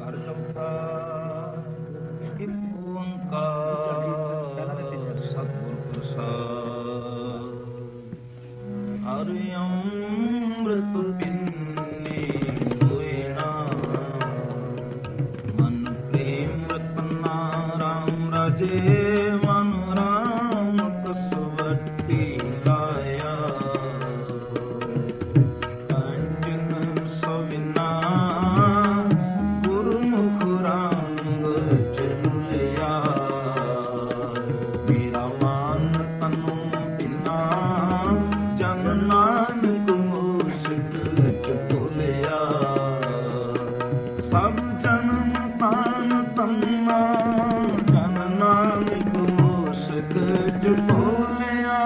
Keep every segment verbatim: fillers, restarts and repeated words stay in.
हर चौथा एक ओंकार सतगुर प्रसाद हर अमृत पिन्ने होए ना मन प्रेम रतना राम राजे मन राम कसवटी लाया अंजन सविना गुरुमुख रंग चलिया मेरा मान तनु बिना जन नानक मूसक चतुलिया सब जन्म तान तन्ना जन नानक मूसक चतुलिया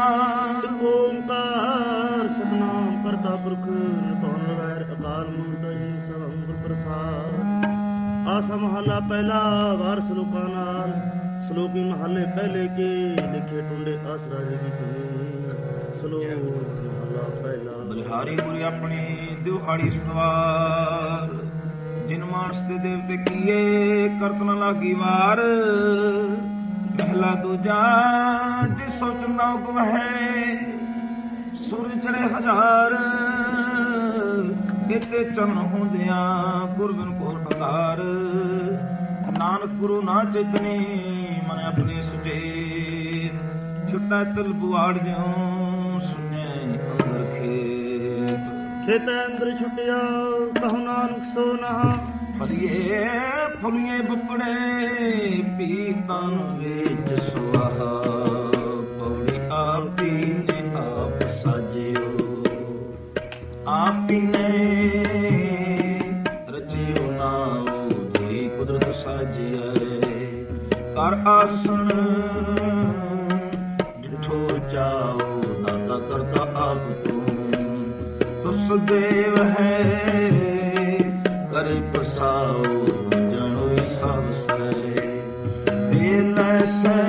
ओंकार सतनाम करता पुरख निर्भਉ ਨਿਰਵੈਰ ਅਕਾਲ ਮੂਰਤ ਅਜੂਨੀ ਸਰਬੰ ਗੁਰ ਪ੍ਰਸਾਦ। ਆਸਾ ਮਹੱਲਾ ਪਹਿਲਾ ਵਾਰ ਸ਼ਲੋਕਾਂ ਨਾਲ। ਸ਼ਲੋਕੀ ਮਹੱਲੇ ਪਹਿਲੇ ਕੇ ਲਿਖੇ ਟੁੰਡੇ ਆਸਰਾ ਜੀ ਕੀ ਧੁਨੀ। ਸ਼ਲੋਕ ਮਹੱਲਾ ਪਹਿਲਾ। ਬਲਿਹਾਰੀ ਗੁਰੀ ਆਪਣੀ ਦਿਵਹਾੜੀ ਸਤਵਾਰ ਜਿਨ ਮਾਨਸ ਦੇ ਦੇਵਤੇ ਕੀਏ ਕਰਤ ਨ ਲਾਗੀ ਵਾਰ। ਪਹਿਲਾ ਦੂਜਾ ਜੇ ਸੋਚਣਾ ਹੁਕਮ ਹੈ ਸੂਰਜ ਚੜੇ ਹਜ਼ਾਰ। ਇਤੇ ਚੰਨ ਹੁੰਦਿਆਂ ਗੁਰਬਿਨ ਕੋਲ ਪਕਾਰ। ਨਾਨਕ ਗੁਰੂ ਨਾ ਚੇਤਨੀ ਮਨ ਆਪਣੇ ਸੁਚੇਤ। ਛੁੱਟਾ ਤਿਲ ਬੁਆੜ ਜਿਉ ਸੁਣਿਆ ਅੰਦਰ ਖੇਤ। ਖੇਤੈ ਅੰਦਰ ਛੁੱਟਿਆ ਕਹੋ ਨਾਨਕ ਸੋ ਨਹਾ। ਫਲੀਏ ਫੁਲੀਏ ਬਪੜੇ ਪੀਤਨ ਵਿੱਚ ਸੁਆਹਾ। ਪੌੜੀ ਆਪੀ ਨੇ ਆਪ ਸਾਜਿਓ ਆਪੀ ਨੇ ਰਚਿਓ ਨਾਉ ਜੀ ਕੁਦਰਤ ਸਾਜਿਐ। ਕਰ ਆਸਣ ਡਿਠੋ ਜਾਓ ਦਾਤਾ ਕਰਤਾ ਆਪ ਤੂੰ। ਤੁਸ ਦੇਵ ਹੈ ਕਰੇ ਪਸਾਓ ਜਣੋਈ ਸਭ ਸੈ। ਦੇ ਲੈ ਸੈ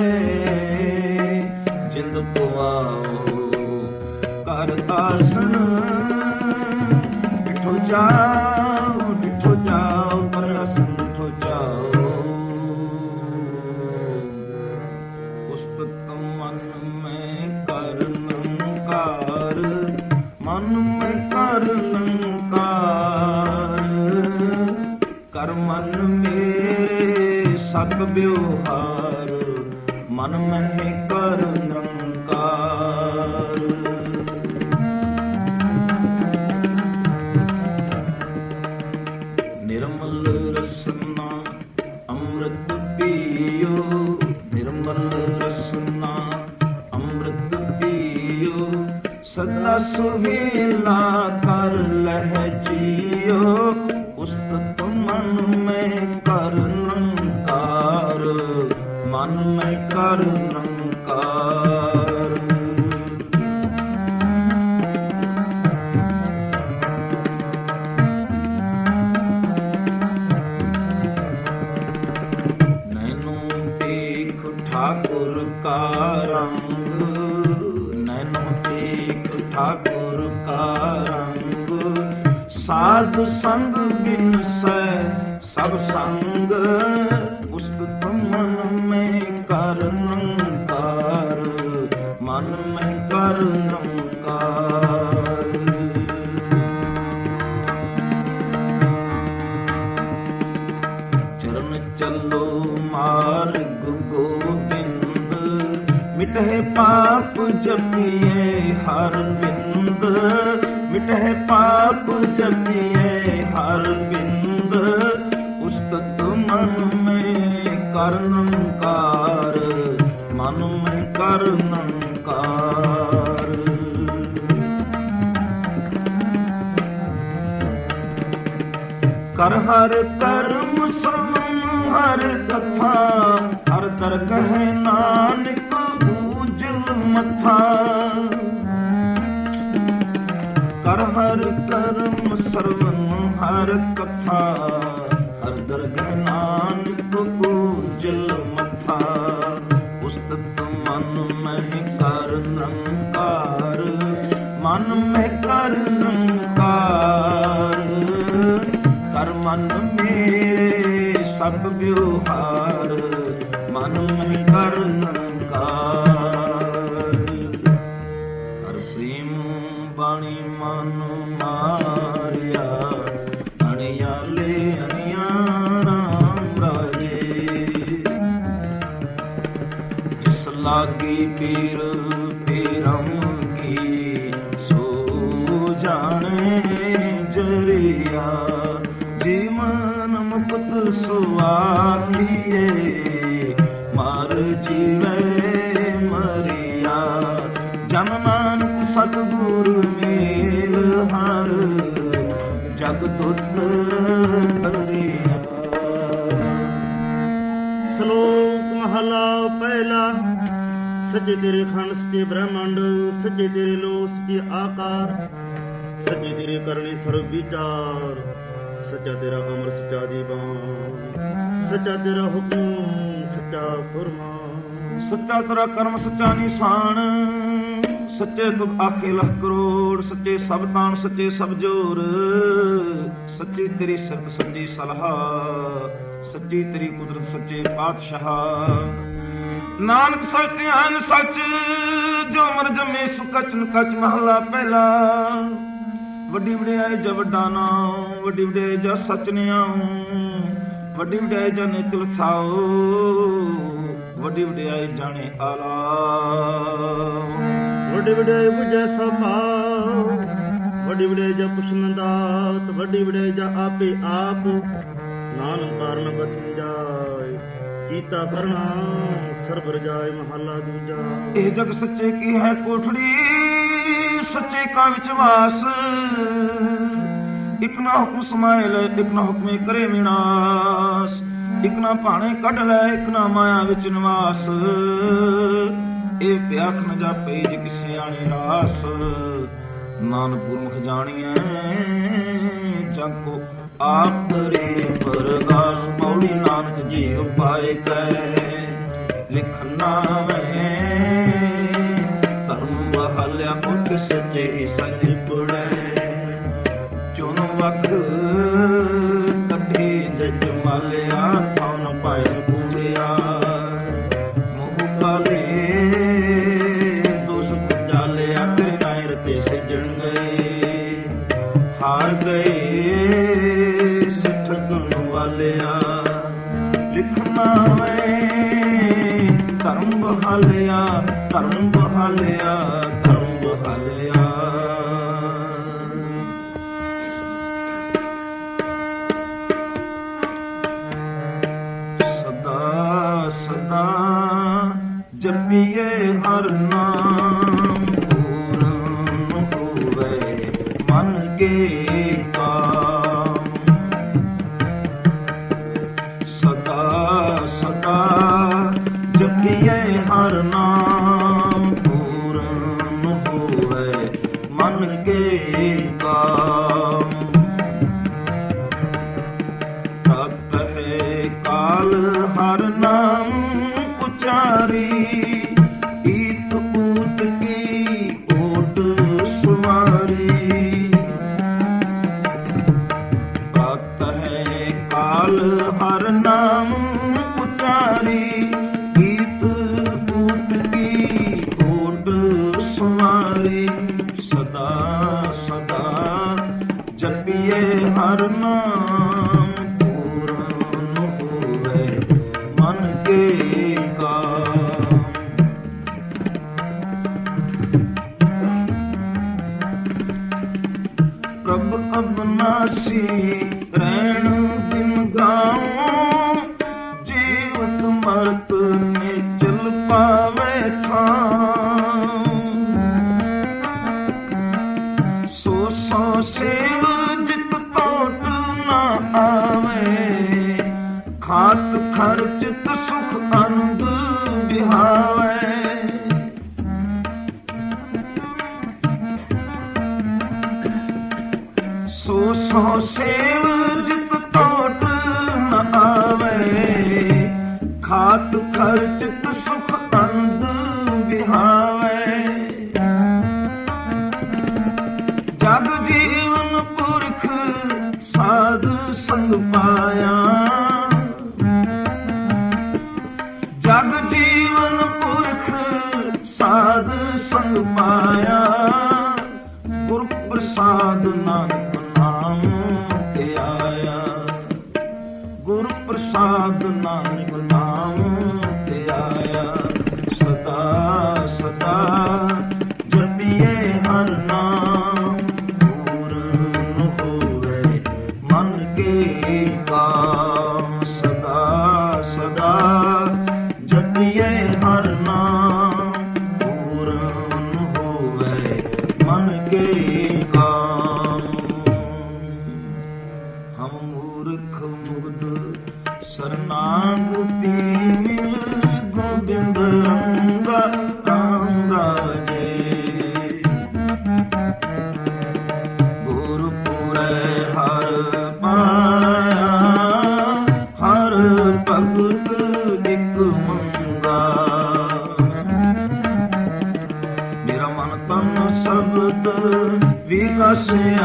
ਜਿੰਦ ਪਵਾਓ ਕਰ ਆਸਣ ਡਿਠੋ ਜਾਓ ਡਿਠੋ ਜਾਓ ਕਰ ਆਸਣ ਡਿਠੋ ਜਾਓ। ਪੁਸਤਕ ਮਨ ਮੈਂ ਕਰ ਨੰਕਾਰ ਮਨ ਮੈਂ ਕਰ ਨੰਕਾਰ। ਕਰ ਮਨ ਮੇਰੇ ਸਤ ਵਿਵਹਾਰ ਮਨ ਮਹਿ ਕਰ ਨਿਰੰਕਾਰ। ਨਿਰਮਲ ਰਸਨਾ ਅੰਮ੍ਰਿਤ ਪੀਓ ਨਿਰਮਲ ਰਸਨਾ ਅੰਮ੍ਰਿਤ ਪੀਓ। ਸਦਾ ਸੁਹੇਲਾ ਕਰ ਲਹਿ ਜੀਓ। ਉਸਤਤ ਮਨ ਮੈਂ ਕਰ ਨਿਰੰਕਾਰ ਮਨ ਮੈਂ ਕਰ ਨਿਰੰਕਾਰ। ਨੈਨੋ ਦੇਖ ਠਾਕੁਰ ਕਾ ਰੰਗ ਨੈਨੋ ਦੇਖ ਠਾਕੁਰ ਕਾ ਰੰਗ। ਸਾਧ ਸੰਗ ਬਿਨਸੈ ਸਭ ਸੰਗ। ਉਸਤਤ ਮਨ ਮੈਂ ਕਰ ਨਿਰੰਕਾਰ ਮਨ ਮੈਂ ਕਰ ਨਿਰੰਕਾਰ। ਚਰਨ ਚੱਲੋ ਮਾਰਗ ਗੋਬਿੰਦ। ਮਿਟਹਿ ਪਾਪ ਜਪੀਏ ਹਰ ਬਿੰਦ। ਮਿਟਹਿ ਪਾਪ ਜਪੀਏ ਹਰ ਬਿੰਦ। ਉਸਤਤ ਮਨ ਮੈਂ ਕਰ ਨਿਰੰਕਾਰ ਮਨ ਮੈਂ ਕਰ ਨਿਰੰਕਾਰ। ਕਰ ਹਰ ਕਰਮ ਸਮ ਹਰ ਕਥਾ। ਹਰ ਦਰ ਕਹਿ ਨਾਨਕ ਬੂਝਲ ਮਥਾ। ਕਰ ਹਰ ਕਰਮ ਸਰਵਨ ਹਰ ਕਥਾ। ਹਰ ਦਰਗਹਿ ਨਾਨਕ ਬੂਝਲ ਮਥਾ। ਉਸਤਤ ਮਨ ਮਹਿ ਕਰ ਨਿਰੰਕਾਰ ਮਨ ਮਹਿ ਕਰ ਨਿਰੰਕਾਰ। ਕਰ ਮਨ ਮੇਰੇ ਸਭ ਵਿਵਹਾਰ ਮਨ ਮਹਿ ਕਰ ਨਿਰੰਕਾਰ। ਹਰ ਪ੍ਰੇਮ ਬਾਣੀ ਮਨ ਮਾਰਿਆ ਅਣਿਆਲੇ ਅਣਿਆ ਰਾਮ ਰਾਜੇ। ਜਿਸ ਲਾਗੀ ਪੀਰ ਪੀਰਮ ਕੀ ਸੋ ਜਾਣੇ ਜਰਿਆ। ਜੀਵਨ ਮੁਕਤ ਸੁਆਖੀਏ ਮਰ ਜੀਵੇ ਮਰਿਆ। ਜਨ ਨਾਨਕ ਸਤਿਗੁਰ ਮੇਲ ਹਰ ਜਗ ਦੁੱਤਰ ਤਰਿਆ। ਸ਼ਲੋਕ ਮਹਲਾ ਪਹਿਲਾ। ਸੱਜੇ ਤੇਰੇ ਖੰਡ ਸੱਚੇ ਬ੍ਰਹਮੰਡ, ਸੱਜੇ ਤੇਰੇ ਲੋ ਸੱਚੇ ਆਕਾਰ, ਸੱਚੇ ਤੇਰੇ ਕਰਨੀ ਸਰਬ ਵਿਚਾਰ। ਸੱਚਾ ਤੇਰਾ ਅਮਰ ਸੱਚਾ ਦੀਵਾਨ, ਸੱਚਾ ਤੇਰਾ ਹੁਕਮ ਸੱਚਾ ਫੁਰਮਾਨ। ਸੱਚਾ ਤੇਰਾ ਕਰਮ ਸੱਚਾ ਨਿਸ਼ਾਨ, ਸੱਚੇ ਤੁਧ ਆਖੇ ਲਖ ਕਰੋੜ। ਸੱਚੇ ਸਭ ਤਾਣ ਸੱਚੇ ਸਭ ਜੋਰ, ਸੱਚੀ ਤੇਰੀ ਸਿਰਤ ਸੱਚੀ ਸਲਾਹ। ਸੱਚੀ ਤੇਰੀ ਕੁਦਰਤ ਸੱਚੇ ਪਾਤਸ਼ਾਹ। ਨਾਨਕ ਸੱਚ ਹਨ ਸੱਚ ਜੋ ਮਰ ਜੰਮੇ ਸੁਕਚ ਨਕਚ। ਮਹਲਾ ਪਹਿਲਾ। ਵੱਡੀ ਵਡਿਆਈ ਜਾ ਵੱਡਾ ਨਾਮ, ਵੱਡੀ ਵਡਿਆਈ ਜਾ ਸੱਚ ਨਿਆਉ। ਵੱਡੀ ਵਡਿਆਈ ਜਾ ਨਿਚਲ ਥਾਉ, ਵੱਡੀ ਵਡਿਆਈ ਜਾਣੇ ਆਲਾ। ਵੱਡੀ ਵਡਿਆਈ ਬੁਝੈ ਸਭ ਭਾਉ, ਵੱਡੀ ਵਡਿਆਈ ਜਾ ਪੁਛਨ ਦਾਤ। ਵੱਡੀ ਵਡਿਆਈ ਜਾ ਆਪੇ ਆਪ, ਨਾਨਕ ਕਾਰਨ ਬਚਨ ਜਾਏ। ਕੀਤਾ ਕਰਨਾ ਸਰਬ ਰਜਾਏ। ਮਹਲਾ ਦੂਜਾ। ਇਹ ਜਗ ਸੱਚੇ ਕੀ ਹੈ ਕੋਠੜੀ, ਸੱਚੇ ਕਾ ਵਿਚਵਾਸ। ਇਕ ਨਾ ਹੁਕਮ ਸਮਾਏ ਲੈ, ਇਕ ਨਾ ਹੁਕਮੇ ਕਰੇ ਵਿਨਾਸ਼। ਇਕ ਨਾ ਭਾਣੇ ਕੱਢ ਲੈ, ਇਕ ਨਾ ਮਾਇਆ ਵਿੱਚ ਨਿਵਾਸ। ਇਹ ਪਿਆਖ ਨ ਜਾਪੇ ਜੇ ਕਿਸੇ ਆਣੀ ਰਾਸ। ਨਾਨਕ ਗੁਰਮੁਖ ਜਾਣੀਐ ਜਗ ਕੋ ਆਪ ਕਰੇ ਪਰਗਾਸ। ਪੌੜੀ ਨਾਨਕ ਜੀਵ ਪਾਏ ਕੈ ਲਿਖਨਾ ਮੈਂ। ਧਰਮ ਬਹਾਲਿਆ ਉਠ ਸੱਚੇ ਸੰਗ ਪੁੜੈ। ਚੁਨ ਵਖ ਕੱਢੇ ਜਜ ਮਾਲਿਆ, ਥਾਉ ਨ ਪਾਇ ਪੂੜਿਆ। ਮੋਹ ਕਾਲੇ ਦੋਸ ਚਾਲਿਆ, ਤੇਰੇ ਨਾਇਰ ਤੇ ਸਿਜਣ ਗਏ। ਹਾਰ ਗਏ ਸਿੱਠ ਗੁਣ ਵਾਲਿਆ। ਲਿਖਣਾ ਵੇ ਧਰਮ ਬਹਾਲਿਆ, ਧਰਮ ਬਹਾਲਿਆ, ਧਰਮ ਬਹਾਲਿਆ। ਸਦਾ ਸਦਾ ਜਪੀਏ ਹਰ ਨਾਮ, ਪੂਰਨ ਹੋਵੇ ਮਨ ਕੇ ਕਾਮ। ਸਦਾ ਸਦਾ ਜਪੀਏ ਹਰ ਨਾਮ, ਪੂਰਨ ਹੋਵੇ ਮਨ ਕੇ ਕਾਮ। ਤਤ ਹੈ ਕਾਲ ਹਰ ਨਾਮ ਉਚਾਰੀ, ਈਤ ਊਤ ਕੀ ਓਟ ਸਵਾਰੀ। ਤਤ ਹੈ ਕਾਲ ਹਰ ਨਾਮ ਉਚਾਰੀ, ਈਤ ਊਤ ਕੀ ਓਟ ਸਵਾਰੀ। ਸਦਾ ਸਦਾ ਜਪੀਏ ਹਰ ਨਾਮ, ਪੂਰਨ ਹੋਵੇ ਮਨ ਕੇ ਕਾਮ। ਪ੍ਰਭ ਅਬਨਾਸੀ ਰਹਿਣ ਦਿਨ ਗਾਉ, ਜੀਵਤ ਮਰਤ ਨਿਚਲ ਪਾਵੇ ਥਾਂ। ਸੋ ਸੋ ਸੇਵ ਜਿਤ ਤੋਟ ਨਾ ਆਵੇ, ਖਾਤ ਖਰਚਿਤ ਸੁਖ ਆਨੰਦ ਵਿਹਾਵੇ। ਸੋ ਸੋ ਸੇਵ ਜਿਤ ਤੋਟ ਨ ਆਵੇ, ਖਾਤ ਖਰਚਿਤ ਸੁਖ ਆਨੰਦ ਵਿਹਾਵੇ। ਜਗ ਜੀਵਨ ਪੁਰਖ ਸਾਧ ਸੰਗ ਪਾਇਆ, ਗੁਰ ਪ੍ਰਸਾਦ ਨਾਨਕ ਨਾਮ ਤੇ ਆਇਆ। ਸਦਾ ਸਦਾ ਜਪੀਏ ਹਰ ਨਾਮ, ਪੂਰਨ ਹੋਵੇ ਮਨ ਕੇ ਕਾਮ। ਸਦਾ ਸਦਾ ਜਪੀਏ ਹਰ ਨਾਮ, ਪੂਰਨ ਹੋਵੇ ਮਨ ਕੇ ਕਾਮ। ਹਮ ਮੂਰਖ ਮੁਗਧ ਸਰਨਾਗਤੀ ਮਿਲ, ਗੋਬਿੰਦ ਰੰਗਾ ਰਾਮ ਰਾਜੇ। ਗੁਰਪੁਰੈ ਹਰ ਪਾਇਆ, ਹਰ ਭਗਤ ਇਕ ਮੰਗਾ। ਮੇਰਾ ਮਨ ਤਨ ਸ਼ਬਦ ਵਿਗਸਿਆ,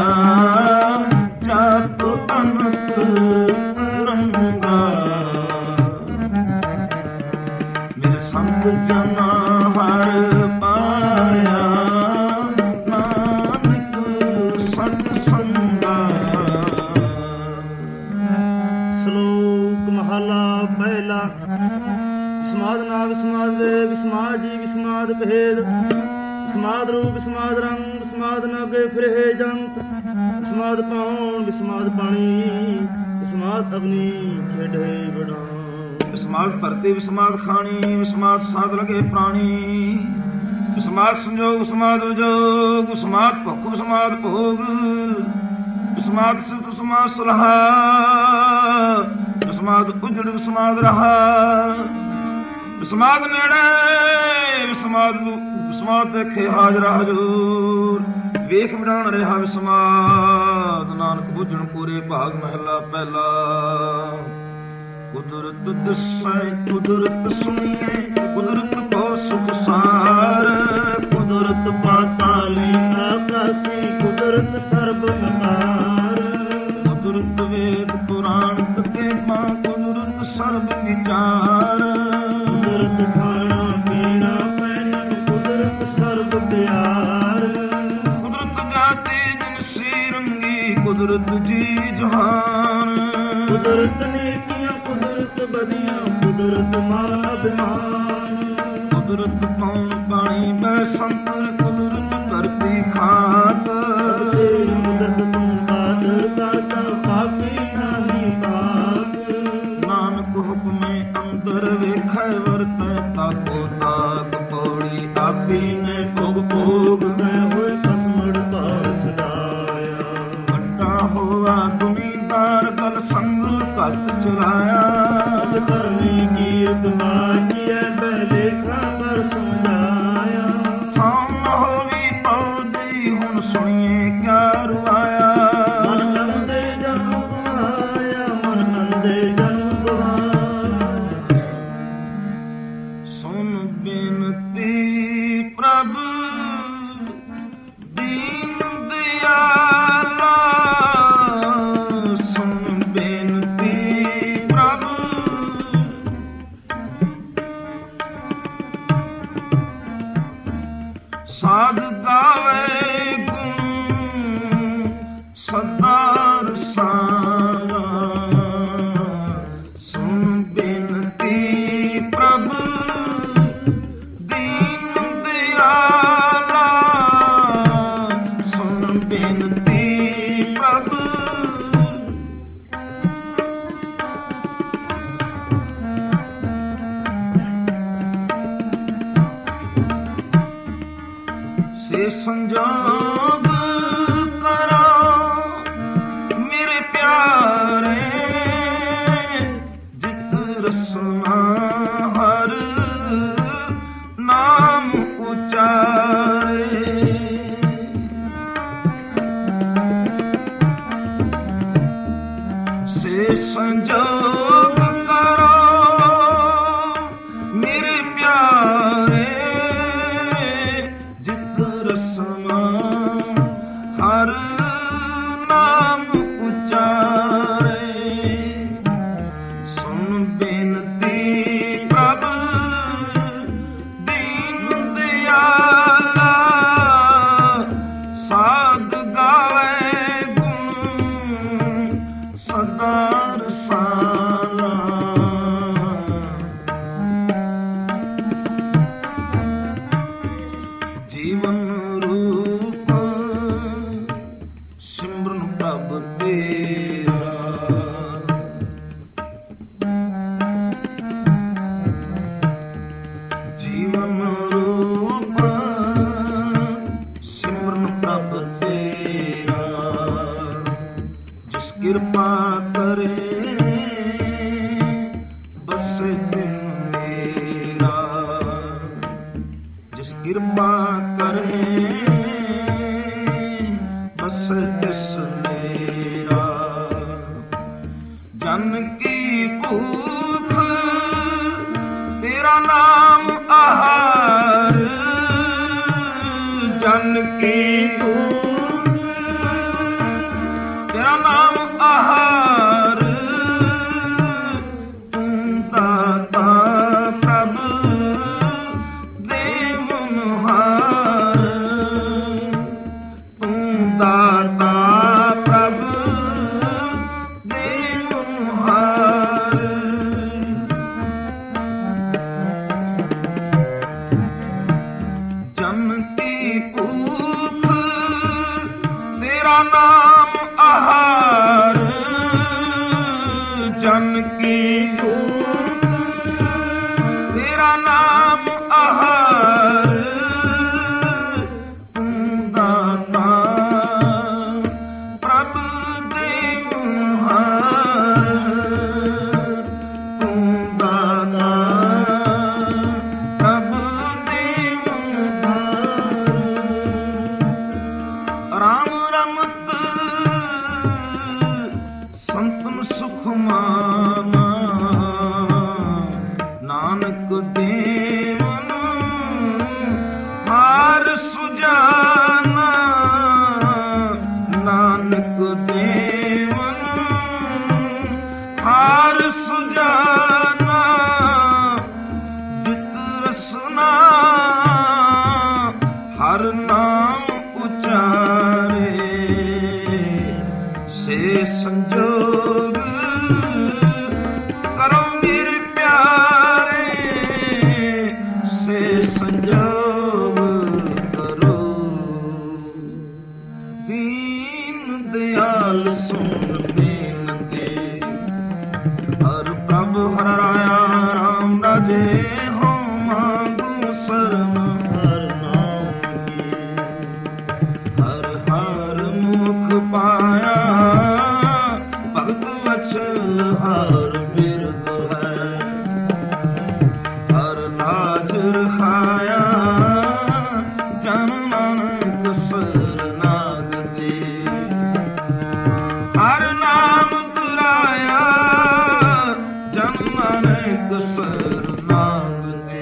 ਜਪ ਅਨੰਤ ਰੰਗਾ। ਮੇਰੇ ਸੰਤ ਜਨਾ ਹਰ ਪਾਇਆ, ਨਾਨਕ ਸਤ ਸੰਗਾ। ਸ਼ਲੋਕ ਮਹਲਾ ਪਹਿਲਾ। ਵਿਸਮਾਦ ਨਾ ਵਿਸਮਾਦ ਵੇ, ਵਿਸਮਾਦ ਜੀ ਵਿਸਮਾਦ ਭੇਦ। ਵਿਸਮਾਦ ਰੂਪ ਵਿਸਮਾਦ ਰੰਗ, ਵਿਸਮਾਦ ਨਾਗੇ ਫਿਰੇ ਜੰਤ। ਵਿਸਮਾਦ ਪਾਉਣ ਵਿਸਮਾਦ ਪਾਣੀ, ਵਿਸਮਾਦ ਅਗਨੀ ਖੇਡੇ ਬੜਾ। ਵਿਸਮਾਦ ਭਰਤੀ ਵਿਸਮਾਦ ਖਾਣੀ, ਵਿਸਮਾਦ ਸਾਧ ਲਗੇ ਪ੍ਰਾਣੀ। ਵਿਸਮਾਦ ਸੰਜੋਗ ਵਿਸਮਾਦ ਵਿਜੋਗ, ਵਿਸਮਾਦ ਭੁੱਖ ਵਿਸਮਾਦ ਭੋਗ। ਵਿਸਮਾਦ ਸਿਫਤ ਵਿਸਮਾਦ ਸੁਲਹਾ, ਵਿਸਮਾਦ ਉਜੜ ਵਿਸਮਾਦ ਰਹਾ। ਵਿਸਮਾਦ ਨੇੜੇ ਵਿਸਮਾਦ ਵਿਸਮਾਦ ਦੇਖੇ ਹਾਜ਼ਰਾ ਹਜ਼ੂਰ। ਵੇਖ ਵਿਡਾਣ ਰਿਹਾ ਵਿਸਮਾਦ, ਨਾਨਕ ਬੁੱਝਣ ਪੂਰੇ ਭਾਗ ਮਹਿਲਾ ਪਹਿਲਾ। ਕੁਦਰਤ ਦਿਸੈ ਕੁਦਰਤ ਸੁਣੀਏ, ਕੁਦਰਤ ਕੋ ਸੁਖ ਸਾਰ। ਕੁਦਰਤ ਪਾਤਾਲੀ ਆਕਾਸੀ, ਕੁਦਰਤ ਸਰਬ ਨਕਾਰ। ਕੁਦਰਤ ਵੇਦ ਪੁਰਾਣ ਕਤੇਬਾਂ, ਕੁਦਰਤ ਸਰਬ ਵਿਚਾਰ। ਕੁਦਰਤ ਖਾਣਾ ਪੀਣਾ ਪਹਿਨਣ, ਕੁਦਰਤ ਸਰਬ ਪਿਆਰ। ਕੁਦਰਤ ਜਾਤੀ ਜਿਨਸੀ ਰੰਗੀ, ਕੁਦਰਤ ਜੀ ਜਹਾਨ। ਕੁਦਰਤ ਨੀਤੀਆਂ ਕੁਦਰਤ ਬਦੀਆਂ, ਕੁਦਰਤ ਮਾਨ ਅਭਿਮਾਨ। ਕੁਦਰਤ ਕੌਣ ਪਾਣੀ ਬੈ ਸੰਤਰ, ਕੁਦਰਤ ਧਰਤੀ ਖਾਕ। ਕੁਦਰਤ ਤੂੰ ਕਾਦਰ ਕਰਤਾ, ਪਾਪੀ ਨਾਹੀ ਪਾਕ। ਨਾਨਕ ਹੁਕਮੇ ਅੰਦਰ ਵੇਖੈ ਵਰਤੈ, ਤਾਕੋ ਤਾਕ ਪੌੜੀ ਆਪੀ ਨੇ ਭੋਗ ਭੋਗ। ਮੈਂ ਹੋਏ ਕਸਮੜ ਤਾਰ ਸਦਾਇਆ, ਵੱਡਾ ਹੋਆ ਦੁਨੀਦਾਰ ਗਲ ਸੰਗ ਘੱਟ ਚਲਾਇਆ। ਕਰਨੀ ਕੀਰਤ ਬਾਜੀਐ ਬਲੇਖਾ ਕਰ ਸਮਝਾਇਆ। ਥਾਂ ਨ ਹੋਵੀ ਪਉਦੀ ਹੁਣ ਸੁਣੀਏ ਕਿਆ ਰੁਆਇਆ। ਮਨ ਅੰਦੇ ਜਨਮ ਗਵਾਇਆ, ਮਨ ਅੰਦੇ ਜਨਮ ਗਵਾਇਆ। ਸੁਨ ਬੇਨਤੀ ਪ੍ਰਭ ਦੀਨ ਦਿਆਲਾ। ਸੁਨ ਬੇਨਤੀ ਪ੍ਰਭ ਸਾਧ ਗਾਵੇ ਗੁਣ ਸਦਾ ਰਸਾਲਾ। ਸੁਨ ਬੇਨਤੀ ਪ੍ਰਭ ਦੀਨ ਦਿਆਲਾ। ਸੁਨ ਬੇਨਤੀ ਪ੍ਰਭ ਸੇ ਸੰਜੋਗ ਕਰੋ ਮੇਰੇ ਪਿਆਰੇ। ਜਿਤ ਰਸਨਾ ਹਰ ਨਾਮ ਉਚਾਰੇ। ਸੇ ਸੰਜੋਗ ਕਰੋ ਮੇਰੇ ਪਿਆਰੇ। ਜਿਤ ਰਸਨਾ ਹਰ ਨਾਮ ਉਚਾਰੇ। ਸੁਨ ਬੇਨਤੀ ਪ੍ਰਭ ਦੀਨ ਦਿਆਲਾ। ਸਾਧ ਗਾਵੇ ਗੁਣ ਸਦਾ ਰਸਾਲਾ। तेरा नाम आहार जन की भूख, तेरा नाम आहार तू दाता प्रभु देवनहार, तू दाता प्रभु देवनहार। जन की भूख तेरा नाम आहार, जन की भूख तेरा नाम आहार तू दाता प्रभु देवनहार, तू दाता प्रभु देवनहार। राम रमत संतन सुख माना, नानक देवन हार सुजाना, नानक देवन हार सुजाना। जित रसना हर नाम उचारे, से संजोग करो मेरे प्यारे, से संजोग करो। दीन दयाल सुन बेनती, हर प्रभु हर राया राम राजे हो मांगू शरण हर नाम की। हर हर मुख पाया भगत वचन हर बिरद है, हर लाज रखाया जन नानक सरनाग दे। हर नाम दुराया जन नानक सरनाग दे।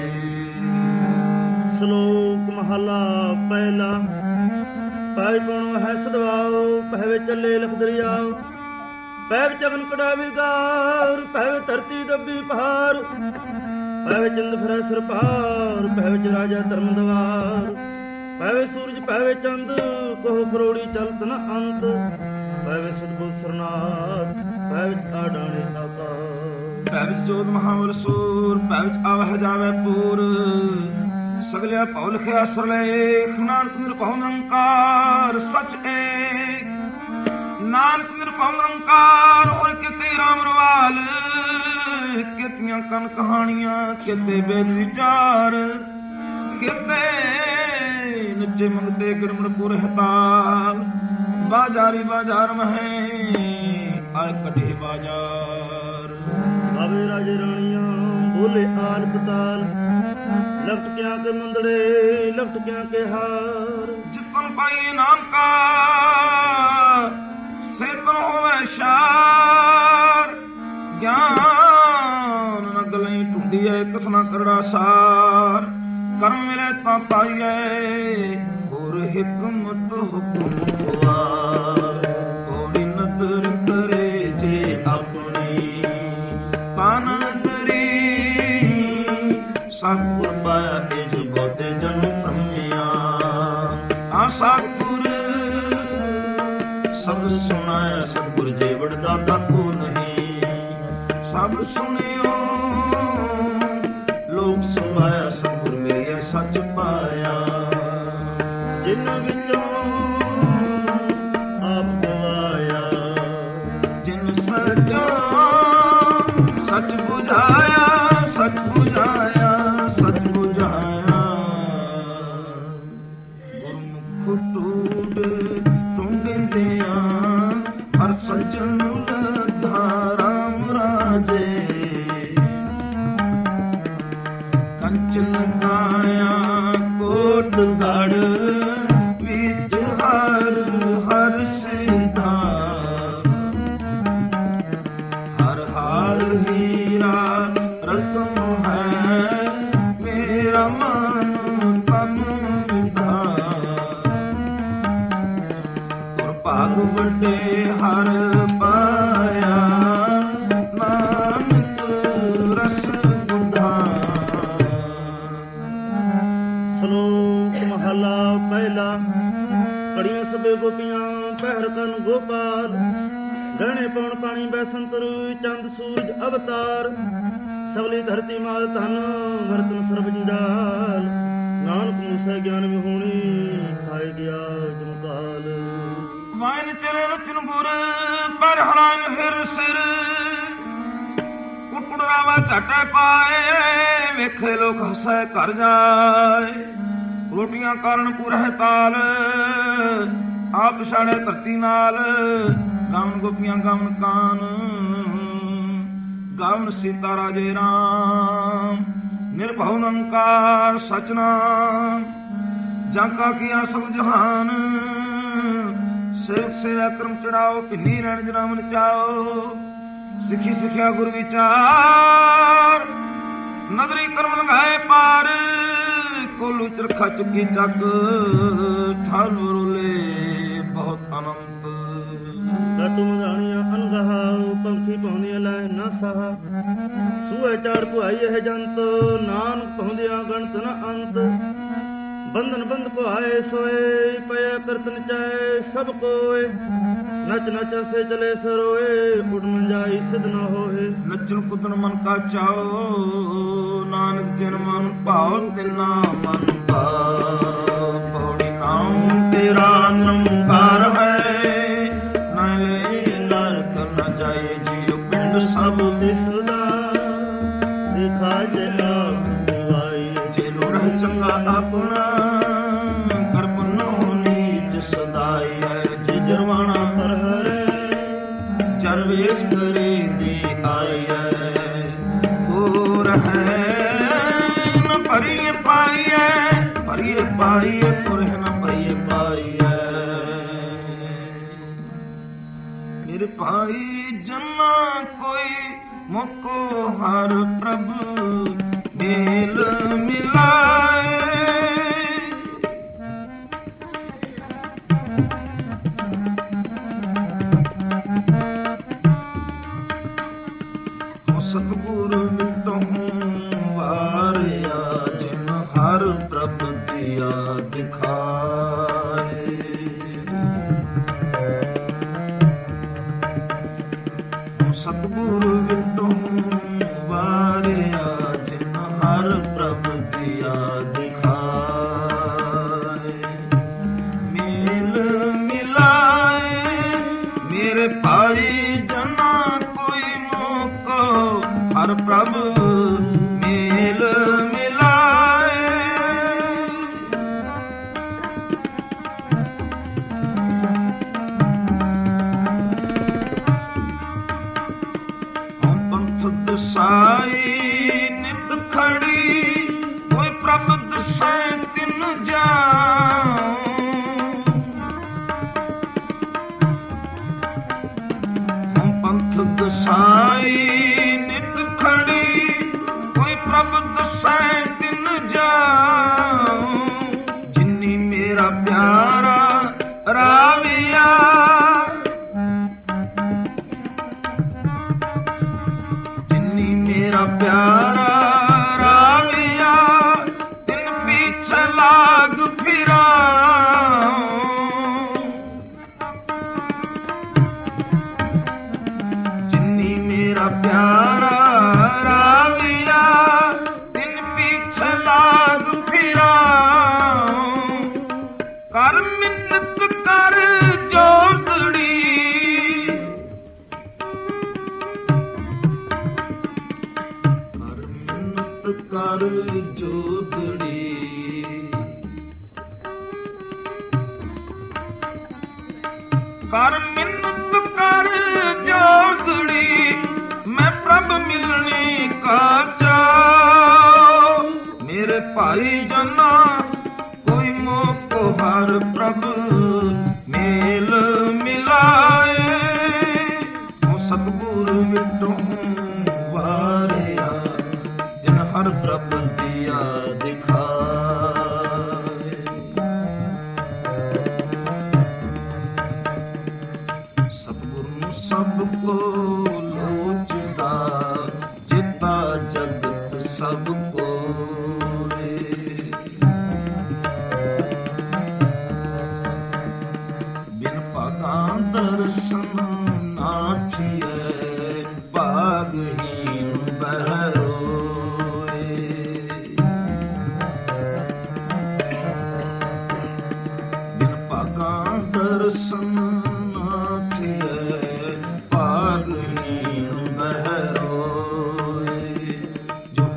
ਸ਼ਲੋਕ ਮਹਲਾ ਪਹਿਲਾ। ਪੈ ਗੁਣ ਹੈ ਸਦਵਾਓ, ਪਹਿਵੇ ਚੱਲੇ ਲਖ ਦਰਿਆਓ, ਪਹਿਵੇ ਜਗਨ ਕੜਾਵੀ ਗਾਰ, ਪਹਿਵੇ ਧਰਤੀ ਦੱਬੀ ਪਹਾੜ, ਪਹਿਵੇ ਚੰਦ ਫਿਰੈ ਸਿਰ ਪਾਰ, ਪਹਿਵੇ ਚ ਰਾਜਾ ਧਰਮ ਦਵਾਰ, ਪਹਿਵੇ ਸੂਰਜ ਪਹਿਵੇ ਚੰਦ, ਕੋਹ ਕਰੋੜੀ ਚਲਤ ਨ ਅੰਤ, ਪਹਿਵੇ ਸਤਿਗੁਰ ਸਰਨਾਥ, ਪਹਿਵੇ ਚ ਆਡਾਣੇ ਆਕਾਰ। ਭੈ ਵਿੱਚ ਜੋਤ ਮਹਾਬਲ ਸੂਰ, ਭੈ ਵਿੱਚ ਆਵਹਿ ਜਾਵੇ ਪੂਰ, ਸਗਲਿਆ ਭਉ ਲਿਖਿਆ ਸਰਲੇਖ, ਨਾਨਕ ਨਿਰਭਉ ਨਿਰੰਕਾਰ ਸਚ ਏਕ। ਨਾਨਕ ਨਿਰਭਉ ਨਿਰੰਕਾਰ ਹੋਰ ਕਿਤੇ ਰਾਮ ਰਵਾਲ, ਕਿਤੀਆਂ ਕਨ ਕਹਾਣੀਆਂ ਕਿਤੇ ਵੇਦ ਵਿਚਾਰ, ਕਿਤੇ ਨੱਚੇ ਮੰਗਤੇ ਗੜਮੜਪੁਰ ਹਤਾਲ, ਬਾਜ਼ਾਰੀ ਬਾਜ਼ਾਰ ਮਹੇ ਆਏ ਕੱਢੇ ਬਾਜ਼ਾਰ। ਆਵੇ ਰਾਜੇ ਰਾਣੀਆਂ ਬੋਲੇ ਆਲ ਪਤਾਲ, ਲਪਟਕਿਆਂ ਕੇ ਮੁੰਦੜੇ ਲਪਟਕਿਆਂ ਕੇ ਹਾਰ, ਜਿਤਨ ਪਾਈਏ ਨਾਨਕਾ ਸੇਤਨ ਹੋਵੇ ਸ਼ਾਰ, ਗਿਆਨ ਨ ਗਲਈ ਟੁੰਡੀਏ ਕਥਨਾ ਕਰੜਾ ਸਾਰ, ਕਰਮ ਮਿਲੇ ਤਾਂ ਪਾਈਏ ਹੋਰ ਹਿਕਮਤ ਹੁਕਮ ਖੁਆਰ, ਕੋੜੀ ਨਦਰ ਕਰੇ ਜੇ ਆਪਣੀ ਤਾਨ ਕਰੀ, ਸਤਿਗੁਰ ਪਾਇਆ ਨਿਜ ਬੋਤੇ ਜਨ ਭ੍ਰਮਿਆ। ਆ ਸਤਿਗੁਰ ਸਬਦ ਸੁਣਾਇਆ ਸਤਿਗੁਰ ਜੇ ਵਡਦਾ ਤਾਕੋ ਨਹੀਂ, ਸਭ ਸੁਣਿਓ ਲੋਕ ਸੁਣਾਇਆ ਸਤਿਗੁਰ ਮੇਰੇ ਸੱਚ ਪਾਇਆ। ਜਿਨ ਵਿੱਚੋਂ ਆਪ ਗਵਾਇਆ, ਜਿਨ ਸੱਚੋ ਸੱਚ ਬੁਝਾਇਆ, ਸੱਚ ਬੁਝਾਇਆ, ਸੱਚ ਬੁਝਾਇਆ। ਗੁਰਮੁਖ ਟੂਟ ਟੁੰਡਿੰਦਿਆਂ ਹਰ ਸੱਜਣ ਲੱਧਾ ਰਾਮ ਰਾਜੇ, ਕੰਚਨ ਕਾਇਆ ਕੋਟ ਗੜ ਵਿੱਚ ਹਰ ਹਰ ਸਿਧਾ, ਹਰ ਹਾਲ ਹੀਰਾ ਰਤਨ ਹੈ ਗੋਪਾਲ। ਗਹਿਣੇ ਪਾਉਣ ਪਾਣੀ ਬੈਸੰਤ ਰੂਈ ਚੰਦ ਸੂਰਜ ਅਵਤਾਰ। ਸਵਲੀ ਧਰਤੀ ਮਾਲ ਧਨ ਵਰਤਨ ਸਰਬ ਜੰਜਾਲ। ਨਾਨਕ ਮੂਸਾ ਗਿਆਨ ਵਿਹੂਣੀ ਖਾਏ ਗਿਆ ਜਮਕਾਲ। ਵਾਇਨ ਚਲੇ ਰਚਨ ਗੁਰ ਪਰ ਹਰਾਇਨ ਫਿਰ ਸਿਰ। ਕੁੜਕੁੜਾਵਾ ਝਾਟੇ ਪਾਏ ਵੇਖੇ ਲੋਕ ਹੱਸੇ ਘਰ ਜਾਏ। ਰੋਟੀਆਂ ਕਾਰਨ ਪੁਰਹਿ ਤਾਲ ਆਪ ਛਾੜੇ ਧਰਤੀ ਨਾਲ। ਗਾਵਨ ਗੋਪੀਆਂ ਗਾਵਨ ਕਾਨ ਗਾਵਨ ਸੀਤਾ ਰਾਜੇ ਰਾਮ। ਨਿਰਭਉ ਨਿਰੰਕਾਰ ਸਚ ਨਾਮ ਜਾਂ ਕਾ ਕੀਆ ਸਗਲ ਜਹਾਨ। ਸੇਵਕ ਸੇਵਾ ਕਰਮ ਚੜਾਓ ਭਿੰਨੀ ਰਹਿਣ ਜਨਾਮਨ ਚਾਓ। ਸਿੱਖੀ ਸਿੱਖਿਆ ਗੁਰ ਵਿਚਾਰ ਨਦਰੀ ਕਰਮ ਲੰਘਾਏ ਪਾਰ। ਕੋਲੂ ਚਰਖਾ ਚੁੱਕੀ ਚੱਕ ਠਾਲ ਰੋਲੇ ਬਹੁਤ ਅਨੰਤ। ਕਾਟੂ ਮਧਾਣੀਆਂ ਅਨਗਹਾ ਪੰਖੀ ਪਾਉਂਦੀਆਂ ਲੈ ਨਾ ਸਾਹ। ਸੂਹੇ ਚਾੜ ਪੁਆਈ ਇਹ ਜੰਤ ਨਾਨਕ ਪਾਉਂਦਿਆਂ ਗਣਤ ਨ ਅੰਤ। ਬੰਧਨ ਬੰਧ ਪੁਆਏ ਸੋਏ ਪਿਆ ਕਰਤਨ ਚਾਏ ਸਭ ਕੋਏ। ਨਚ ਨਚ ਸੇ ਚਲੇ ਸਰੋਏ ਉਡਨ ਜਾਈ ਸਿਧ ਨ ਹੋਏ। ਨੱਚਣ ਕੁੱਦਣ ਮਨ ਕਾ ਚਾਓ ਨਾਨਕ ਜਿਨ ਮਨ ਭਾਉ ਤਿਨਾ ਮਨ ਭਾਉ। ਪੌੜੀ ਨਾਮ ਤੇਰਾ ਨਿਰੰਕਾਰ ਹੈ ਨਾਲੇ ਨਰਕ ਨ ਜਾਏ ਜੀਉ ਪਿੰਡ ਸਭ ਦਿਸਦਾ। ਦੇਖਾ ਜੇ ਆਪ ਦਿਵਾਈ ਜੇ ਲੋੜ ਚੰਗਾ ਆਪਣਾ। ਕਰ ਪੁੰਨੋ ਨੀਚ ਸਦਾਈ ਹੈ ਜੇ ਜਰਵਾਣਾ ਪਰ ਹਰੇ। ਜਰ ਵੇਸ ਕਰੇ ਦੀ ਆਈ ਹੈ ਹੋਰ ਹੈ ਨ ਭਰੀਏ ਪਾਈਐ। ਭਰੀਏ ਪਾਈਐ ਪੁਰਹਿ ਨ ਭਰੀਏ ਪਾਈਐ। ਮੇਰੇ ਭਾਈ ਜਨਾ ਕੋਈ ਮੋਕੋ ਹਰ ਪ੍ਰਭ ਮੇਲ ਮਿਲਾਏ। ਸਤਿਗੁਰ ਮਿਟਹੁ ਵਾਰਿਆ ਜਿਨ ਹਰ ਪ੍ਰਭ ਦਿਆ ਦਿਖਾਏ। ਸਤਿਗੁਰ ਮਿਟਹੁ ਵਾਰਿਆ ਜਿਨ ਹਰ ਪ੍ਰਭ ਦਿਆ ਦਿਖਾਏ। ਮੇਲ ਮਿਲਾਏ ਮੇਰੇ ਭਾਈ ਜਨਾ ਕੋਈ ਮੋਕੋ ਹਰ ਪ੍ਰਭ ਮੇਲ ਮਿਲਾਏ। ਹੁਣ ਪੰਥ ਦਸਾਈ ਨਿਤ ਖੜੀ ਕੋਈ ਪ੍ਰਭ ਦਸੈ ਤਿਨ ਜਾਉ। ਹੁਣ ਪੰਥ ਦਸਾਈ ਨਿਤ ਖੜੀ ਕੋਈ ਪ੍ਰਭ ਦਸੈ ਤਿਨ ਜਾਉ। ਜਿਨੀ ਮੇਰਾ ਪਿਆਰਾ ਰਾਵਿਆ ਜਿਨੀ ਮੇਰਾ ਪਿਆਰਾ ਰਾਵਿਆ ਤਿਨ ਪਿਛੇ ਲਾਗ ਫਿਰਾਉ। ਜਿਨੀ ਮੇਰਾ ਪਿਆਰਾ ਰਾਵਿਆ ਤਿਨ ਪਿਛੇ ਲਾਗ ਫਿਰਾਉ। ਕਰ ਮਿੰਨਤ ਕਰ ਜੋਤੜੀ ਕਰ ਮਿੰਨਤ ਕਰ ਜੋਤੜੀ। ਕਰ ਮਿੰਨਤ ਕਰ ਜੋਤੜੀ ਮੈਂ ਪ੍ਰਭ ਮਿਲਣੇ ਕਾ ਚਾਉ। ਮੇਰੇ ਭਾਈ ਜਨਾ ਕੋਈ ਮੋਕੋ ਹਰ ਪ੍ਰਭ ਮੇਲ ਮਿਲਾਏ। ਉਹ ਸਤਿਗੁਰ ਮਿਟਹੁ ਵਾਰਿਆ ਜਿਨ ਹਰ ਪ੍ਰਭ ਦਿਆ ਦਿਖਾਏ। ਸਤਿਗੁਰ ਨੂੰ ਸਭ ਕੋ ਲੋਚਦਾ ਜਿਤਾ ਜਗਤ ਸਭ ਕੋਏ। ਬਿਨ ਭਾਗਾਂ ਦਰ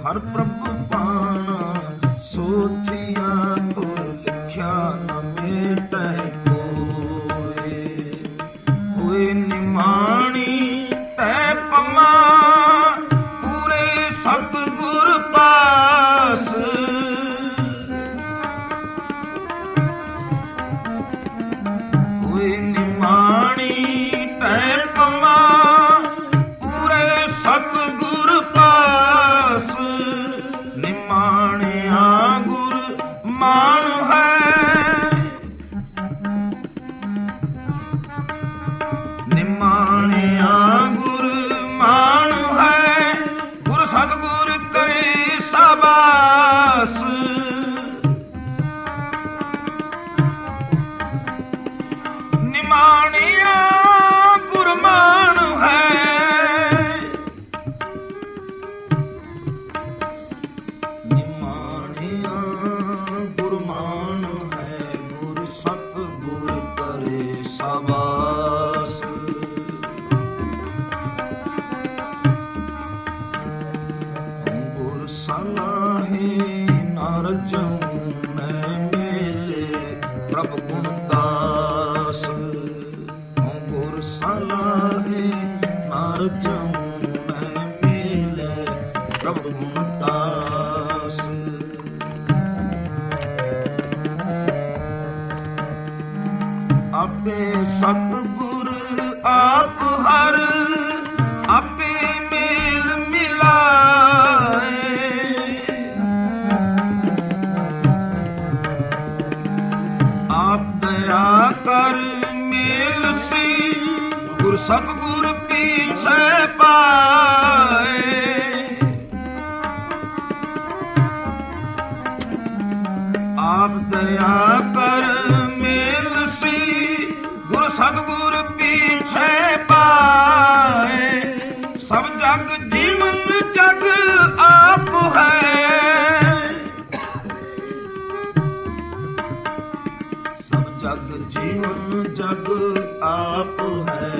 ਹਰ ਪ੍ਰਭ ਪਾਣਾ ਸੋਥੀਆ ਤੁਰ ਲਿਖਿਆ ਨ ਮੇਟੈ ਕੋਏ। ਹੋਏ ਨਿਮਾਣੀ ਤੈ ਪਮਾ ਪੂਰੇ ਸਤਿਗੁਰ ਪਾਸ। ਹੋਏ ਨਿਮਾਣੀ ਤੈ ਪਮਾ ਪੂਰੇ ਸਤਿਗੁਰ ਪਾਸ। ਨਿਮਾਣਿਆ ਗੁਰ ਮਾਨ ਹੈ, ਨਿਮਾਣਿਆ ਗੁਰ ਮਾਨ ਹੈ। ਗੁਰ ਸਤਿਗੁਰ ਕਰੇ ਸਾਬਾਸ। ਨਿਮਾਣਿਆ ਗੁਰ ਮਾਨ ਹੈ, ਨਿਮਾਣਿਆ ਗੁਰ ਮਾਨ ਹੈ। ਗੁਰ ਸਤਿਗੁਰ ਕਰੇ ਸਾਬਾਸ। ਗੁਰ ਸਲਾਹੇ ਨਰ ਜਉ ਮੈਂ ਮੇਲੇ ਪ੍ਰਭ ਗੁਣ ਦਾਸ। ਗੁਰ ਸਲਾਹੇ ਨਰ ਜਉ ਮੈਂ ਮੇਲੇ ਪ੍ਰਭ ਗੁਣ ਦਾਸ। ਆਪੇ ਸਤਿਗੁਰ ਆਪ ਹਰ ਆਪੇ ਮੇਲ ਮਿਲਾਏ। ਆਪ ਦਇਆ ਕਰ ਮੇਲ ਸੀ ਗੁਰ ਸਤਿਗੁਰ ਪੀਛੇ ਪਾਏ। ਆਪ ਦਇਆ ਕਰ ਮੇਲ ਸੀ ਗੁਰ ਸਤਿਗੁਰ ਪੀਛੇ ਪਾਏ। ਸਭ ਜਗ ਜੀਵਨ ਜਗ ਆਪ ਹੈ, ਸਭ ਜਗ ਜੀਵਨ ਜਗ ਆਪ ਹੈ।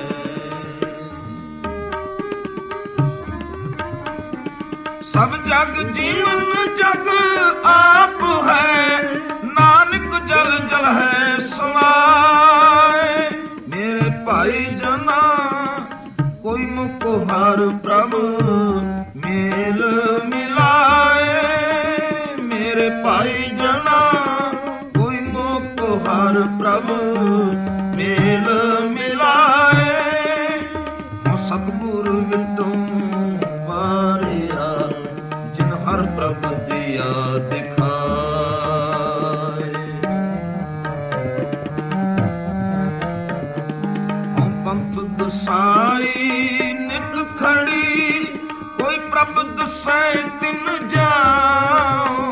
ਸਭ ਜਗ ਜੀਵਨ ਜਗ ਆਪ ਹੈ। ਨਾਨਕ ਜਲ ਜਲ ਹੈ ਸਮਾਏ। ਮੇਰੇ ਭਾਈ ਜਨਾ ਕੋਈ ਮੁਕੋ ਹਰ ਪ੍ਰਭ ਮੇਲ ਮਿਲਾਏ। ਮੇਰੇ ਭਾਈ ਜਨਾ ਕੋਈ ਮੁਕੋ ਹਰ ਪ੍ਰਭ ਮੇਲ ਮਿਲਾਏ। ਹੋ ਸਤਿਗੁਰ ਵਿਟੋਂ ਵਾਰਿਆ ਜਿਨ ਹਰ ਪ੍ਰਭ ਦਿਆ ਦਿਖਾਏ। ਹੋ ਪੰਥ ਦਸਾਈ ਨਿਤ ਖੜੀ ਕੋਈ ਪ੍ਰਭ ਦਸੈ ਤਿਨ ਜਾਉ।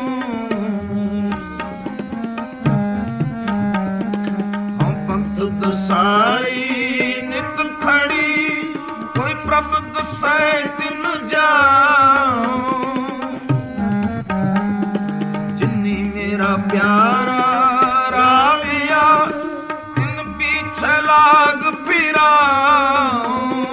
ਹੋ ਪੰਥ ਦਸਾਈ ਨਿਤ ਖੜੀ ਕੋਈ ਪ੍ਰਭ ਦਸੈ ਤਿਨ ਜਾਉ। ਜਿਨੀ ਮੇਰਾ ਪਿਆਰਾ ਰਾਵਿਆ ਤਿਨ ਪੀਛੇ ਲਾਗ ਫਿਰਾਉ।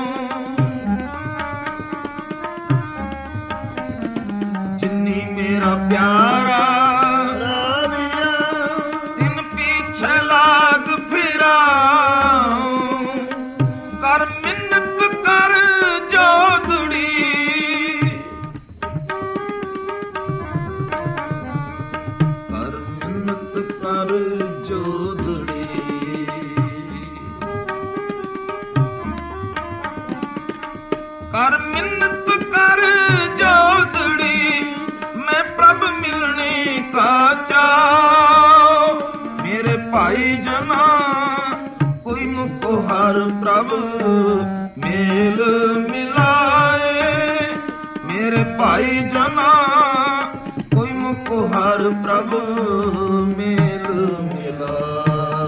ਜਿਨੀ ਮੇਰਾ ਪਿਆਰਾ ਰਾਵਿਆ ਤਿਨ ਪੀਛੇ ਲਾਗ ਫਿਰਾਉ। ਕਰ ਮਿੰਨਤ ਕਰ ਜੋਦੜੀ ਕਰ ਮਿੰਨਤ ਕਰ ਜੋਦੜੀ। ਕਰ ਮਿੰਨਤ ਕਰ ਜੋਦੜੀ ਮੈਂ ਪ੍ਰਭ ਮਿਲਣੇ ਕਾ ਚਾਉ। ਮੇਰੇ ਭਾਈ ਜਨਾ ਕੋਈ ਮੁਕੋ ਹਰ ਪ੍ਰਭ ਮੇਲ ਮਿਲਾਏ। ਮੇਰੇ ਭਾਈ ਜਨਾ ਕੋਈ ਮੁਕੋ ਹਰ ਪ੍ਰਭ ਮੇਲ ਮਿਲਾਏ।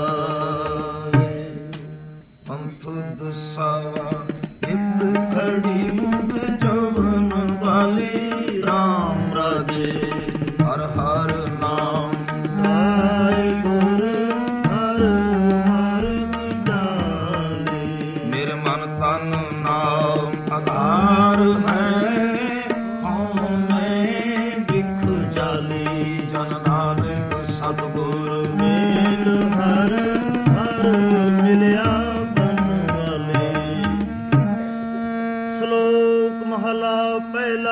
ਪੰਥ ਦਸਾਵਾ ਨਿਤ ਖੜੀ ਮੁੰਦ ਜਵਨ ਵਾਲੀ ਰਾਮ ਰਾਜੇ ਹਰ ਹਰ ਨਾਮ ਵਾਹਿਗੁਰੂ ਹਰ ਹਰ ਜਾਲੇ। ਮੇਰੇ ਮਨ ਤਨ ਨਾਮ ਆਧਾਰ ਹੈ। ਹਉ ਮੈਂ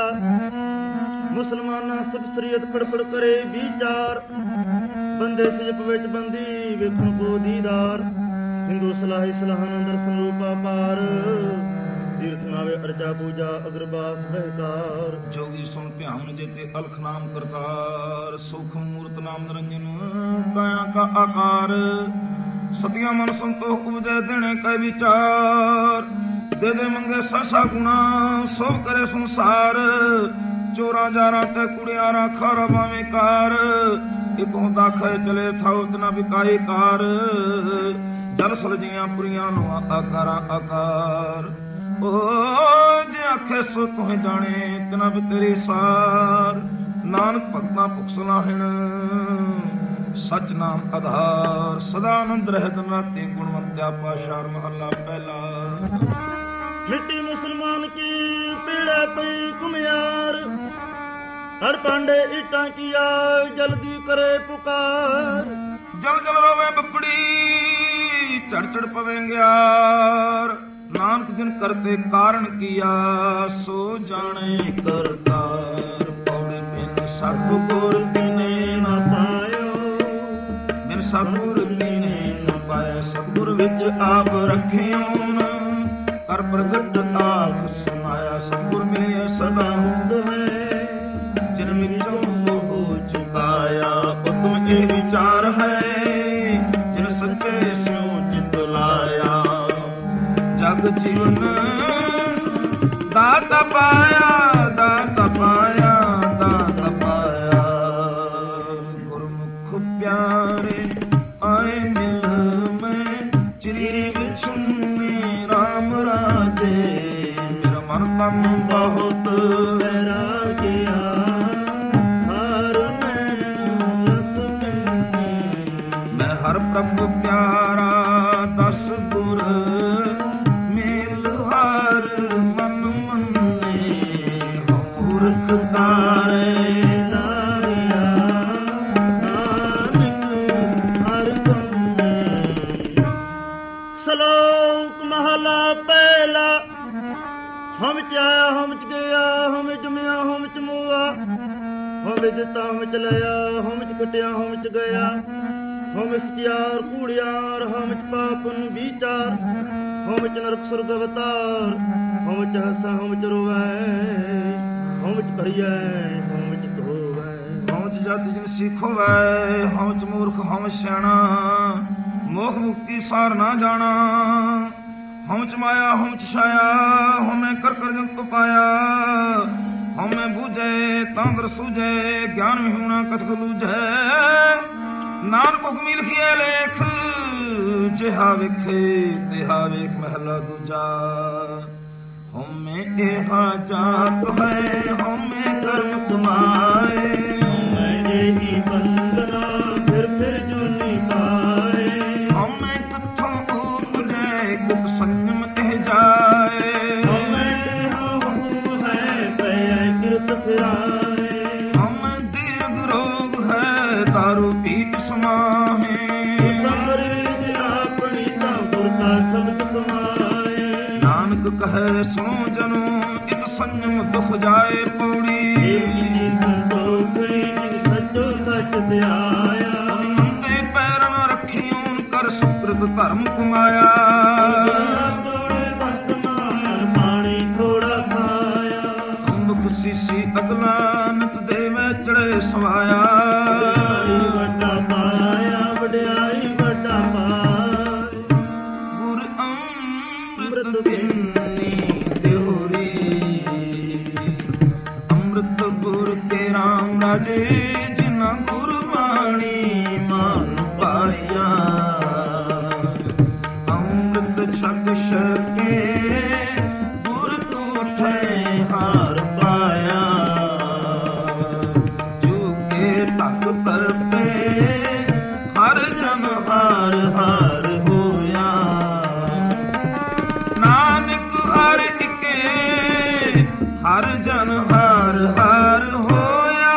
ਪਹਿਲਾ ਮੁਸਲਮਾਨਾਂ ਸਭ ਸ਼ਰੀਅਤ ਪੜ ਪੜ ਕਰੇ ਵਿਚਾਰ ਬੰਦੇ ਸਿਜਪ ਵਿੱਚ ਬੰਦੀ ਵੇਖਣ ਕੋ ਦੀਦਾਰ ਹਿੰਦੂ ਸਲਾਹੀ ਸਲਾਹਨ ਦਰਸ਼ਨ ਰੂਪਾ ਪਾਰ ਤੀਰਥ ਨਾਵੇ ਅਰਜਾ ਪੂਜਾ ਅਗਰਬਾਸ ਬਹਿਕਾਰ ਜੋਗੀ ਸੁਣ ਧਿਆਨ ਜੇਤੇ ਅਲਖ ਨਾਮ ਕਰਤਾਰ ਸੂਖਮ ਮੂਰਤ ਨਾਮ ਨਿਰੰਜਨ ਕਾਇਆ ਕਾ ਆਕਾਰ ਸਤਿਆ ਮਨ ਸੰਤੋਖ ਉਪਜੈ ਦੇਣੇ ਕੈ ਵਿਚਾਰ ਦੇ ਦੇ ਮੰਗੇ ਸਾਸਾ ਗੁਣਾ ਸੋਭ ਕਰੇ ਸੰਸਾਰ ਚੋਰਾ ਜਾਰਾ ਤੇ ਕੁੜਿਆਰਾ ਖਾਰਾ ਬਾਵੇਂ ਕਾਰ ਇਕ ਹੁੰਦਾ ਖੈ ਚਲੇ ਥਾਉ ਤਨਾ ਵਿਕਾਈ ਕਾਰ ਜਲ ਸੁਲਝੀਆਂ ਪੁਰੀਆਂ ਨੂੰ ਆਕਾਰਾਂ ਆਕਾਰ ਓ ਜੇ ਆਖੇ ਸੋ ਤੁਹ ਜਾਣੇ ਤਨਾ ਵੀ ਤੇਰੀ ਸਾਰ ਨਾਨਕ ਭਗਤਾਂ ਭੁਖ ਸਲਾਹਣ ਸਚ ਨਾਮ ਆਧਾਰ ਸਦਾ ਆਨੰਦ ਰਹਿਤ ਨਾਤੇ ਗੁਣਵੰਤਿਆ ਪਾਸ਼ਾਰ ਮਹੱਲਾ ਪਹਿਲਾ ਮਿੱਟੀ ਮੁਸਲਮਾਨ ਕੀ ਪੀੜਾ ਪਈ ਕੁਮਿਆਰ ਹਰ ਪਾਂਡੇ ਇੱਟਾਂ ਕੀਆ ਜਲਦੀ ਕਰੇ ਪੁਕਾਰ ਜਲ ਜਲ ਰੋਵੇ ਬੱਪੜੀ ਚੜ ਚੜ ਪਵੇ ਗਿਆਰ ਨਾਨਕ ਜਿਨ ਕਰਤੇ ਕਾਰਨ ਕੀਆ ਸੋ ਜਾਣੇ ਕਰਤਾਰ ਪੌੜੀ ਬਿਨ ਸਤਿਗੁਰ ਬਿਨੇ ਨਾ ਪਾਇਓ ਬਿਨ ਸਤਿਗੁਰ ਬਿਨੇ ਨਾ ਪਾਇਆ ਸਤਿਗੁਰ ਵਿੱਚ ਆਪ ਰੱਖਿਓ ਨਾ ਕਰ ਪ੍ਰਗਟ ਆਖ ਸੁਨਾਇਆ ਸਤਿਗੁਰ ਮਿਲਿਆ ਸਦਾ ਹੁੰਦ ਹੈ ਜਿਨ ਵਿੱਚੋਂ ਮੋਹ ਚੁਕਾਇਆ ਉਤਮ ਇਹ ਵਿਚਾਰ ਹੈ ਜਿਨ ਸੱਚੇ ਸਿਉ ਚਿਤ ਲਾਇਆ ਜਗ ਜੀਵਨ ਦਾਤਾ ਪਾਇਆ ਦਾਤਾ ਪਾਇਆ ਦਾਤਾ ਪਾਇਆ ਗੁਰਮੁਖ ਪਿਆਰੇ ਆਏ ਮਿਲ ਮੈਂ ਚਿਰੀ ਵਿੱਚ ਸੁਨੇ ਰਾਮ ਰਾਜੇ ਮੇਰਾ ਮਨ ਤਨ ਬਹੁਤ ਵੈਰਾਗਿਆ ਹਰ ਮੈਨੂੰ ਰਸ ਪਿੰਨੀ ਮੈਂ ਹਰ ਪ੍ਰਭ ਪਿਆਰਾ ਦਸ ਗੁਰ ਤਾਰੇ ਨਾਰਿਆ ਨਾਨਕ ਹਰ ਕੰਮੇ ਸਲੋਕ ਮਹਲਾ ਪਹਿਲਾ ਹਮ ਚ ਆਇਆ ਹਮ ਚ ਗਿਆ ਹਮ ਜੰਮਿਆ ਹਮ ਚ ਮੋਆ ਹਮ ਦਿੱਤਾ ਹਮ ਚ ਲਿਆ ਹਮ ਚ ਕਟਿਆ ਹਮ ਚ ਗਿਆ ਹਮ ਸਚਿਆਰ ਕੂੜਿਆਰ ਹਮ ਚ ਪਾਪਨ ਵਿਚਾਰ ਹਮ ਚ ਨਰਕ ਸੁਰਗ ਅਵਤਾਰ ਹਮ ਚ ਹੱਸਾ ਹਮ ਚ ਰੋਵੈ ਹਮ ਚ ਕਰੀਐ ਹਮ ਚ ਧੋਵੈ ਹਮ ਚ ਜਤ ਜਿਨ ਸਿਖੋਵੈ ਹਮ ਚ ਮੂਰਖ ਹਮ ਸਿਆਣਾ ਮੋਖ ਮੁਕਤੀ ਸਾਰ ਨਾ ਜਾਣਾ ਹਮ ਚ ਮਾਇਆ ਹਮ ਚ ਛਾਇਆ ਹਮੇ ਕਰ ਕਰ ਜੰਤ ਪਾਇਆ ਹਮੇ ਬੂਝੈ ਤਾਂਦਰ ਸੂਝੈ ਗਿਆਨ ਵਿਹੂਣਾ ਕਥਕ ਲੂਝੈ ਨਾਨਕ ਹੁਕਮੀ ਲਿਖੀਏ ਲੇਖ ਜਿਹਾ ਵੇਖੇ ਤਿਹਾ ਵੇਖ ਮਹਿਲਾ ਦੂਜਾ ਹਮੇ ਇਹਾ ਜਾਤ ਹੈ ਹਮੇ ਕਰਮ ਕਮਾਏ ਇਹੀ ਬੰਦਨਾ ਫਿਰ ਫਿਰ ਜੁਨੀ ਪਾਏ ਹਮੇ ਕਿੱਥੋਂ ਉਪਜੈ ਕਿਤ ਸੰਜਮ ਇਹ ਜਾਏ ਹਮੇ ਕਿਹਾ ਹੁਕਮ ਹੈ ਪੈ ਕਿਰਤ ਫਿਰਾਏ ਹਮੇ ਦੀਰਘ ਰੋਗ ਹੈ ਦਾਰੂ ਪੀਟ ਸਮਾਹੇ ਤਮਰੇ ਆਪਣੀ ਤਾਂ ਗੁਰ ਕਾ ਸ਼ਬਦ ਕਮਾਏ ਨਾਨਕ ਕਹੈ ਸੁਣੋ ਜਨੋ ਇਤ ਸੰਜਮ ਦੁਖ ਜਾਏ ਪੌੜੀ ਜੀ ਸੰਤੋਖ ਜਿਨ ਸੱਚੋ ਸੱਚ ਧਿਆਇਆ ਮੰਦੇ ਪੈਰ ਨ ਰੱਖਿਓ ਕਰ ਸੁਕ੍ਰਿਤ ਧਰਮ ਕਮਾਇਆ ਥੋੜੇ ਵਕਤ ਮਾਨ ਪਾਣੀ ਥੋੜਾ ਖਾਇਆ ਅੰਬ ਸੀਸੀ ਅਗਲਾ ਨਿਤ ਦੇਵੇ ਚੜੇ ਸਵਾਇਆ ਵੱਡਾ ਪਾਇਆ ਵਡਿਆਈ ਵੱਡਾ ਪਾਇਆ ਗੁਰ ਅੰਮ੍ਰਿਤ ਬਿੰਨੀ ਤਿਉਰੀ ਅੰਮ੍ਰਿਤ ਗੁਰ ਕੇ ਰਾਮ ਰਾਜੇ ਜਿਨਾ ਗੁਰਬਾਣੀ ਮਾਨ ਪਾਇਆ ਅੰਮ੍ਰਿਤ ਛਕ ਛਕੇ ਗੁਰ ਕੋਠੇ ਹਾਰ ਪਾਇਆ ਜੁਗੇ ਤਕ ਤਰਤੇ ਹਰ ਜਨ ਹਾਰ ਹਾਰ ਹੋਇਆ ਨਾਨਕ ਹਰ ਇਕੇ ਹਰ ਜਨ ਹਾਰ ਹਾਰ ਹੋਇਆ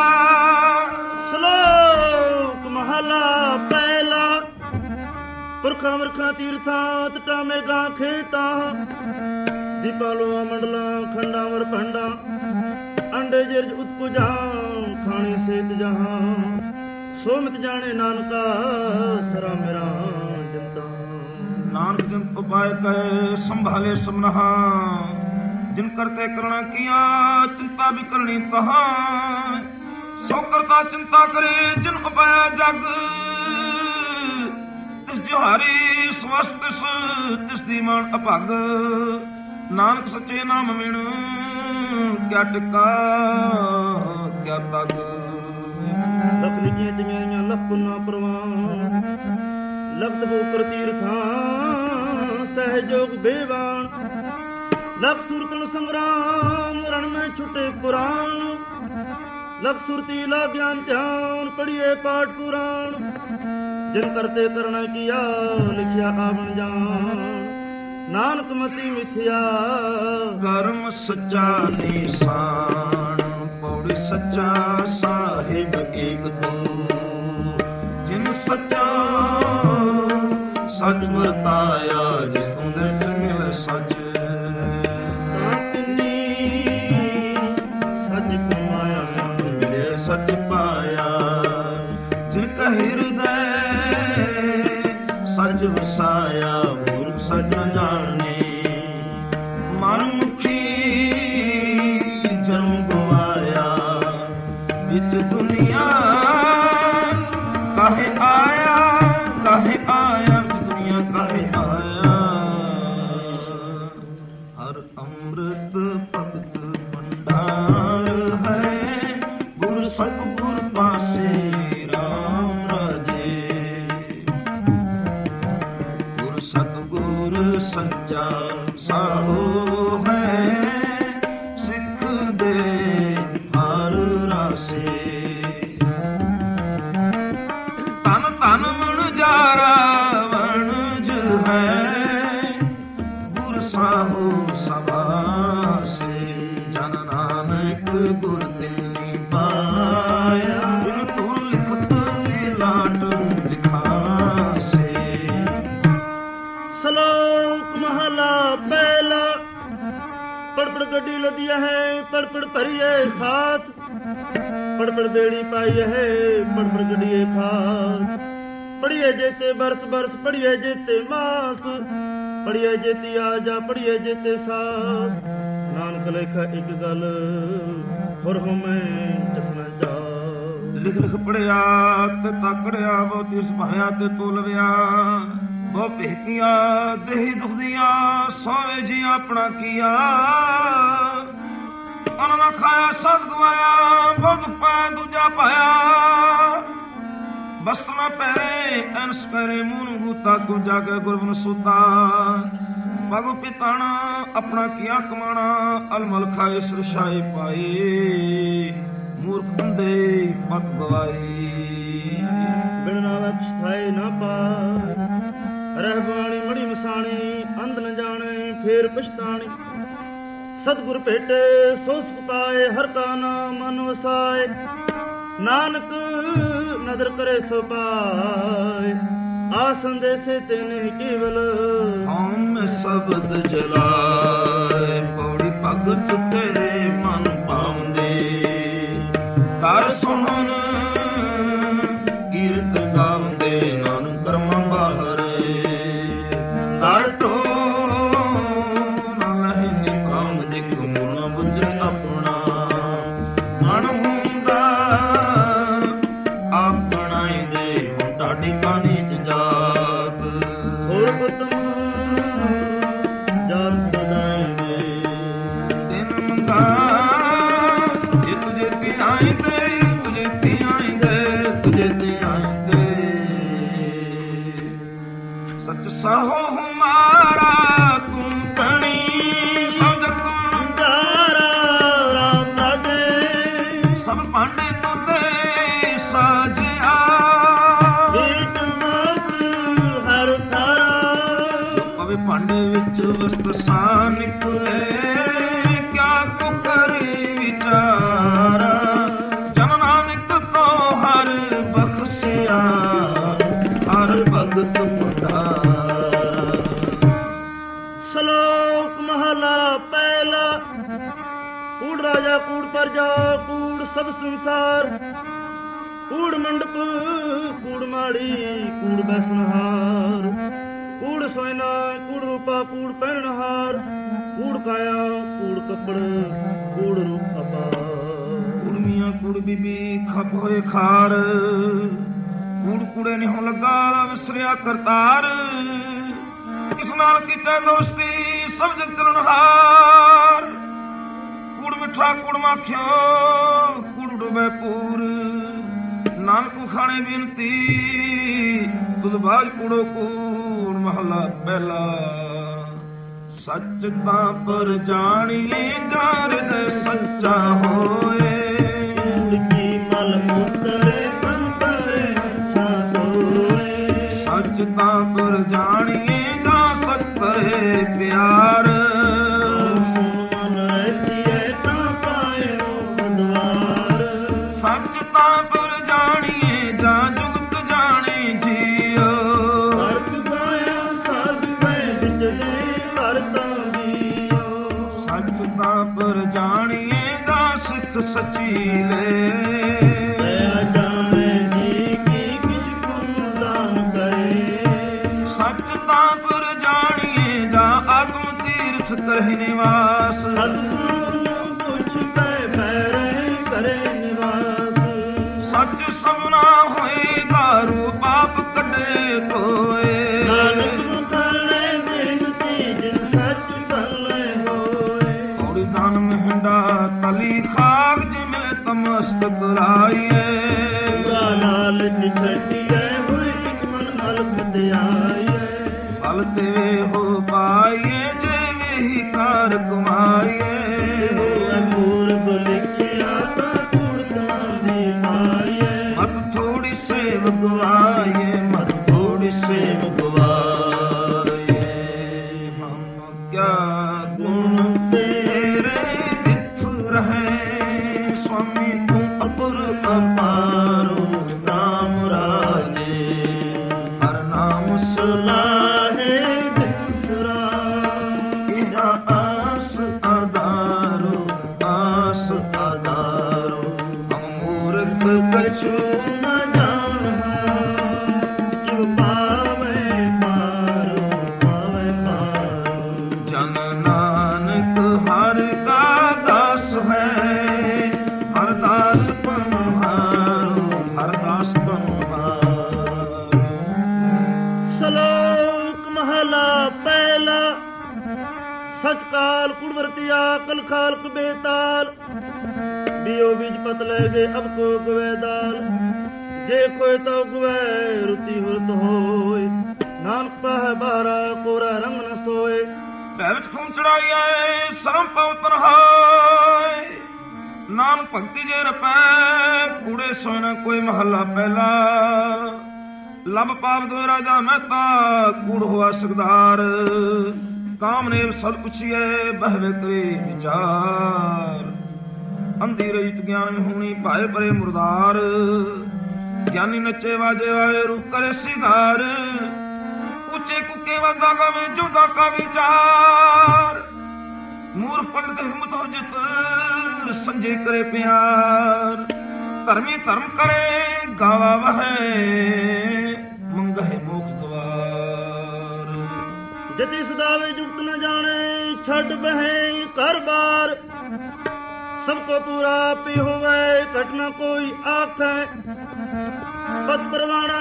ਸ਼ਲੋਕ ਮਹਲਾ ਪਹਿਲਾ ਪੁਰਖਾਂ ਵਰਖਾਂ ਤੀਰਥਾਂ ਤਟਾਂ ਮੇਘਾਂ ਖੇਤਾਂ ਦੀਪਾਂ ਲੋਆਂ ਮੰਡਲਾਂ ਖੰਡਾਂ ਵਰ ਭੰਡਾਂ ਭਾਂਡੇ ਜਿਰਜ ਉਤਪੁਜਾਂ ਖਾਣੇ ਸੇਤ ਜਹਾਂ ਸੋ ਮਿਤ ਜਾਣੇ ਨਾਨਕਾ ਸਰਾ ਮੇਰਾ ਜਿੰਦਾ ਨਾਨਕ ਜਿਨ ਉਪਾਇ ਕੈ ਸੰਭਾਲੇ ਸਮਨਹਾ ਜਿਨ ਕਰਤੇ ਕਰਣਾ ਕੀਆ ਚਿੰਤਾ ਵੀ ਕਰਨੀ ਤਹਾਂ ਸੋ ਕਰਤਾ ਚਿੰਤਾ ਕਰੇ ਜਿਨ ਉਪਾਇਆ ਜਗ ਤਿਸ ਜੁਹਾਰੀ ਸਵਸਤ ਤਿਸ ਤਿਸ ਦੀ ਮਾਨ ਅਭਗ ਨਾਨਕ ਸੱਚੇ ਨਾਮ ਵਿਣ ਕਿਆ ਟਿਕਾ ਕਿਆ ਤਗ ਲਖ ਲਿਖੀਆਂ ਚੰਗਿਆਈਆਂ ਲਖ ਪੁਨਾ ਪ੍ਰਵਾਨ ਲਖਤ ਬੋਕਰ ਤੀਰਥਾਂ ਸਹਿਜੋਗ ਬੇਵਾਨ ਲਖ ਸੁਰਤਨ ਸੰਗਰਾਮ ਰਣ ਮੈਂ ਛੁਟੇ ਪੁਰਾਣ ਲਖ ਸੁਰਤੀ ਲਾ ਗਿਆਨ ਧਿਆਨ ਪੜੀਏ ਪਾਠ ਪੁਰਾਣ ਜਿਨ ਕਰਤੇ ਕਰਣਾ ਕੀਆ ਲਿਖਿਆ ਆਵਣ ਜਾਨ ਨਾਨਕ ਮਤੀ ਮਿਥਿਆ ਕਰਮ ਸੱਚਾ ਨਿਸ਼ਾਨ ਪੌੜੀ ਸੱਚਾ ਸਾਹਿਬ ਏਕ ਤੂੰ ਜਿਨ ਸੱਚਾ ਸੱਚ ਵਰਤਾਇਆ ਜਿਸ ਸੁੰਦਰ ਮਿਲ ਸੱਚ ਸੱਚ ਪਾਇਆ ਜਿਨ ਕਾ ਹਿਰਦੈ ਸੱਚ ਵਸਾਇਆ ਮੂਰਖ ਸੱਚ ਨ ਜਾਣੇ ਮਨ ਮੁਖੀ ਜਨਮ ਗਵਾਇਆ ਵਿੱਚ ਦੁਨੀਆ ਕਾਹੇ ਆਇਆ ਕਾਹੇ ਆਇਆ ਵਿੱਚ ਦੁਨੀਆ ਕਾਹੇ ਆਇਆ ਹਰ ਅੰਮ੍ਰਿਤ ਭਗਤ ਭੰਡਾਰ ਹੈ ਸਤਿਗੁਰ ਪਾਸੇ ਰਾਮ ਰਾਜੇ ਗੁਰ ਸਤਿਗੁਰ ਸੱਚਾ ਸਾਹੋ ਹੈ ਸਿੱਖ ਦੇ ਹਰ ਰਾਸੇ ਤਨ ਤਨ ਮਨ ਜਾਰਾ ਵਣਜ ਹੈ ਗੁਰ ਸਾਹੋ ਸਭਾਸੇ ਜਨ ਨਾਨਕ ਗੁਰ ਤਿੰਨੀ ਪਾਇਆ ਬਿਨ ਤੁਰ ਲਿਖਤ ਨੇ ਲਾਟ ਲਿਖਾਸੇ ਸਲੋਕ ਮਹਲਾ ਪਹਿਲਾ ਪੜ ਪੜ ਗੱਡੀ ਲਦੀਆ ਹੈ ਪੜ ਪੜ ਭਰੀਏ ਸਾਥ ਪੜ ਪੜ ਬੇੜੀ ਪਾਈ ਹੈ ਪੜ ਪੜ ਗੱਡੀਏ ਖਾਤ ਪੜੀਏ ਜੇਤੇ ਬਰਸ ਬਰਸ ਪੜੀਏ ਜੇਤੇ ਮਾਸ ਪੜੀਏ ਜੇਤੀ ਆ ਜਾ ਪੜੀਏ ਜੇਤੇ ਸਾਸ ਨਾਨਕ ਲੇਖਾ ਇੱਕ ਗੱਲ ਹੋਰ ਹਮੇ ਜਪਨ ਜਾ ਲਿਖ ਲਿਖ ਪੜਿਆ ਤੇ ਤਕੜਿਆ ਬਹੁਤੀ ਸੁਭਾਇਆ ਤੇ ਤੋਲਵਿਆ ਬਹੁ ਭੇਕੀਆਂ ਦੇਹੀ ਦੁਖਦੀਆਂ ਸੋਵੇ ਜੀ ਆਪਣਾ ਕੀਆ ਅਨ ਨਾ ਖਾਇਆ ਸਦ ਗਵਾਇਆ ਬਹੁਤ ਪਾਇਆ ਦੂਜਾ ਪਾਇਆ ਬਸਤ ਨਾ ਪਹਿਰੇ ਅਨਸ ਕਰੇ ਮੂਨ ਗੂਤਾ ਕੋ ਜਾ ਕੇ ਗੁਰਬਨ ਸੁਤਾ ਪਗ ਪਿਤਾਣਾ ਆਪਣਾ ਕੀਆ ਕਮਾਣਾ ਅਲਮਲ ਖਾਏ ਸਰਸ਼ਾਏ ਪਾਏ ਮੂਰਖ ਅੰਦੇ ਪਤ ਗਵਾਈ ਬਿਨ ਨਾਲਕ ਸਥਾਏ ਨਾ ਪਾਏ ਰਹਿਬਾਣੀ ਮੜੀ ਮਸਾਣੀ ਅੰਧ ਨ ਜਾਣੇ ਫੇਰ ਪਛਤਾਣੀ ਸਤਿਗੁਰ ਭੇਟੇ ਸੋ ਸੁਖ ਪਾਏ ਹਰ ਕਾ ਨਾਮ ਮਨ ਵਸਾਏ ਨਾਨਕ ਨਦਰ ਕਰੇ ਸੋ ਪਾਏ ਆਸਨ ਦੇਸੇ ਤੇਨੇ ਕੇਵਲ ਹਮ ਸ਼ਬਦ ਜਲਾਏ ਪੌੜੀ ਭਗਤ ਤੇਰੇ ਮਨ ਪਾਉਂਦੇ ਕਰ ਸੁਣਨ ਕੀਰਤ ਗਾਉਂਦੇ ਨਾਨਕ ਕਰਮ ਬਾਹਰੇ ਕਰ ਟੋ ਨਾ ਲਹਿ ਨਿਕਾਮ ਦੇ ਕਮੂਨਾ ਬੁਝ ਆਪਣਾ ਮਨ ਹੁੰਦਾ ਆਪਣਾ ਹੀ ਦੇ ਹੁਣ ਢਾਡੀ ਕਾਨੀ ਚ ਜਾਤ ਹੋਰ ਉਤਮ ਜਲ ਸਦਾਈ ਦੇ ਤਿਨ ਮੰਗਾ ਜੇ ਤੁਝੇ ਤੇ ਆਈ ਤੇ ਤੁਝੇ ਤੇ ਆਈ ਦੇ ਤੁਝੇ ਤੇ ਆਈ ਦੇ ਸੱਚ ਸਾਹੋ ਹਮਾਰਾ ਤੂੰ ਕਣੀ ਸਭ ਜਗ ਤਾਰਾ ਰਾਮ ਰਾਜੇ ਸਭ ਭਾਂਡੇ ਤੋਤੇ ਸਾਜਿਆ ਇੱਕ ਮਸਤ ਹਰ ਥਾਰਾ ਪਵੇ ਭਾਂਡੇ ਵਿੱਚ ਵਸਤ ਸਾ ਨਿਕਲੇ ਕਿਆ ਕੋ ਕਰੇ ਵਿਚਾਰਾ ਜਨ ਨਾਨਕ ਕੋ ਹਰ ਬਖਸ਼ਿਆ ਹਰ ਭਗਤ ਭੰਡਾਰਾ ਸ਼ਲੋਕ ਮਹਲਾ ਪਹਿਲਾ ਕੂੜ ਰਾਜਾ ਕੂੜ ਪਰਜਾ ਸਭ ਸੰਸਾਰ। ਕੂੜ ਮੰਡਪ ਕੂੜ ਮਾੜੀ ਕੂੜ ਬੈਸਨਹਾਰ। ਕੂੜ ਸੋਇਨਾ ਕੂੜ ਰੂਪਾ ਕੂੜ ਪਹਿਨਹਾਰ। ਕੂੜ ਕਾਇਆ ਕੂੜ ਕੱਪੜ ਕੂੜ ਰੂਪ ਅਪਾਰ। ਕੂੜ ਮੀਆਂ ਕੂੜ ਬੀਬੀ ਖੱਪ ਹੋਏ ਖਾਰ। ਕੂੜ ਕੂੜੇ ਨਿਹੋਂ ਲੱਗਾ ਵਿਸਰਿਆ ਕਰਤਾਰ। ਕਿਸ ਨਾਲ ਕੀਤਾ ਦੋਸਤੀ ਸਭ ਜਗ ਤਿਲਨਹਾਰ। ਕੂੜ ਮਿੱਠਾ ਕੂੜ ਮਾਖਿਓ ਕੂੜ ਡੁਬੈ ਪੂਰ। ਨਾਨਕ ਖਾਣੇ ਬੇਨਤੀ ਤੁਧ ਬਾਜ ਕੂੜੋ ਕੂੜ। ਮਹਲਾ ਪਹਿਲਾ। ਸੱਚ ਤਾਂ ਪਰ ਜਾਣੀਏ ਜਾਰ ਦੇ ਸੱਚਾ ਹੋਏ। ਕੂੜ ਕੀ ਮਲ ਮੁੱਤਰੇ ਤਨ ਤਰੇ ਅੱਛਾ ਹੋਏ। ਸੱਚ ਤਾਂ ਪਰ ਜਾਣੀਏ ਜਾਂ ਸੱਚ ਤਰੇ ਪਿਆਰ। ਸੁਣ ਮਨ ਰਸੀਏ ਤਾਂ ਪਾਇਓ ਅਦਵਾਰ। ਸੱਚ ਤਾਂ ਪਰ ਜਾਣੀਏ ਜਾਂ ਜੁਗਤ ਜਾਣੇ ਜੀਓ। ਹਰਕ ਗਾਇਆ ਸਾਧ ਪੈ ਵਿੱਚ ਗਏ ਘਰ ਤਾਂ ਜੀਓ। ਸੱਚ ਤਾਂ ਪਰ ਜਾਣੀਏ ਜਾਂ ਸਿੱਖ ਸੱਚੀ ਲੈ। ਦਇਆ ਜਾਣੇ ਜੀ ਕੀ ਕਿਛ ਪੁੰਨ ਦਾਨ ਕਰੇ। ਸੱਚ ਤਾਂ ਪਰ ਜਾਣੀਏ ਜਾਂ ਆਤਮ ਤੀਰਥ ਕਰਹਿ ਨਿਵਾਸ। ਸਤਿਗੁਰੂ ਨੂੰ ਪੁੱਛ ਪੈ ਪੈਰੇ ਕਰੇ ਨਿਵਾਸ। ਸੱਚ ਸਭਨਾ ਹੋਏ ਦਾਰੂ ਪਾਪ ਕੱਢੇ ਧੋਏ। ਨਾਨਕ ਮੁਖਾਲੇ ਬੇਨਤੀ ਜਿਨ ਸੱਚ ਭਲੇ ਹੋਏ। ਔੜੀ ਦਾਨ ਮਹਿੰਡਾ ਤਲੀ ਖਾਕ ਜੇ ਮਿਲੇ ਤਮਸਤਕ ਲਾਈਏ। ਪੂਰਾ ਲਾਲਚ ਛੱਡੀਏ ਹੋਏ ਇੱਕ ਮਨ ਮਲਕ ਦਿਆਈਏ। ਫਲ ਤੇ ਹੋ ਪਾਈਏ ਜੇ ਵੀ ਕਾਰ ਕਮਾਈਏ। ਪੂਰਬ ਲਿਖਿਆ ਤਾਂ ਕੂੜ ਕਮਾਂਦੀ ਪਾਈਏ। ਮਤ ਥੋੜੀ ਸੇਵ ਗਵਾਈਏ ਮਤ ਥੋੜੀ ਸੇਵ ਗਵਾਈਏ। ਹਮ ਕਿਆ ਗੁਣ ਤੇਰੇ ਦਿਖ ਰਹੇ। ਸਵਾਮੀ ਤੂੰ ਅਪੁਰ ਅਪਾਰੋ ਨਾਮ ਰਾਜੇ। ਹਰ ਨਾਮ ਸੁਲਾਹੇ ਦਿਸਰਾ। ਇਹਾ ਆਸ ਆਧਾਰੋ ਆਸ ਆਧਾਰੋ। ਹਮ ਮੂਰਖ ਕਛੂ ਨ ਜਾਣਹਾਰ। ਕਿਵ ਪਾਵੇ ਪਾਰੋ ਪਾਵੇ ਪਾਰੋ। ਜਨ ਨਾਨਕ ਹਰ ਕਾ ਦਾਸ ਹੈ। ਹਰ ਦਾਸ ਪਨਹਾਰੋ ਹਰ ਦਾਸ ਪਨਹਾਰੋ। ਸਲੋਕ ਮਹਲਾ ਪਹਿਲਾ। ਸਚ ਕਾਲ ਕੁੜ ਵਰਤਿਆ ਕਲ ਖਾਲਕ ਬੇਤਾਲ। ਬਿਓ ਬੀਜ ਪਤ ਲੈ ਗਏ ਅਬ ਕੋ ਗਵੇ ਦਾਲ। ਜੇ ਖੋਏ ਤਉ ਗਵੇ ਰੁਤੀ ਹੁਰਤ ਹੋਏ। ਨਾਨਕ ਪਾਹੈ ਬਾਹਰਾ ਕੋਰਾ ਰੰਗ ਨ ਸੋਏ। ਭੈ ਵਿੱਚ ਖੂਨ ਚੜਾਈਏ ਸਰਮ ਪਵਤਨ ਹੋਏ। ਨਾਨਕ ਭਗਤੀ ਜੇ ਰਪੈ ਕੂੜੇ ਸੋਇਨਾ ਕੋਈ ਮਹੱਲਾ ਪਹਿਲਾ। ਲੱਭ ਪਾਪ ਦੋ ਰਾਜਾ ਮਹਿਤਾ ਕੂੜ ਹੋਆ ਸਰਦਾਰ। ਕਾਮਨੇਵ ਸਦ ਪੁੱਛੀਏ ਬਹਿਵੇ ਕਰੇ ਵਿਚਾਰ। ਅੰਧੀ ਰਜਤ ਗਿਆਨ ਹੋਣੀ ਭਾਏ ਪਰੇ ਮੁਰਦਾਰ। ਗਿਆਨੀ ਨੱਚੇ ਵਾਜੇ ਵਾਵੇ ਰੂਪ ਕਰੇ ਸਿਧਾਰ। ਉੱਚੇ ਕੁੱਕੇ ਵੰਦਾ ਗਾਵੇ ਜੁਦਾ ਕਾ ਵਿਚਾਰ। ਮੂਰਖ ਪੰਡਤ ਹਿੰਮਤ ਹੋ ਜਿਤ ਸੰਜੇ ਕਰੇ ਪਿਆਰ। ਧਰਮੀ ਧਰਮ ਕਰੇ ਗਾਵਾ ਵਹੈ ਮੰਗਹਿ ਮੋਖ ਦਵਾਰ। ਜਤੀ ਸਦਾਵੇ ਜੁਗਤ ਨ ਜਾਣੇ ਛੱਡ ਬਹਿ ਘਰ ਬਾਰ। ਸਭ ਕੋ ਪੂਰਾ ਪੀ ਹੋਵੇ ਘਟ ਨ ਕੋਈ ਆਖੈ। ਪਤ ਪਰਵਾਣਾ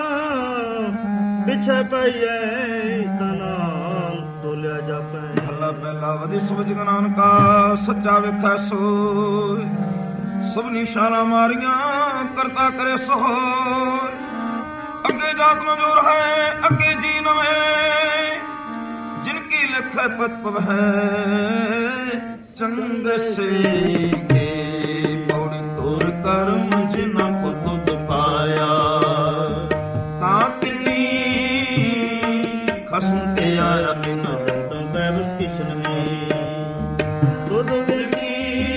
ਪਿਛੇ ਪਈਏ ਤਾ ਨਾਮ ਤੋਲਿਆ ਜਾਪੈ। ਮਹਲਾ ਪਹਿਲਾ। ਵਧੀ ਸਬਝ ਨਾਨਕਾ ਸੱਚਾ ਵੇਖੈ ਸੋਇ। ਸਭ ਨਿਸ਼ਾਨਾ ਮਾਰੀਆਂ ਕਰਤਾ ਕਰੇ ਸੋਇ। ਅੱਗੇ ਜਾਤ ਨ ਜੋਰ ਹੈ ਅੱਗੇ ਜੀ ਨਵੇਂ। ਜਿਨ ਕੀ ਲਿਖੈ ਪਤ ਪਵਹਿ ਚੰਗ ਸੇ ਕੇ। ਪੌੜੀ ਤੋਰ ਕਰਮ ਜਿਨਾ ਕੋ ਤੁਧ ਪਾਇਆ। ਤਾਂ ਤਿਨੀ ਖਸਮ ਤੇ ਆਇਆ ਬਿਨ ਤੰ ਕੈ ਬਸ ਕਿਛ ਨਹੀਂ। ਤੁਧ ਵੇਖੀ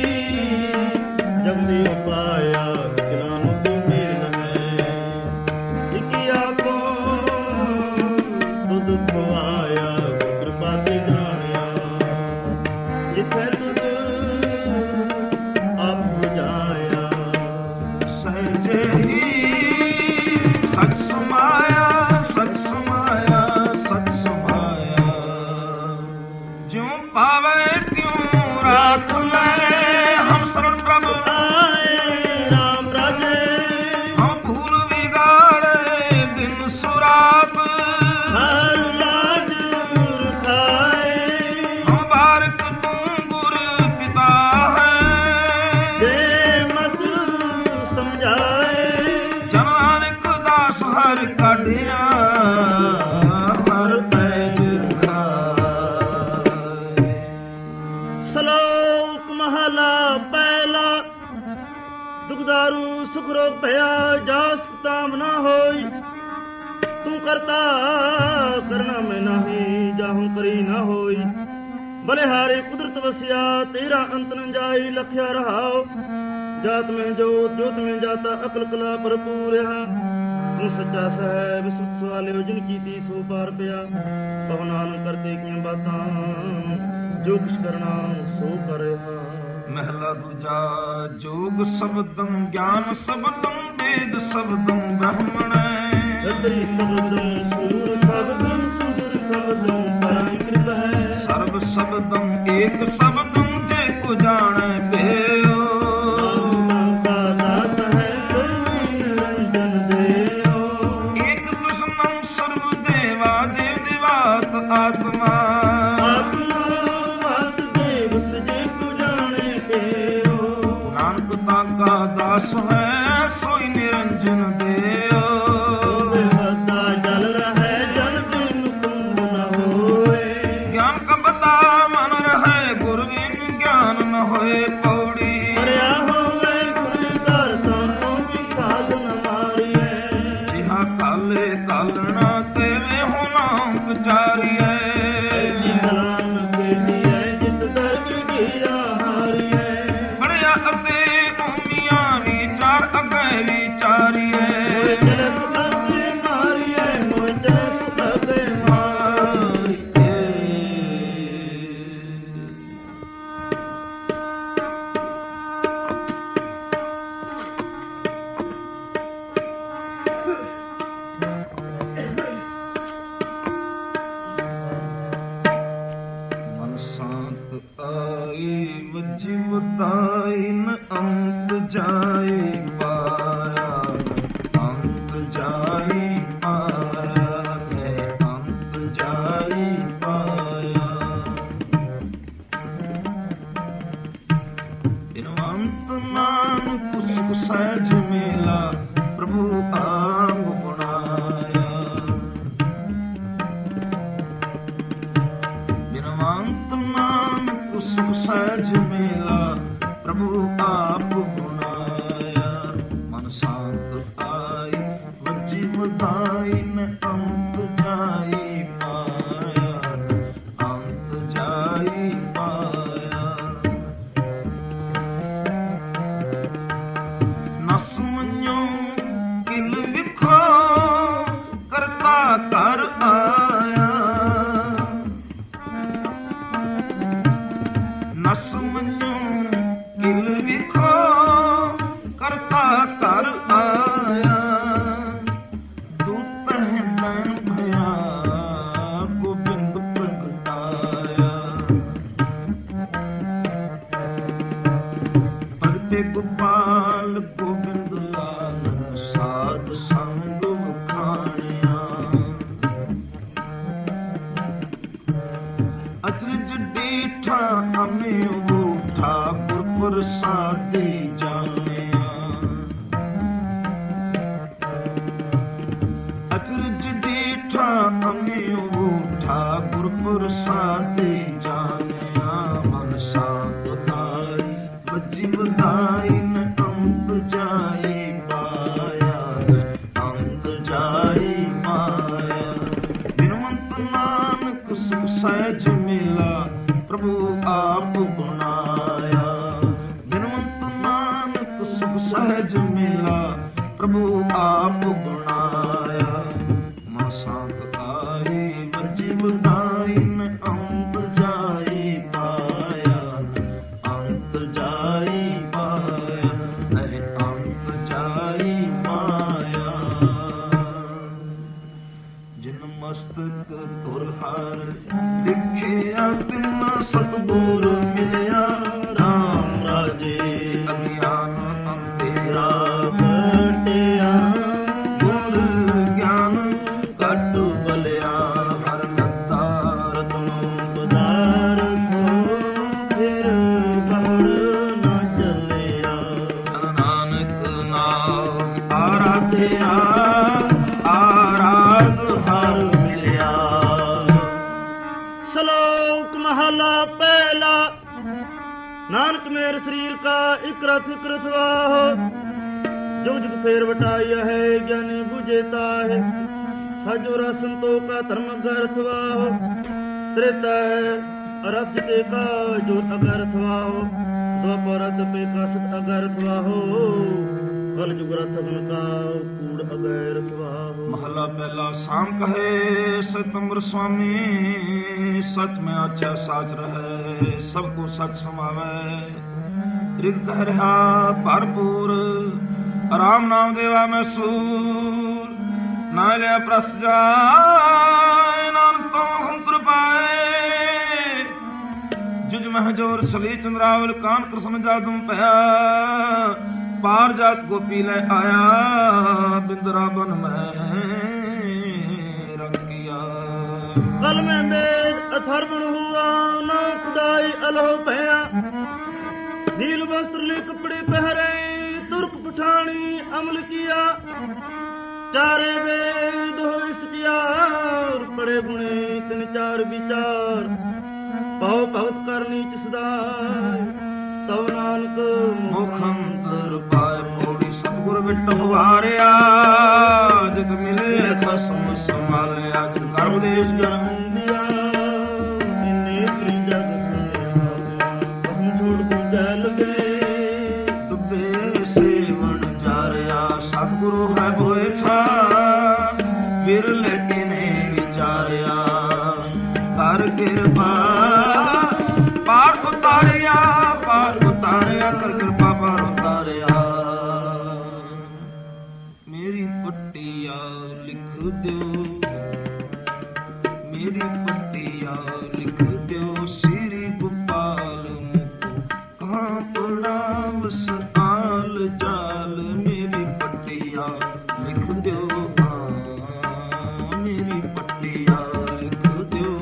ਜਗਦੀ ਉਪਾਇਆ। ਕਿਨਾਂ ਨੂੰ ਤੂੰ ਮੇਰ ਨਵੇਂ। ਇਕੀ ਆਪੋ ਤੁਧ ਖਵਾਇਆ। ਕਿਰਪਾ ਤੇ ਜਾਣਿਆ ਜਿੱਥੇ ਤੁਧ ਜਾਇਆ। ਸਹਿਜੇ ਹੀ ਸਚ ਸਮਾਇਆ, ਸਚ ਸਮਾਇਆ, ਸਚ ਸਮਾਇਆ। ਜਿਉ ਪਾਵੇ ਤਿਉ ਰਾਖ ਲੈ, ਹਮ ਸਰਣ ਪ੍ਰਭ ਆਏ ਰਾਮ ਰਾਜੇ। ਹਮ ਭੂਲ ਵਿਗਾੜੇ ਦਿਨ ਸੁਰਾਤ, ਹਰ ਲਾਜ ਰਖਾਏ। ਹਮ ਬਾਰਕ ਤੂੰ ਗੁਰ ਪਿਤਾ ਹੈ, ਦੇ ਮਤ ਸਮਝਾਏ। ਜਨ ਨਾਨਕ ਦਾਸ ਹਰ ਕਾਢਿਆ, ਹਰ ਪੈਜ ਰਖਾਏ। ਸ਼ਲੋਕ ਮਹਲਾ ਪਹਿਲਾ। ਦੁਖਦਾਰੂ ਸੁਖ ਰੋਗ ਭਇਆ, ਜਾਸ ਤਾਮ ਨਾ ਹੋਈ। ਤੂੰ ਕਰਤਾ ਕਰਨਾ ਮੈਂ ਨਾਹੀ, ਜਾਹੂ ਕਰੀ ਨਾ ਹੋਈ। ਬਲਿਹਾਰੇ ਕੁਦਰਤ ਵਸਿਆ, ਤੇਰਾ ਅੰਤ ਨ ਜਾਈ। ਲਖਿਆ ਰਹਾਓ ਜਾਤ ਮੈਂ ਜੋਤ, ਜੋਤ ਮੈਂ ਜਾਤਾ। ਅਕਲ ਕਲਾ ਭਰਪੂਰ ਰਹਾ। ਤੂੰ ਸੱਚਾ ਸਹਿਬ ਸੁਖ ਸਵਾਲਿਓ, ਜਿਨ ਕੀਤੀ ਸੋ ਪਾਰ ਪਿਆ। ਬਹੁ ਨਾਨਕ ਕਰਤੇ ਕੀਆਂ ਬਾਤਾਂ, ਜੋ ਕੁਛ ਕਰਨਾ ਸੋ ਕਰ ਰਿਹਾ। ਮਹਿਲਾ ਦੂਜਾ। ਜੋਗ ਸ਼ਬਦੰ ਗਿਆਨ ਸ਼ਬਦੰ, ਵੇਦ ਸ਼ਬਦੰ ਬ੍ਰਹਮਣੈ। ਰਤਰੀ ਸ਼ਬਦੰ ਸੂਰ ਸ਼ਬਦੰ, ਸੁਦਰ ਸ਼ਬਦੰ ਪਰਮ ਕਿਰਪਾ ਹੈ। ਸਰਬ ਸ਼ਬਦੰ ਏਕ ਸ਼ਬਦੰ, ਜੇ ਕੋ ਜਾਣੈ ਭਇਓ। ਨਾਨਕਾ ਦਾਸ ਹੈ ਸੋਈ ਨਿਰੰਜਨ ਦੇਓ। ਏਕ ਕ੍ਰਿਸ਼ਨੰ ਸਰਬ ਦੇਵਾ, ਦੇਵ ਦੇਵਾਤ ਆਤਮਾ। ਆਤਮਾ ਵਾਸੁਦੇਵ ਸਜੇ ਕੋ ਜਾਣੇ ਤੇਓ। ਨਾਨਕ ਤਾਕਾ ਦਾਸ ਹੈ, ਸੋਈ ਨਿਰੰਜਨ ਦੇਓ। ਵਦਾ ਜਲ ਰਹੈ, ਜਲ ਬਿਨ ਕੁੰਭ ਨ ਹੋਏ। ਗਿਆਨ ਕਬਤਾ ਮਨ ਰਹੈ, ਗੁਰ ਬਿਨ ਗਿਆਨ ਨ ਹੋਏ। ਪੌੜੀ। ਪੜਿਆ ਹੋਵੇ ਗੁਰ ਦਰ, ਤਾਂ ਕੋਈ ਸਾਧ ਨ ਮਾਰੀਐ। ਜਿਹਾ ਕਾਲੇ ਕਾਲਣਾ, ਤੇਵੇਂ ਹੋ ਨਾਮ ਵਿਚਾਰੀਐ। ਐਸੀ ਕਲਾ ਨ ਖੇਡੀਐ, ਜਿਤ ਦਰਗ ਗਿਆ ਹਾਰੀਐ। ਪੜਿਆ ਅਤੇ ਉਮੀਆਂ ਵਿਚਾਰ ਅਗੈ ਵਿਚਾਰੀਐ। ਮੋਇ ਚਲੈ ਸੁਭਾਗੇ ਮਾਰੀਐ, ਮੋਇ ਚਲੈ ਸੁਭਾਗੇ ਮਾਰੀਐ। ਮਨ ਸ਼ਾਂਤ ਆਈ, ਵਜੀ ਵਧਾਈ, ਨ ਅੰਤ ਜਾਏ ਪਾਇਆ। ਅੰਤ ਜਾਈ ਪਾਇਆ, ਨੇ ਅੰਤ ਜਾਈ ਪਾਇਆ। ਬਿਨਵੰਤ ਨਾਨਕ ਸੁਖ ਸਹਿਜ ਮੇਲਾ, ਪ੍ਰਭੂ ਆਪ ਗੁਣਾਇਆ। ਬਿਨਵੰਤ ਨਾਨਕ ਸੁਖ ਸਹਿਜ ਮੇਲਾ, ਪ੍ਰਭੂ ਆਪ ਗੁਣਾਇਆ। ਮਨ ਸ਼ਾਂਤ ਆਈ, ਵਜੀ ਵਧਾਈ, ਨ ਅੰਤ ਜਾਈ ਪਾਇਆ। ਅੰਤ ਜਾਈ ਪਾਇਆ। ਨਸ ਮੰਨਿਓ ਕਿਲ ਵਿਖੋ, ਕਰਤਾ ਘਰ ਆਇਆ। ਨਸ ਮੰਨਿਓ ਕਿਲ ਵਿਖੋ, ਕਰਤਾ ਘਰ ਆਇਆ। ਦੂਤਹਿ ਨੈਣ ਭਇਆ, ਗੋਬਿੰਦ ਪ੍ਰਗਟਾਇਆ। ਪ੍ਰਗਟੇ ਗੋਪਾਲ ਗੋਬਿੰਦ ਲਾਲ, ਸਾਧ ਸੰਗ ਵਖਾਣਿਆ। ਅਚਰਜ ਡੀਠਾ ਅਮਿਓ, ਠਾਕੁਰ ਪ੍ਰਸਾਦਿ ਜਾਣਿਆ। ਅਚਰਜ ਡੀਠਾ ਅਮਿਓ, ਠਾਕੁਰ ਪ੍ਰਸਾਦਿ ਜਾਣਿਆ। ਮਨ ਸ਼ਾਂਤ ਆਈ, ਵਜੀ ਵਧਾਈ, ਨ ਅੰਤ ਜਾਈ ਪਾਇਆ। ਅੰਤ ਜਾਈ ਪਾਇਆ। ਬਿਨਵੰਤ ਨਾਨਕ ਸੁਖ ਸਹਿਜ ਮੇਲਾ, ਪ੍ਰਭੂ ਆਪ ਗੁਣਾਇਆ। ਬਿਨਵੰਤ ਨਾਨਕ ਸੁਖ ਸਹਿਜ ਮੇਲਾ, ਪ੍ਰਭੂ ਆਪ ਗੁਣਾਇਆ। ਮਨ ਸ਼ਾਂਤ ਆਈ, ਵਜੀ ਵਧਾਈ, ਨ ਅੰਤ ਜਾਈ ਪਾਇਆ। ਅੰਤ ਜਾਈ ਪਾਇਆ। ਗੁਰ ਮਿਲਿਆ ਰਾਮ ਰਾਜੇ ਅਗਿਆਨ ਅੰਧੇਰਾ ਕਟਿਆ ਗੁਰ ਗਿਆਨ ਕੱਟ ਬਲਿਆ ਹਰ ਲੱਤਾ ਰਤਨੋਂ ਪਦਾਰਥੋ ਫਿਰ ਬਹੜ ਨਾ ਚੱਲਿਆ ਨਾਨਕ ਨਾਮ ਆਰਾਧਿਆ ਆਰਾਧ ਹਰ ਮਿਲਿਆ। ਸ਼ਲੋਕ ਮਹਲਾ ਪਹਿਲਾ। ਨਾਨਕ ਮੇਰ ਸਰੀਰ ਕਾ ਇਕ ਰਥ ਇਕ ਰਥਵਾਹ, ਜੁਗ ਜੁਗ ਫੇਰ ਵਟਾਇਆ ਹੈ ਗਿਆਨੀ ਬੁਝੇ ਤਾਹਿ, ਸਾਜੋ ਰਾ ਸੰਤੋਖਾ ਧਰਮ ਗਰਥਵਾਹ, ਤ੍ਰੇਤਾ ਅਰਥ ਜਿਤੇ ਕਾ ਜੋ ਅਗਰਥਵਾਹ, ਦੁਆਪਰਤ ਪੇ ਕਾ ਸਤ ਅਗਰਥਵਾਹੋ, ਕਲ ਜੁਗ ਰਥ ਗੁਣ ਕਾ ਕੂੜ ਅਗਰਥਵਾਹ। ਮਹਲਾ ਪਹਿਲਾ। ਸਾਮ ਕਹੇ ਸਤਿ ਸੁਆਮੀ, ਸਚ ਮੈਂ ਆਚਾ ਸਾਚ ਰਹੈ, ਸਭ ਕੋ ਸਚ ਸਮਾਵੈ। ਰਿਗ ਕਹਿ ਰਿਹਾ ਭਰਪੂਰ, ਰਾਮ ਨਾਮ ਦੇਵਾ ਮੈਂ ਸੂਰ, ਨਾ ਲਿਆ ਪ੍ਰਸ ਜਾਇ ਨਾਨਕ ਤੋਂ ਹੰਤਰ ਪਾਏ। ਜੁਜ ਮਹ ਜੋਰ ਛਲੀ ਚੰਦਰਾਵਲ ਕਾਨ ਕ੍ਰਿਸ਼ਨ ਜਾਦਮ ਭਇਆ, ਪਾਰ ਜਾਤ ਗੋਪੀ ਲੈ ਆਇਆ, ਬਿੰਦਰਾ ਬਨ ਮੈਂ ਰੰਗ ਕੀਆ। ਕਲ ਮੈਂ ਮੇਦ ਅਥਰਵਣ ਹੁਆ, ਨਾ ਖੁਦਾਈ ਅਲਹੁ ਭਇਆ, ਨੀਲ ਵਸਤਰ ਲੈ ਕਪੜੇ ਪਹਿਰੇ, ਤੁਰਕ ਪਠਾਣੀ ਅਮਲ ਕੀਆ। ਚਾਰੇ ਵੇਦ ਹੋਇ ਸਚਿਆਰ, ਪੜੇ ਗੁਣੇ ਤਿਨ ਚਾਰ ਵਿਚਾਰ, ਪਾਉ ਭਗਤ ਕਰਨੀ ਚਿਸਦਾਇ, ਤਉ ਨਾਨਕ ਮੁਖ ਅੰਤਰ ਪਾਇ ਪੌੜੀ ਸਤਿਗੁਰ ਵਿਟ ਹਵਾਰਿਆ, ਜਿਤ ਮਿਲੇ ਖਸਮ ਸੰਭਾਲਿਆ, ਜਿਨ ਕਰਮ ਦੇਸ਼ ਜਨਮ ਦਿਆ। ਇੰਨੇ ਪ੍ਰੀ ਜਗਤ ਖਸਮ ਛੋੜ ਦੂਜੈ ਲਗੇ, ਡੁੱਬੇ ਸੇਵਨ ਜਾਰਿਆ, ਸਤਿਗੁਰੂ ਹੈ ਹੋਏ ਥਾ, ਵਿਰਲੇ ਕਿਨੇ ਵਿਚਾਰਿਆ। ਕਰ ਕਿਰਪਾ ਪਾਰ ਉਤਾਰਿਆ, ਪਾਰ ਉਤਾਰਿਆ, ਕਰ ਕਿਰਪਾ ਪਾਰ ਉਤਾਰਿਆ। ਮੇਰੀ ਪੱਟੀਆ ਲਿਖ ਦਿਓ, ਮੇਰੀ ਪੱਟੀਆ ਲਿਖ ਦਿਓ, ਸ੍ਰੀ ਗੋਪਾਲ ਮੁਕੋ ਕਹਾਂ ਪੜਾਵ ਸਤਾਲ ਜਾਲ। ਮੇਰੀ ਪੱਟੀਆ ਲਿਖ ਦਿਓ, ਹਾਂ ਮੇਰੀ ਪੱਟੀਆ ਲਿਖ ਦਿਓ।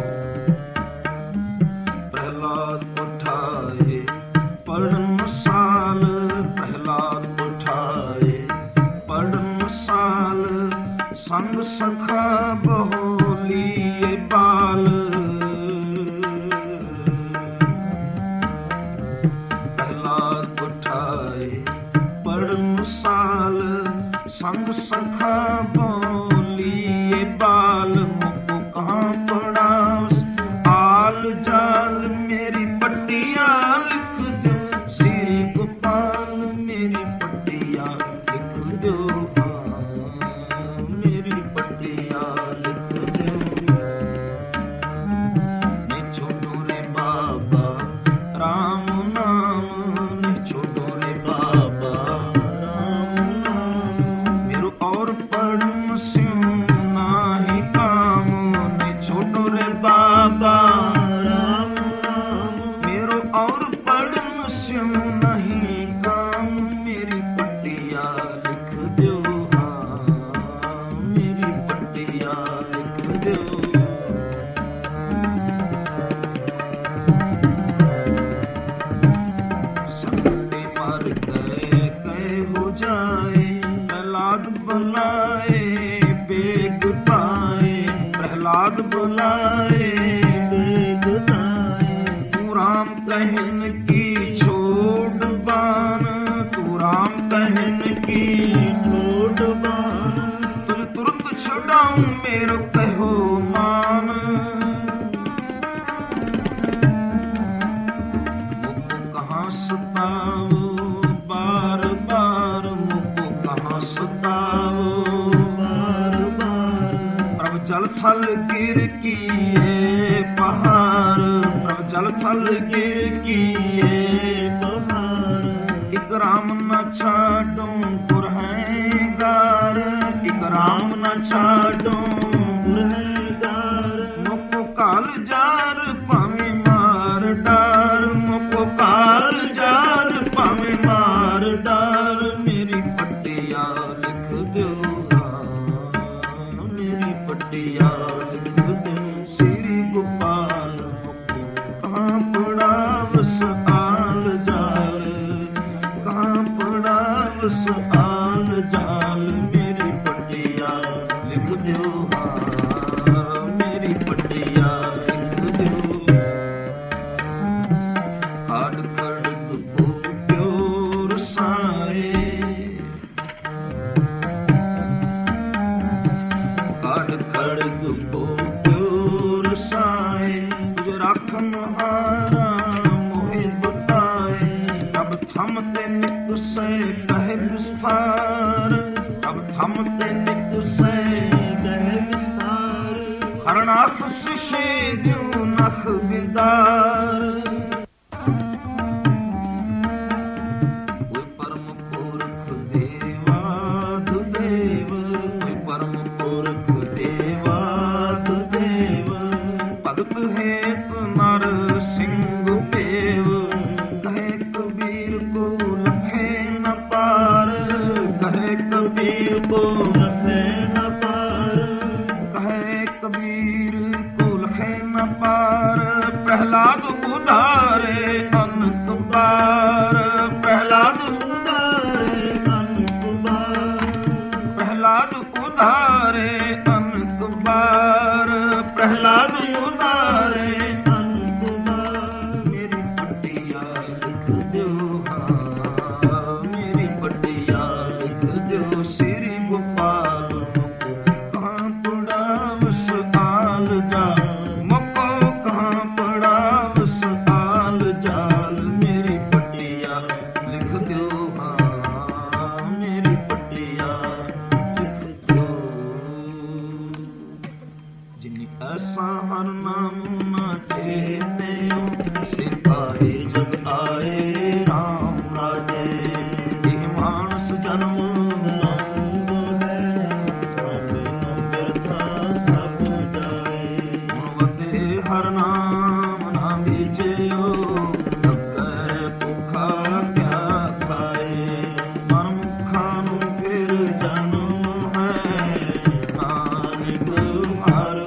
ਪ੍ਰਹਿਲਾਦ ਉਠਾਏ ਪੜਨ ਸਾਲ, ਪ੍ਰਹਿਲਾਦ ਉਠਾਏ ਪੜਨ ਸਾਲ, ਸੰਗ ਸਖਾ ਬਹੋਲੀਏ ਬਾਲ। ਪ੍ਰਹਿਲਾਦ ਉਠਾਏ ਪੜਨ ਸਾਲ, ਸੰਗ ਸਖਾ ਬਹੋਲੀਏ ਬਾਲ। ਮੁਕੋ ਕਹਾਂ ਪੜਾਵ ਆਲ ਜਾਲ, ਮੇਰੀ ਪੱਟੀਆਂ ਲਿਖ ਦਿਓ, ਸ੍ਰੀ ਗੋਪਾਲ ਮੇਰੀ ਪੱਟੀਆਂ ਲਿਖ ਦਿਓ, ਹਾਂ ਮੇਰੀ ਪੱਟੀਆਂ ਲਿਖ ਦਿਓ। ਨੀ ਛੋਟੋ ਰੇ ਬਾਬਾ ਰਾਮ ਨਾਮ, ਨੀ ਛੋਟੋ ਰੇ ਬਾਬਾ ਰਾਮ ਨਾਮ, ਮੇਰੋ ਔਰ ਪੜਨ ਸਿਉ ਨਾਹੀ ਕਾਮ। ਨੀ ਛੋਟੋ ਰੇ ਬਾਬਾ ਰਾਮ ਨਾਮ, मेरो और पढ़न स्यों नहीं काम। मेरी पट्टिया लिख दो, हाँ मेरी पट्टिया लिख दो। संडे मर गए कहे हो जाए, प्रहलाद बुलाए बेग पाए, प्रहलाद बुलाए बेग ताए। तू राम कहन की छोड़ बान, तू राम कहन की छोट बान, तुझ तुरंत छुड़ाऊं मेरो कहो मान। मुझको कहाँ सताओ बार बार, मुझको कहाँ सताओ बार बार। प्रभ जल थल गिर किए पहाड़, प्रभ जल थल गिर किए पहाड़। इक राम न छाडो गुरहेगार, इक राम न छाडो गुरहेगार। मुको काल जार भाਵੇਂ मार ਡਾਰ ਮੇਰੀ ਪੱਟੀਆ ਲਿਖ ਦਿਓ ਹਾਂ ਮੇਰੀ ਪੱਟੀਆ ਲਿਖ ਦਿਓ ਸ੍ਰੀ ਗੋਪਾਲ ਕਹਾਂ ਪੜਾਵਸ ਆਲ ਜਾਲ ਕਹਾਂ ਪੜਾਵਸ ਆਲ ਜਾਲ ਮੇਰੀ ਪੱਟੀਆ ਲਿਖ ਦਿਓ ਹਾਂ ਮੇਰੀ ਪੱਟੀਆ ਲਿਖ ਦਿਓ ਕਾਢ ਖੜਗ ਗੋਪਿਓ ਰਸਾਏ ਕਾਢ ਖੜਗ ਗੋਪਿਓ ਰਸਾਏ ਤੁਝ ਰਾਖਨ ਹਾਰਾ ਮੋਹਿ ਬਤਾਏ ਅਬ ਥਮ ਤੇ ਨਿਕਸੈ ਕਹਿ ਵਿਸਥਾਰ ਅਬ ਥਮ ਤੇ ਨਿਕਸੈ ਕਹਿ ਵਿਸਥਾਰ ਹਰਨਾਖ ਸਿਸ਼ੇ ਦਿਉ ਨਖ ਬਿਦਾਰ ਹੇਤ ਨਰ ਸਿੰਘ ਭੇਵ ਕਹੇ ਕਬੀਰ ਕੋ ਲਖੇ ਨ ਪਾਰ ਕਹੇ ਕਬੀਰ ਕੋ ਲਖੇ ਨ ਪਾਰ ਕਹੇ ਕਬੀਰ ਕੋ ਲਖੇ ਨ ਪਾਰ ਪ੍ਰਹਿਲਾਦ ਉਧਾਰੇ ਅਨੰਤ ਪਾਰ ਪ੍ਰਹਿਲਾਦ ਉਧਾਰੇ ਅਨੰਤ ਪਾਰ ਪ੍ਰਹਿਲਾਦ ਉਧਾਰੇ ਅਨੰਤ ਪਾਰ ਪ੍ਰਹਿਲਾਦ ਉਧਾਰੇ ਅਨੰਤ ਪਾਰ ਮੇਰੀ ਪੱਟੀਆ ਲਿਖ ਦਿਓ ਹਾਂ ਮੇਰੀ ਪੱਟੀਆ ਲਿਖ ਦਿਓ ਸ੍ਰੀ ਗੋਪਾਲ ਕਹਾਂ ਪੜਾਵਸ ਆਲ ਜਾਲ ਮੁਕੋ ਕਹਾਂ ਪੜਾਵਸ ਆਲ ਜਾਲ ਮੇਰੀ ਪੱਟੀਆ ਲਿਖ ਦਿਓ ਹਾਂ ਮੇਰੀ ਪੱਟੀਆ ਲਿਖ ਦਿਓ ਜਿਨੀ ਐਸਾ ਹਰ ਨਾਮ ਨਾ ਚੇਤਿਓ ਸਿਪਾਹੀ ਜਗ ਆਏ ਰਾਮ ਰਾਜੇ ਇਹ ਮਾਨਸ ਜਨਮ ਲੰਗ ਹੈ ਆਪੇ ਨੂੰ ਬਿਰਥਾ ਸਭ ਜਾਏ ਹੁਣ ਵਧੇ ਹਰ ਨਾਮ ਨਾ ਵਿਚਿਓ ਅੱਗੇ ਭੁੱਖਾ ਕਿਆ ਖਾਏ ਮਨ ਮੁਖਾਂ ਨੂੰ ਫਿਰ ਜਨਮ ਹੈ ਨਾਨਕ ਹਰ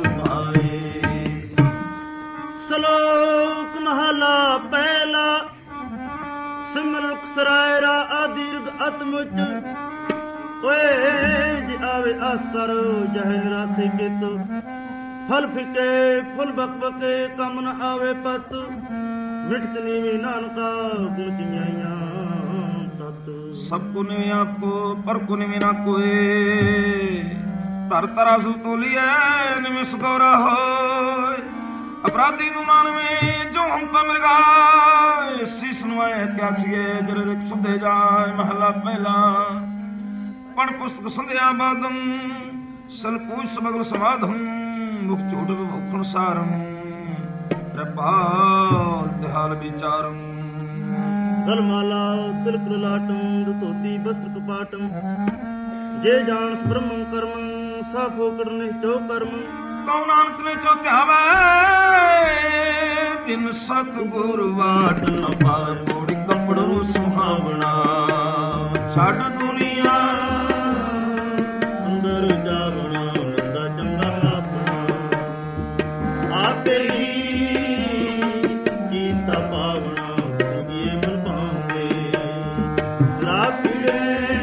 ਸ਼ਲੋਕ ਮਹਲਾ ਪਹਿਲਾ ਸਿਮਰ ਸਰਾਇਰਾ ਆਦੀਰਘ ਅਤਮੁਚ ਓਏ ਜੇ ਆਵੇ ਆਸ ਕਰ ਜਹ ਨਿਰਾਸੇ ਕਿਤ ਫਲ ਫਿਕੇ ਫੁੱਲ ਬਕਬਕੇ ਕੰਮ ਨ ਆਵੇ ਪਤ ਮਿਟਤ ਨੀਵੀ ਨਾਨਕਾ ਗੁਣ ਚਿਆਈਆਂ ਤਤ ਸਭ ਕੋ ਨਿਵੇਂ ਆਪੋ ਪਰ ਕੋ ਨਿਵੇਂ ਨਾ ਕੋਏ ਧਰ ਤਰਾ ਸੁ ਤੋਲੀਐ ਨਿਮਿਸ ਗੌਰਾ ਹੋਏ अपराधी तू नानवे जो हमको मिल गए शीश नुआए क्या छिए जरे देख सुधे जाए महला पहला पण पुस्तक संध्या बादम सल पूज समग्र समाधम मुख चोट भूखण सारम कृपाल तिहाल विचारम दलमाला तिलक लाटम धोती वस्त्र कपाटम जे जानस ब्रह्म कर्म सा फोकड़ निश्चो कर्म ਕਉ ਨਾਨਕ ਨੇ ਚੋ ਧਿਆਵੈ ਬਿਨ ਸਤਿਗੁਰ ਵਾਟ ਨ ਪਾਵੈ ਮੋੜੀ ਕੱਪੜੋ ਸੁਹਾਵਣਾ ਛੱਡ ਦੁਨੀਆ ਅੰਦਰ ਜਾਵਣਾ ਮੰਦਾ ਚੰਗਾ ਆਪਣਾ ਆਪੇ ਹੀ ਕੀਤਾ ਪਾਵਣਾ ਇਹ ਮਨ ਪਾਉਂਦੇ ਰਾਹ ਪੀੜੇ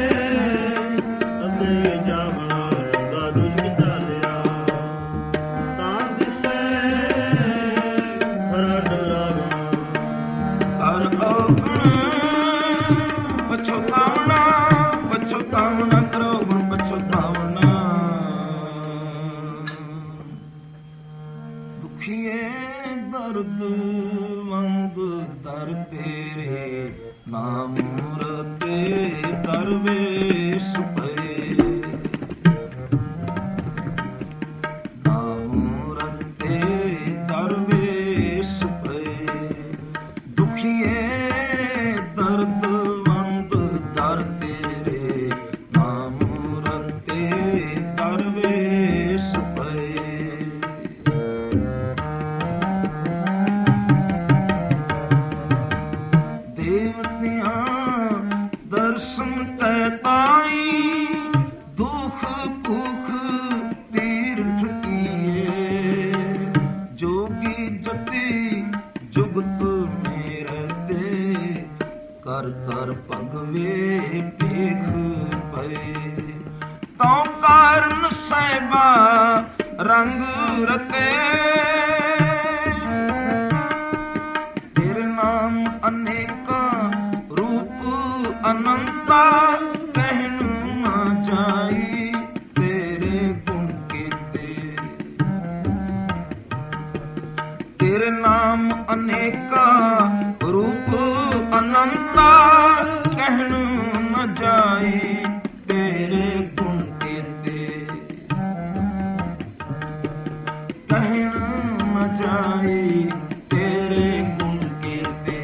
ਅੱਗੇ ਜਾਵਣਾ ਰੰਗਾ ਦੁੱਧ ਦਰਦ ਮੰਦ ਦਰ ਤੇਰੇ ਨਾਮ ਰਤੇ ਦਰਵੇਸ਼ ਪਏ ਨਾਮ ਰਤੇ ਦਰਵੇਸ਼ ਪਏ ਦੁਖੀਏ ਦਰਦ ਮੰਦ ਦਰ ਤੇਰੇ ਨਾਮ ਰਤੇ ਦਰਵੇਸ਼ ਪਏ ਦੇਵਤਿਆਂ दर्शन कै ताई दुख भूख तीर्थ किए जोगी जति जुगत मेरे दे कर कर भगवे पेख पए तो कारण सहबा रंग रते तेरे नाम अनेका रूप अनंता कहन न जाई तेरे गुण कीते तेरे नाम अनेका रूप अनंता कहन न जाई तेरे गुण कीते कहन न जाई तेरे गुण कीते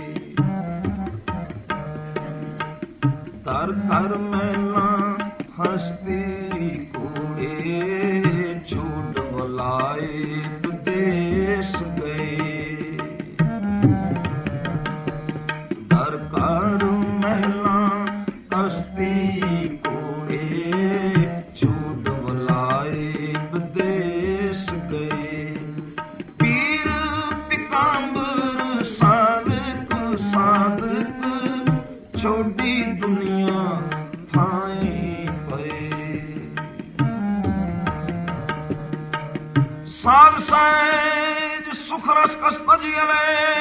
तर तर मैला हस्ती कूड़े झूठ बुलाए देश गए दर कर महला हस्ती कूड़े झूठ बुलाए देश गए पीर पिकांबर साधक साधक छोटी दुनिया थाई पए साल साज सुख रस कस्त जियले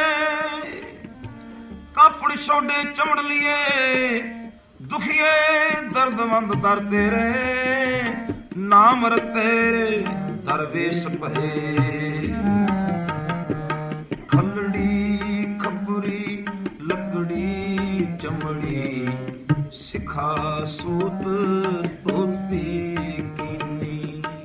कपड़ छोड़े चमड़ लिए दुखिए दर्दमंद दर तेरे नाम रते दरवेश पहे खलड़ी खबरी लकड़ी चमड़ी सिखा सूत धोती कीनी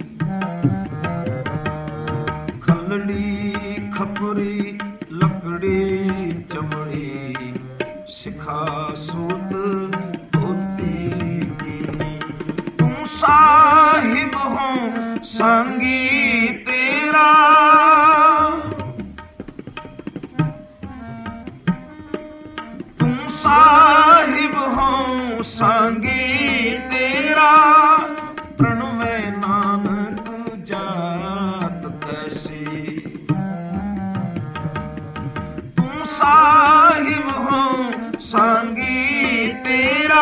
खलड़ी खपरी लकड़ी चमड़ी सिखा सूत धोती कीनी तू साहिब हो संगी तेरा साहिब हो संगी तेरा प्रणवे नानक जात कैसी तू साहिब हो संगी तेरा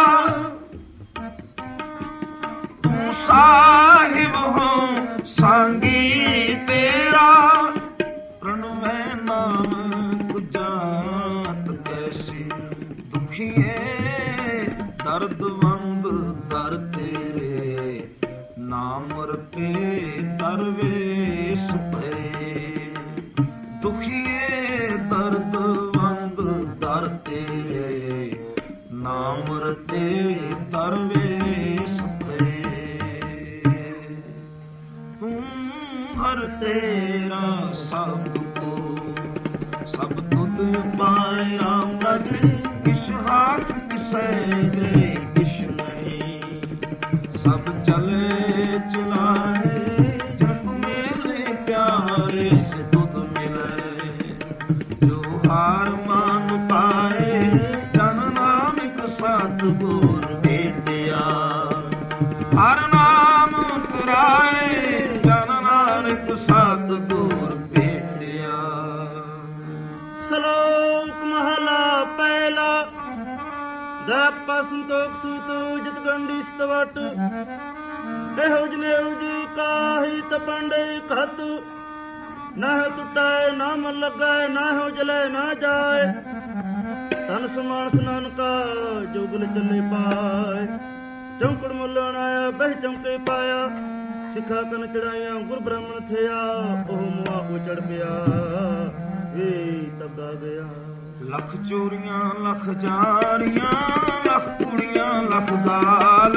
तू साहिब हो संगी तेरा प्रणवे नानक जात कैसी दुखिए दर्दमंद दर तेरे नाम रते दरवेश भये दुखिए दर्दमंद दर तेरे नाम रते दरवेश भये तू हर तेरा सब को सब तुद पाए राम राजे किस हाथ किसे दे किस नहीं सब चले चलाए जब मेरे प्यारे से तुद मिले जो हार मान पाए जन नानक सतगुर भेटिया हर नाम उतराए जन नानक सतगुर भेटिया। श्लोक महला पहला दैपा संतोख सूत जित गंडी स्तवट एहो जने जी काहि तपंडे कहत न टुटाए न मन लगाए न हो जले न जाए तन समान स्नान का जोगल चले पाए चौकड़ मुलन आया बह चौके पाया सिखा कन चढ़ाया गुर ब्राह्मण थया ओह मुआ को चढ़ पिया वे तब आ गया लख चोरियां लख जारियां लख कुड़ियां लख गाल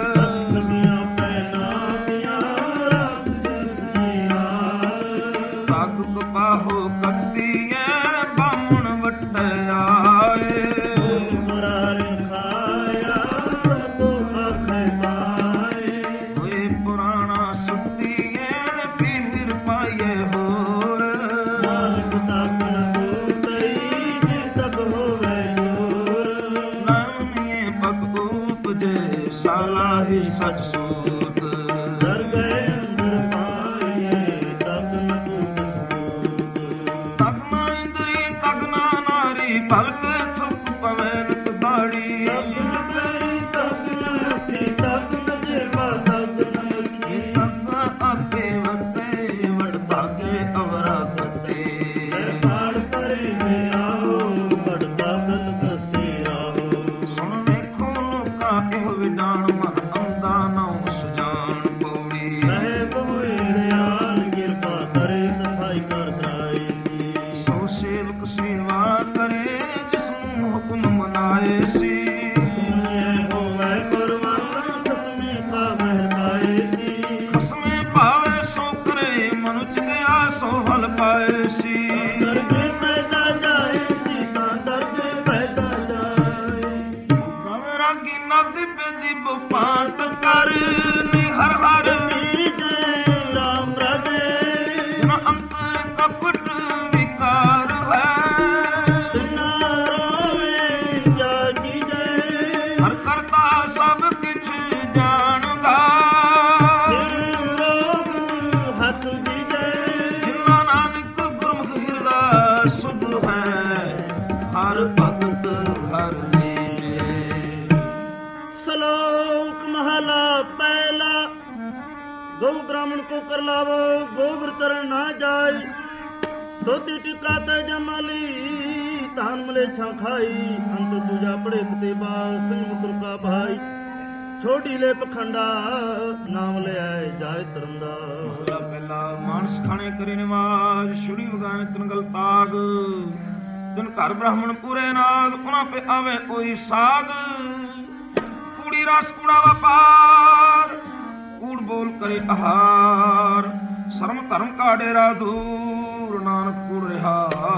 पग कपाहो कत्ती बामण वट आए पुराना सुती पीर पाए होर नाम ये ਸਾਲਾਹੀ ਸਚ ਸੂਤ। ਡਰ ਗਏ ਅੰਦਰ ਪਾਈਏ ਤਗ ਨ ਤੂੰ ਸਬੂਤ। ਤਗ ਨਾ ਇੰਦਰੀ ਤਗ ਨਾ ਨਾਰੀ ਭਲਕੇ ਥੁੱਕ ਪਵੇ ਨਿਤ ਦਾੜੀ। ਤਗ ਨ ਪੈਰੀ ਤਗ ਨ ਹੱਥੀ ਤਗ ਨ ਜੇਵਾ ਤਗ ਨ ਮੱਖੀ। ਤਗ ਆਗੇ ਵਤੇ ਵਡ ਭਾਗੇ ਅਵਰਾ ਕਤੇ। ਮੈਂ ਪਾੜ ਪਰੇ ਮੇਰਾਹੋ ਵਡ ਪਾਗਲ ਦਸੇ ਰਾਹੋ। ਸੁਣ ਵੇਖੋ ਲੋਕਾ ਇਹੋ ਵਿਡਾਣ ਮਨ ਆਉਂਦਾ ਨਾਉ ਸੁਜਾਨ ਪੌੜੀ। ਸਾਹਿਬ ਹੋਏ ਦਇਆਲ ਕਿਰਪਾ ਕਰੇ ਤਸਾਈ ਕਰ ਕਰਾਏ ਸੀ। ਸੋ ਸੇਵਕ ਸੇਵਾ ਕਰੇ ਜਿਸਨੂੰ ਹੁਕਮ ਮਨਾਏ ਸੀ। ਪੁੰਨਿਆ ਹੋਵੇ ਪਰਵਾਨਾ ਖਸਮੇ ਪਾਵਹਿ ਪਾਏ ਸੀ। ਖਸਮੇ ਭਾਵੇ ਸੋ ਕਰੇ ਮਨੁੱਚ ਗਿਆ ਸੋ ਹਲ ਪਾਏ ਸੀ। ਦਰਗੇ ਪੈਦਾ ਜਾਏ ਸੀ ਤਾਂ ਦਰਗੇ ਪੈਦਾ ਜਾਏ। ਗਵੇ ਰਾਗੀ ਨਦ ਬੇਦੀ ਬਪਾਂਤ ਕਰ ਨੀ ਹਰ ਹਰ ਜੈ ਰਾਮ ਰਾਜੇ ਜਨ ਅੰਤਰ ਕਪਟ ਵਿਕਾਰ ਹੈ। ਤਿਨਾ ਰੋਵੇ ਜਾਗੀ ਜੈ। ਹਰ ਕਰਤਾ ਸਭ ਕਿਛ ਜਾਣਦਾ। ਸਿਰ ਰੋਗ ਹੱਥ ਦੀਜੈ। ਜਿਨ੍ਹਾਂ ਨਾਨਕ ਗੁਰਮੁਖ ਹਿਰਦਾ ਸੁਧ ਹੈ ਹਰ ਭਗਤ ਹਰ ਲੀਜੇ। ਸ਼ਲੋਕ ਮਹਲਾ ਪਹਿਲਾ। ਗਊ ਬ੍ਰਾਹਮਣ ਕੋ ਕਰ ਲਾਵੋ ਗੋਬਰ ਤਰਨ ਨਾ ਜਾਏ। ਦੋਤੀ ਟਿਕਾ ਤੇ ਜਮਾਲੀ ਧਾਨ ਮਲੇਛਾਂ ਖਾਈ। ਅੰਤਰ ਪੂਜਾ ਪੜੇ ਪਤੇ ਬਾ ਸਿੰਘ ਮੁਦਰ ਕਾ ਭਾਈ। ਛੋਟੀ ਲੈ ਪਖੰਡਾ ਨਾਮ ਲਿਆਏ ਜਾਏ ਧਰਮ ਦਾ। ਮਹਲਾ ਪਹਿਲਾ। ਮਾਨਸ ਖਾਣੇ ਕਰੇ ਨਿਵਾਜ ਛੁਰੀ ਵਗਾਣੇ ਤਨਗਲ ਤਾਗ। ਜਨ ਘਰ ਬ੍ਰਾਹਮਣ ਪੂਰੇ ਨਾਗ ਉਹਨਾਂ ਪੇ ਆਵੇ ਕੋਈ ਸਾਗ। ਕੂੜੀ ਰਸ ਕੂੜਾ ਵਪਾਰ ਕੂੜ ਬੋਲ ਕਰੇ ਆਹਾਰ। ਸ਼ਰਮ ਧਰਮ ਕਾ ਡੇਰਾ ਦੂਰ ਨਾਨਕ ਕੂੜ ਰਿਹਾ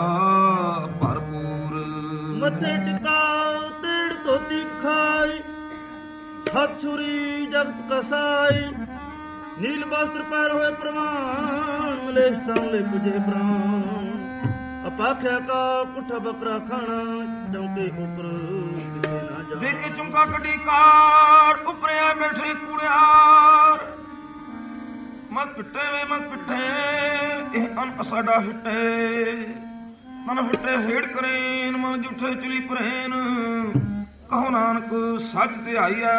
ਭਰਪੂਰ। ਮੱਥੇ ਟਿਕਾਓ ਤੇੜ ਧੋਤੀ ਖਾਈ। ਹੱਥ ਛੁਰੀ ਜਗਤ ਕਸਾਈ। ਨੀਲ ਬਸਤਰ ਪੈਰ ਹੋਏ ਪ੍ਰਵਾਨ ਮਲੇਸ਼ ਟਾਂਲੇ ਪੁਜੇ ਪ੍ਰਾਨ। ਅਪਾਖਿਆ ਕਾ ਕੁੱਠਾ ਬੱਕਰਾ ਖਾਣਾ ਚੌਂਕੇ ਉੱਪਰ ਕਿਸੇ ਨਾ ਜਾ। ਦੇਖੇ ਚੁੰਕਾ ਕੱਢੀ ਕਾਰ ਉਪਰਿਆ ਬੈਠੇ ਕੁੜਿਆਰ। ਮਤ ਪਿੱਟੇ ਵੇ ਮਤ ਪਿੱਟੇ ਇਹ ਅਨ ਸਾਡਾ ਫਿੱਟੇ। ਮਨ ਫਿੱਟੇ ਫੇੜ ਕਰੇਨ ਮਨ ਜੁਠੇ ਚੁਲੀ ਪਰੇਨ। ਕਹੋ ਨਾਨਕ ਸੱਚ ਤੇ ਆਈਐ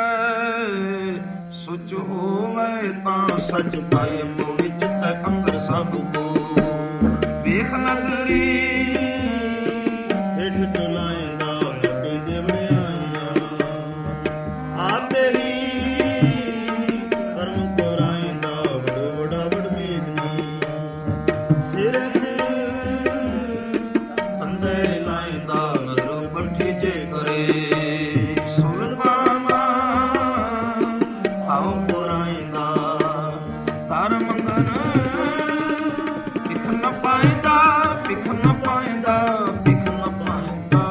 ਸੁਚ ਹੋਵੇ ਤਾਂ ਸੱਚ ਪਾਏ। ਮੋੜੀ ਚਿੱਤੈ ਅੰਦਰ ਸਭ ਕੋ ਵੇਖ ਨਗਰੀ। ਹੇਠ ਚਲਾਏਂਦਾ ਆਪੇ ਦੇ ਵਡਿਆਈਆਂ। ਆਪੇ ਹੀ ਕਰਮ ਕੋਰਾਏਂਦਾ ਵਡੋ ਵਡਾ ਵਡ ਮੇਦਨੀ। ਸਿਰ ਸਿਰ ਅੰਦੇ ਲਾਏਂਦਾ ਨਜ਼ਰ ਬੱਠੀ ਜੇ ਕਰੇ। ਸੁਲਤਾਨਾ ਆਓ ਕੋਰਾਏਂਦਾ ਤਰ ਮੰਗਨ। ਭਿਖ ਨ ਪਾਏਂਦਾ ਭਿਖ ਨ ਪਾਏਂਦਾ ਭਿਖ ਨ ਪਾਏਂਦਾ।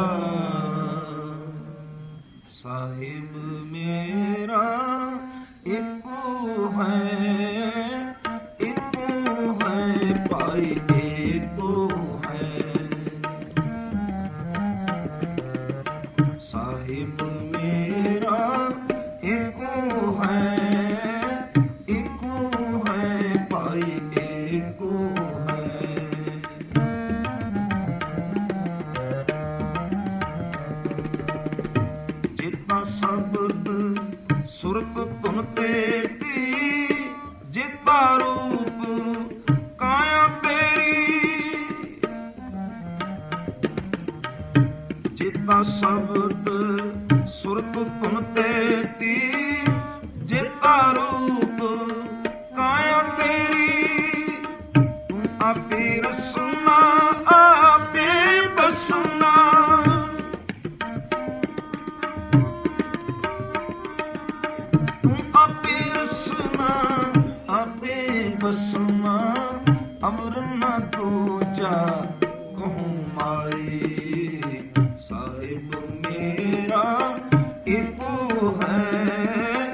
ਸਾਹਿਬ ਮੇਰਾ ਇੱਕੋ ਹੈ ਇੱਕੋ ਹੈ ਭਾਈ ਇੱਕੋ ਹੈ। ਸਾਹਿਬ ਮੇਰਾ ਇੱਕੋ ਹੈ ਇੱਕੋ ਹੈ ਭਾਈ ਇੱਕੋ ਹੈ। ਚੇਤਾ ਸ਼ਬਦ ਸੁਰਤ ਧੁਨ ਤੇ ਤੀ। ਜੇਤਾ ਰੂਪ ਕਾਇਆ ਤੇਰੀ। ਚੇਤਾ ਸ਼ਬਦ ਸੁਰਤ ਧੁਨ ਤੇ ਤੀ। ਜੇਤਾ ਰੂਪ ਕਾਇਆ ਤੇਰੀ। ਤੂੰ ਆਪੇ ਰਸਨਾ ਆਪੇ ਬਸਨਾ। ਤੂੰ ਆਪੇ ਰਸਨਾ ਆਪੇ ਬਸਨਾ। ਅਮਰ ਨਾ ਦੂਜਾ ਕਹੂੰ ਮਾਈ। ਸਾਹਿਬ ਮੇਰਾ ਇੱਕੋ ਹੈ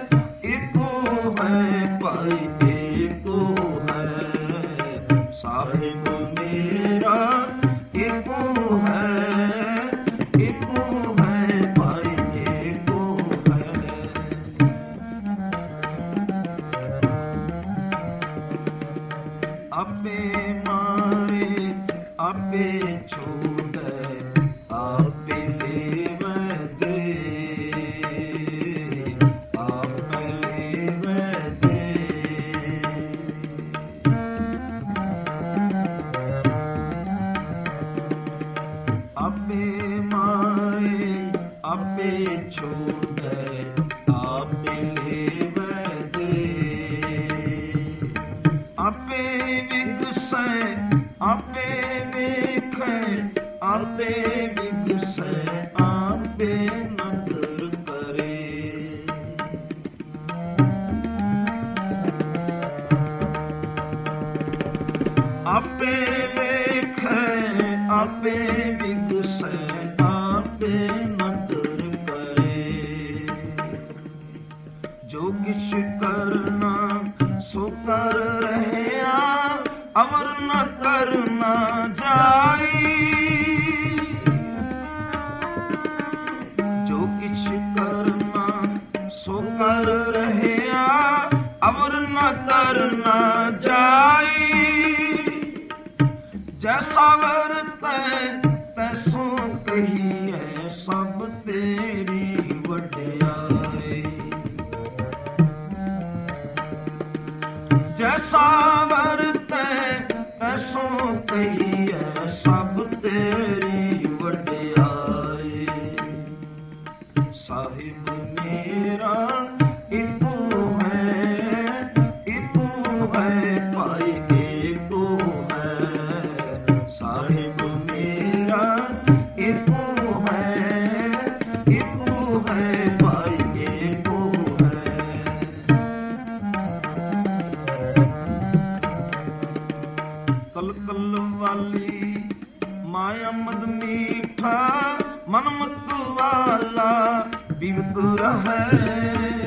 ਸੋ ਕਰ ਰਹਿਆ ਅਵਰ ਨ ਕਰਨਾ ਜਾਈ। ਜੋ ਕਿਛ ਕਰਨਾ ਸੋ ਕਰ ਰਹਿਆ ਅਵਰ ਨ ਕਰਨਾ ਜਾਈ। ਜੈਸਾ ਵਰਤੈ ਤੈਸੋ ਕਹੀਐ ਸਭ ਤੇਰੀ ਵਡਿਆਈ। ਜੈਸਾ ਵਰਤੈ ਤੈਸੋ ਕਹੀਐ ਸਭ ਤੇਰੀ ਵਡਿਆਈ। ਸਾਹਿਬ ਮੇਰਾ ਇੱਕੋ ਹੈ, ਇੱਕੋ ਹੈ ਭਾਈ ਇੱਕੋ ਹੈ। ਸਾਹਿਬ ਮੇਰਾ ਇੱਕੋ ਹੈ, ਇੱਕੋ ਹੈ ਭਾਈ ਇੱਕੋ ਹੈ। ਕਲ ਕਲ ਵਾਲੀ ਮਾਇਆ ਮਦ ਮੀਠਾ ਮਨ ਮਤ ਵਾਲਾ ਬਿਵਤ ਰਹੈ।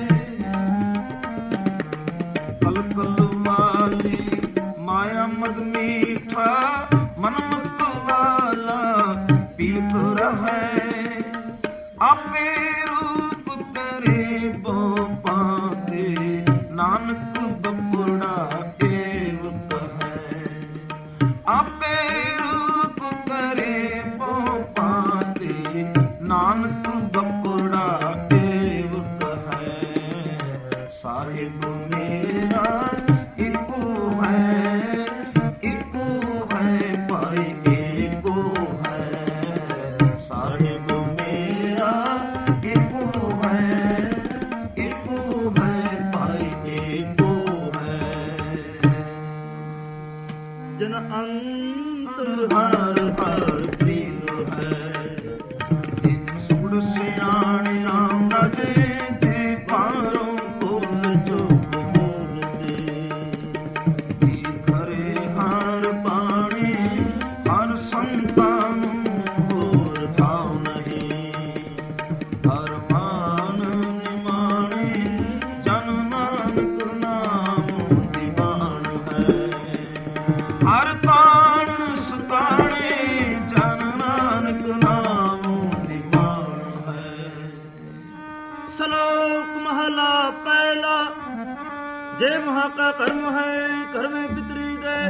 ਕਲ ਕਲ ਵਾਲੀ ਮਾਇਆ ਮਦ ਮੀਠਾ ਮਨ ਮਤ ਵਾਲਾ ਪੀਤ ਰਹੈ। ਆਪੇ ਰੂਪ ਕਰੇ ਬੋ ਪਾਤੇ ਨਾਨਕ ਬਪੁੜਾ ਏਵ ਕਹੈ। ਆਪੇ ਰੂਪ ਕਰੇ ਬੋ ਪਾਤੇ ਨਾਨਕ ਬਪੁੜਾ ਏਵ ਕਹੈ। ਸਾਹਿਬ ਮੇਰਾ ਇੱਕੋ ਹੈ, ਇੱਕੋ ਹੈ ਭਾਈ ਇੱਕੋ ਹੈ। ਸਾਹਿਬ ਮੇਰਾ ਇੱਕੋ ਹੈ, ਇੱਕੋ ਹੈ ਭਾਈ ਇੱਕੋ ਹੈ। ਜਨ ਅੰਤਰ ਹਰ ਹਰ ਪ੍ਰੀਤ ਹੈ। ਸੁਣ ਸਿਆਣੇ ਰਾਮ ਰਾਜੇ ਤੇ ਪਾਰੋਂ ਬੋਲ ਜੋ ਬੋਲਦੇ। ਕੀ ਕਰੇ ਹਰ ਬਾਣੀ ਹਰ ਸੰਤਾਂ ਨੂੰ ਹੋਰ ਥਾਉ ਨਹੀਂ। ਹਰ ਮਾਨ ਨਿਮਾਣੇ ਜਨ ਨਾਨਕ ਨਾਮ ਦੀਵਾਨ ਹੈ। ਹਰ ਤਾਣ ਸਤਾਣੇ ਜਨ ਨਾਨਕ ਨਾਮ ਦੀਵਾਨ ਹੈ। ਸ਼ਲੋਕ ਮਹਲਾ ਪਹਿਲਾ। ਜੇ ਮਹਾ ਕਾ ਕਰਮ ਹੈ ਕਰਮੇ ਪਿਤਰੀ ਦੇ।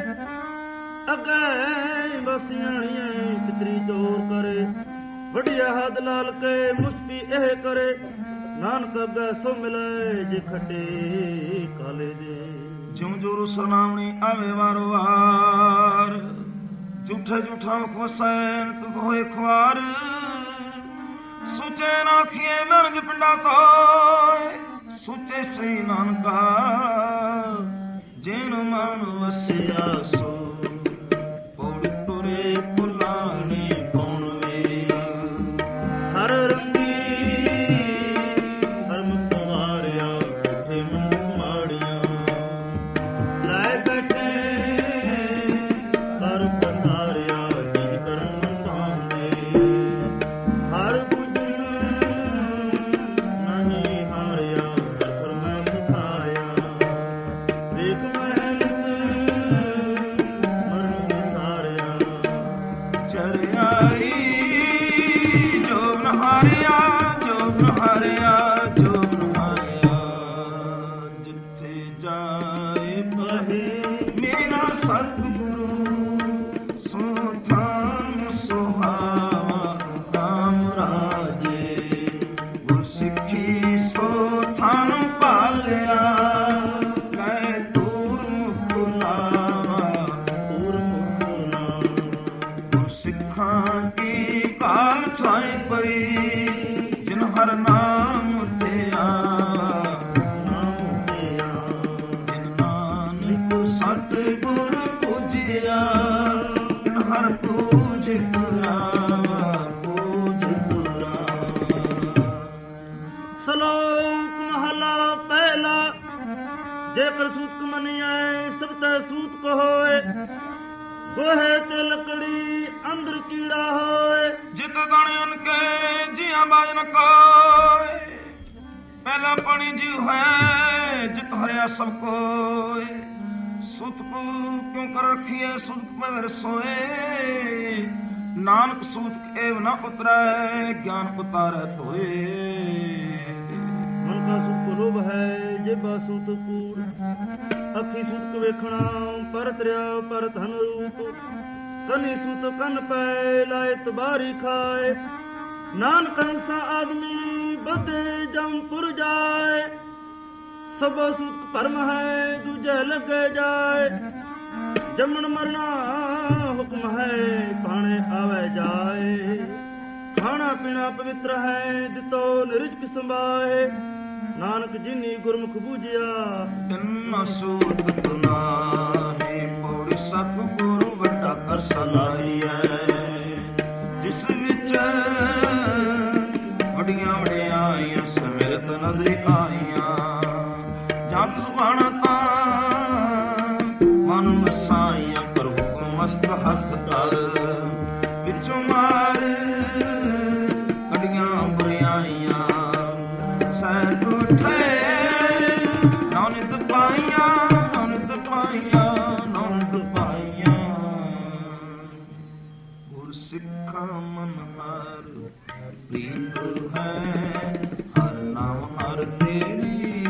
ਅੱਗੇ ਬਸਿਆਣੀਏ ਪਿਤਰੀ ਚੋਰ ਕਰੇ। ਵਡਿਆ ਹੱਦ ਲਾਲ ਕੇ ਮੁਸਬੀ ਇਹ ਕਰੇ। ਨਾਨਕ ਅੱਗੇ ਸੋ ਮਿਲੇ ਜੇ ਖੱਟੇ ਕਾਲੇ ਦੇ। ਜਿਉ ਜੋ ਸੁਨਾਵਣੀ ਆਵੇ ਵਾਰੋ ਵਾਰ। ਝੂਠੇ ਝੂਠਾ ਖੁਸੈਨ ਤੁ ਹੋਏ ਖੁਆਰ। ਸੁਚੇ ਨਾਖੀਏ ਮਰਜ ਪਿੰਡਾ ਕੋਏ। ਸੁਚੇ ਸ੍ਰੀ ਨਾਨਕਾ ਜਿਨ ਮਨ ਵਸਿਆ ਸੋ। ਪੌੜ ਤੁਰੇ ਪੁਲਾਣੇ ਕੌਣ ਵੇਰਾ। ਹਰ ਰੰਗੀ ਹਰਮ ਸਵਾਰਿਆ ਝੂਠੇ ਮਨ ਮਾੜੀਆਂ। ਲੈ ਬੈਠੇ ਕਰ ਪਸਾਰਿਆ ਜਿਨ ਕਰਮ ਪਾਉਂਦੇ। ਹਰ ਬੁਝਨ ਨਹੀਂ ਹਾਰਿਆ ਸਫਰ ਮੈਂ ਸਿਖਾਇਆ। ਵੇਖ ਮਹਿਲਤ ਮਰਨ ਵਿਸਾਰਿਆ। ਚੜਿਆਈ ਜੋ ਨਹਾਰਿਆ ਜੋ ਨਹਾਰਿਆ ਜੋ ਨਹਾਰਿਆ। ਜਿੱਥੇ ਜਾਏ ਬਹੇ ਮੇਰਾ ਸਤਿਗੁਰੂ। ਸੋ ਥਾਨ ਸੁਹਾਵਾ ਰਾਮ ਰਾਜੇ। ਗੁਰ ਸਿੱਖੀ ਸੋ ਥਾਨ ਪਾਲਿਆ। ਲੈ ਦੂਰ ਮੁਖ ਲਾਵਾ ਦੂਰ ਮੁਖ ਲਾਵਾ। ਗੁਰ ਸਿੱਖਾਂ ਕੀ ਕਾਲ ਛਾਈ ਪਈ। ਜਿਨ ਹਰ ਨਾਮ ਧਿਆ ਨਾਮ ਧਿਆ। ਜਿਨ ਨਾਨਕ ਸਤਿਗੁਰ ਪੂਜਿਆ। ਜਿਨ ਹਰ ਪੂਜ ਕਰਾਵਾ ਪੂਜ ਕਰਾਵਾ। ਸ਼ਲੋਕ ਮਹਲਾ ਪਹਿਲਾ। ਜੇਕਰ ਸੂਤਕ ਮੰਨਿਐ ਸਭ ਤੈ ਸੂਤ ਕੋ ਹੋਏ। ਗੋਹੇ ਤੇ ਲੱਕੜੀ ਅੰਦਰ ਕੀੜਾ ਹੋਏ। ਜਿਤ ਗਣਨ ਕੇ ਜੀਆਂ ਬਾਜ ਨ ਕੋਏ। ਪਹਿਲਾ ਪਾਣੀ ਜੀਉ ਹੈ ਜਿਤ ਹਰਿਆ सब कोय। सुत को क्यों कर रखिए सुत पर सोए। नानक सूत एव न उतरै ज्ञान उतारै तोए। मन का सुख लोभ है जेबा सूत कूड़। अखी सूत वेखना पर त्रिया पर धन रूप। कनी सूत कन पै लाए तबारी खाए। नानक सा आदमी बदे जमपुर जाए। सबो सूत भरम है दूजे लगे जाए। जमन मरना हुक्म है पाने आवे जाए। खाना पीना पवित्र है दितो निरिजक संभाए। नानक जिनी गुरमुख बूझिया तिन्न सूत तुनाहे। पौड़ी सतगुरु वड्डा कर सलाहिए। जिस विच वड्डियां वड्डियाइयां समिरत नजरी आईयां। जब सुभाना मन वसाइयां कर हुक्म मस्त हथ कर। विचों मार कड़ियां बुरियाइयां सैत उठे। नौनित पाइयां नौनित पाइयां नौनित पाइयां। गुर सिखा मन हर प्रीत है। हर नाम हर तेरी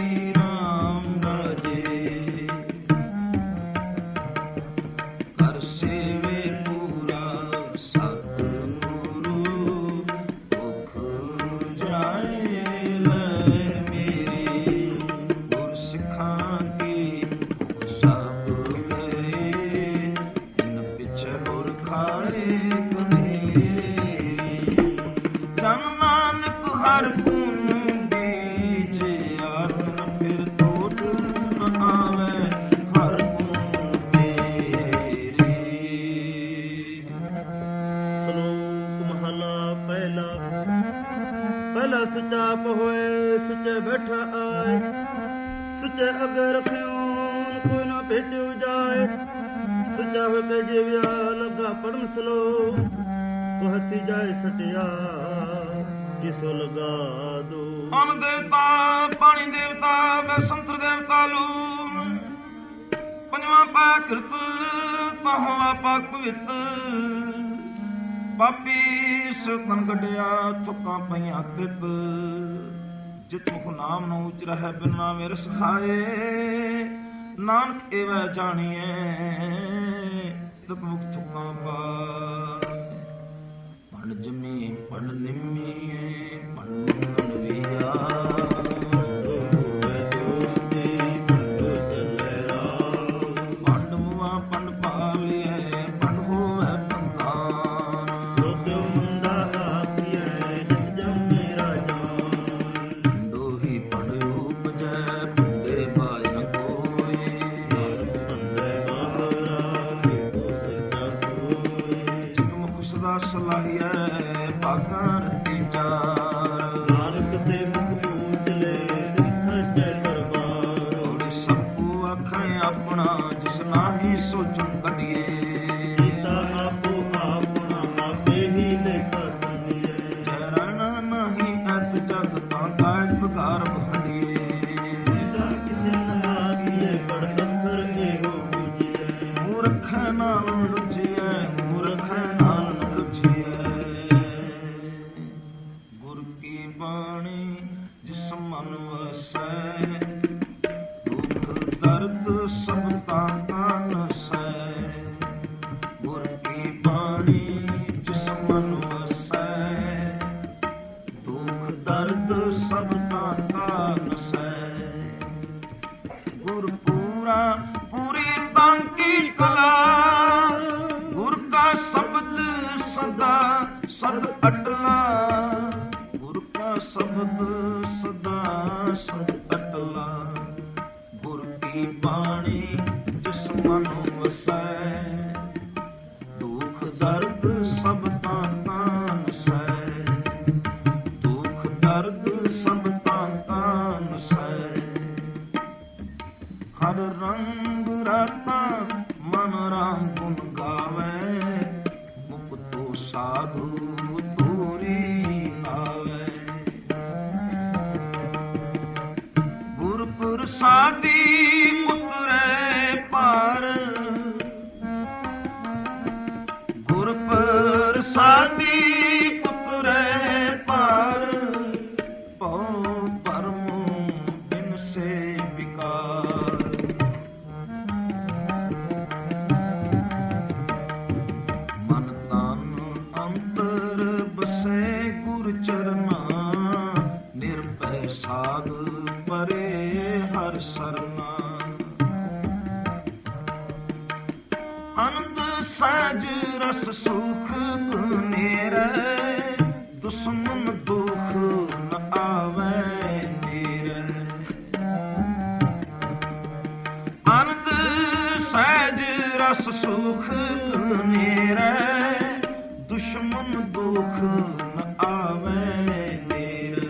सच्चा पहोए सच्चे बैठा आए। सच्चे अगे रखियो कोई ना भेटियो जाए। सच्चा हो के जीविया लगा पढ़न सलो। तो हथी जाए सटिया किसो लगा दो। अन्न देवता पानी देवता वैसंत्र देवता लू। पंजवा पाक कृत तहोवा पाक पवित्र। पापी सुतन गड्डिया थुक्कां पईयां तित। जित मुख नाम न उच रहै बिना मेरे सखाए। नानक एवै जानिए तित मुख थुक्कां पाए। पंड जमी पंड निम्मी पंड नविया। पंड मुआ पंड पालिए पंड होवै सलाहिए भागां रती चार। नानक ते मुख पूजले सच्चे दरबार। और सबको आखें अपना जिस नाही सोचन कढिए। पिता आपो अपना आपे ही लेखा सुनिए। जरना नहीं अत जग ता काज बगार बहंडिए। किसी न लागिए बड़ अखर एहो पूजिए। मूर्ख नाल लुझिए मूर्ख नाल जिस मन वसै। दुख दर्द सब ताका नसै। गुर की बाणी जिस मन वसै। दुख दर्द सब ताका नसै। गुर पूरा पूरी तांकी कला। गुर का शब्द सदा सद अटला। शब्द सदा सद अटला। गुर की बाणी जिस मन वसै। दुख दर्द सब ताका नसै। दुख दर्द सब ताका नसै। हर रंग रता मन राम गुण गावै। मुक्तो साधु तोरी आवे। गुरपुर ਪ੍ਰਸਾਦੀ ਉਤਰੇ ਪਾਰ, ਗੁਰ ਪ੍ਰਸਾਦੀ ਉਤਰੇ ਪਾਰ, ਭਉ ਭਰਮ ਬਿਨ ਸੇ ਵਿਕਾਰ। ਮਨ ਤਨ ਅੰਤਰ ਬਸੇ ਗੁਰ ਚਰਨਾ, ਨਿਰਭੈ ਸਾਧ ਪਰੇ ਹਰਿ ਸਰਨਾ। ਅਨੰਦ ਸਹਿਜ ਰਸ ਸੁਖ ਬਨੇਰੇ, ਦੁਸ਼ਮਨ ਦੁਖ ਨ ਆਵੈ ਨੇਰੇ। ਅਨੰਦ ਸਹਿਜ ਰਸ ਸੁਖ ਬਨੇਰੇ, ਦੁਸ਼ਮਨ ਦੁਖ ਨ ਆਵੈ ਨੇਰੇ।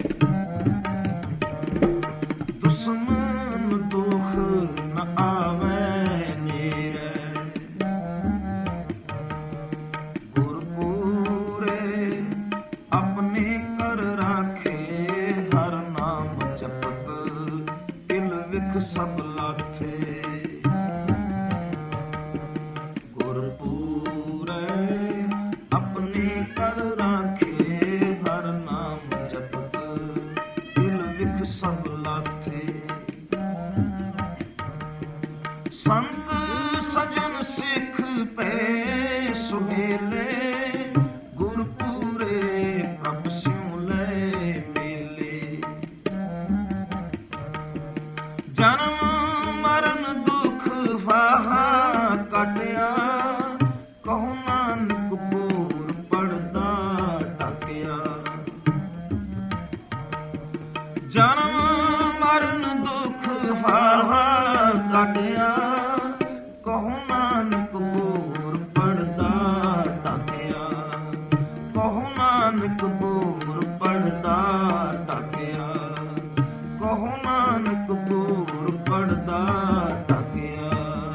ਦੁਸ਼ਮਨ ਦੁਖ ਨ ਆਵੈ ਨੇਰੇ। ਗੁਰ ਪੂਰੇ ਆਪਣੇ ਕਰ ਰਾਖੇ, ਹਰ ਨਾਮ ਜਪਤ ਇਲ ਵਿਖ ਸਭ ਲਾਥੇ। ਗੁਰ ਪੂਰੇ ਆਪਣੇ ਕਰ ਰਾਖੇ, ਹਰ ਨਾਮ ਜਪਤ ਇਲ ਵਿਖ ਸਭ ਲਾਥੇ। ਸੰਤ ਸਜਨ ਸਿੱਖ ਪੈ ਸੁਹੇਲੇ, ਗੁਰ ਪੂਰੇ ਪ੍ਰਭ ਸਿਉ ਲੈ ਮੇਲੇ। ਜਨਮ ਮਰਨ ਦੁਖ ਵਾਹਾ ਕਾਟਿਆ, ਕਹੋ ਨਾਨਕ ਪੂਰ ਪੜਦਾ ਢਾਕਿਆ। ਜਨਮ ਮਰਨ ਦੁਖ ਵਾਹਾ ਕਾਟਿਆ, ਕਹੋ ਨਾਨਕ ਪੂਰ ਪੜਦਾ ਢਾਕਿਆ। ਕਹੋ ਨਾਨਕ ਪੂਰ ਪੜਦਾ ਢਾਕਿਆ। ਕਹੋ ਨਾਨਕ ਪੂਰ ਪੜਦਾ ਢਾਕਿਆ।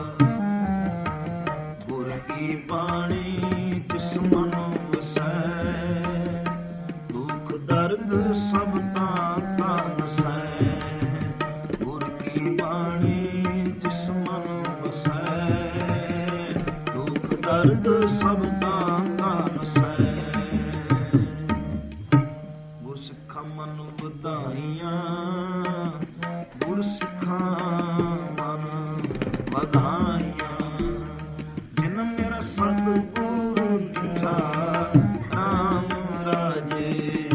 ਗੁਰ ਕੀ ਬਾਣੀ ਜਿਸ ਮਨ ਵਸੈ, ਦੁਖ ਦਰਦ ਸਭ ਤਾਂ ਕਾ ਨਸੈ। ਗੁਰ ਕੀ ਬਾਣੀ ਜਿਸ ਮਨ ਵਸੈ, ਦੁਖ ਦਰਦ ਸਭ ਤਾਂ ਕਾ ਨਸੈ। ਗੁਰ ਸਿੱਖਾਂ ਮਨ ਵਧਾਈਆਂ, ਗੁਰ ਸਿੱਖਾਂ ਮਨ ਵਧਾਈਆਂ। ਜਿਨ ਮੇਰਾ ਸਤਿਗੁਰ ਦਿਠਾ, ਰਾਮ ਰਾਜੇ।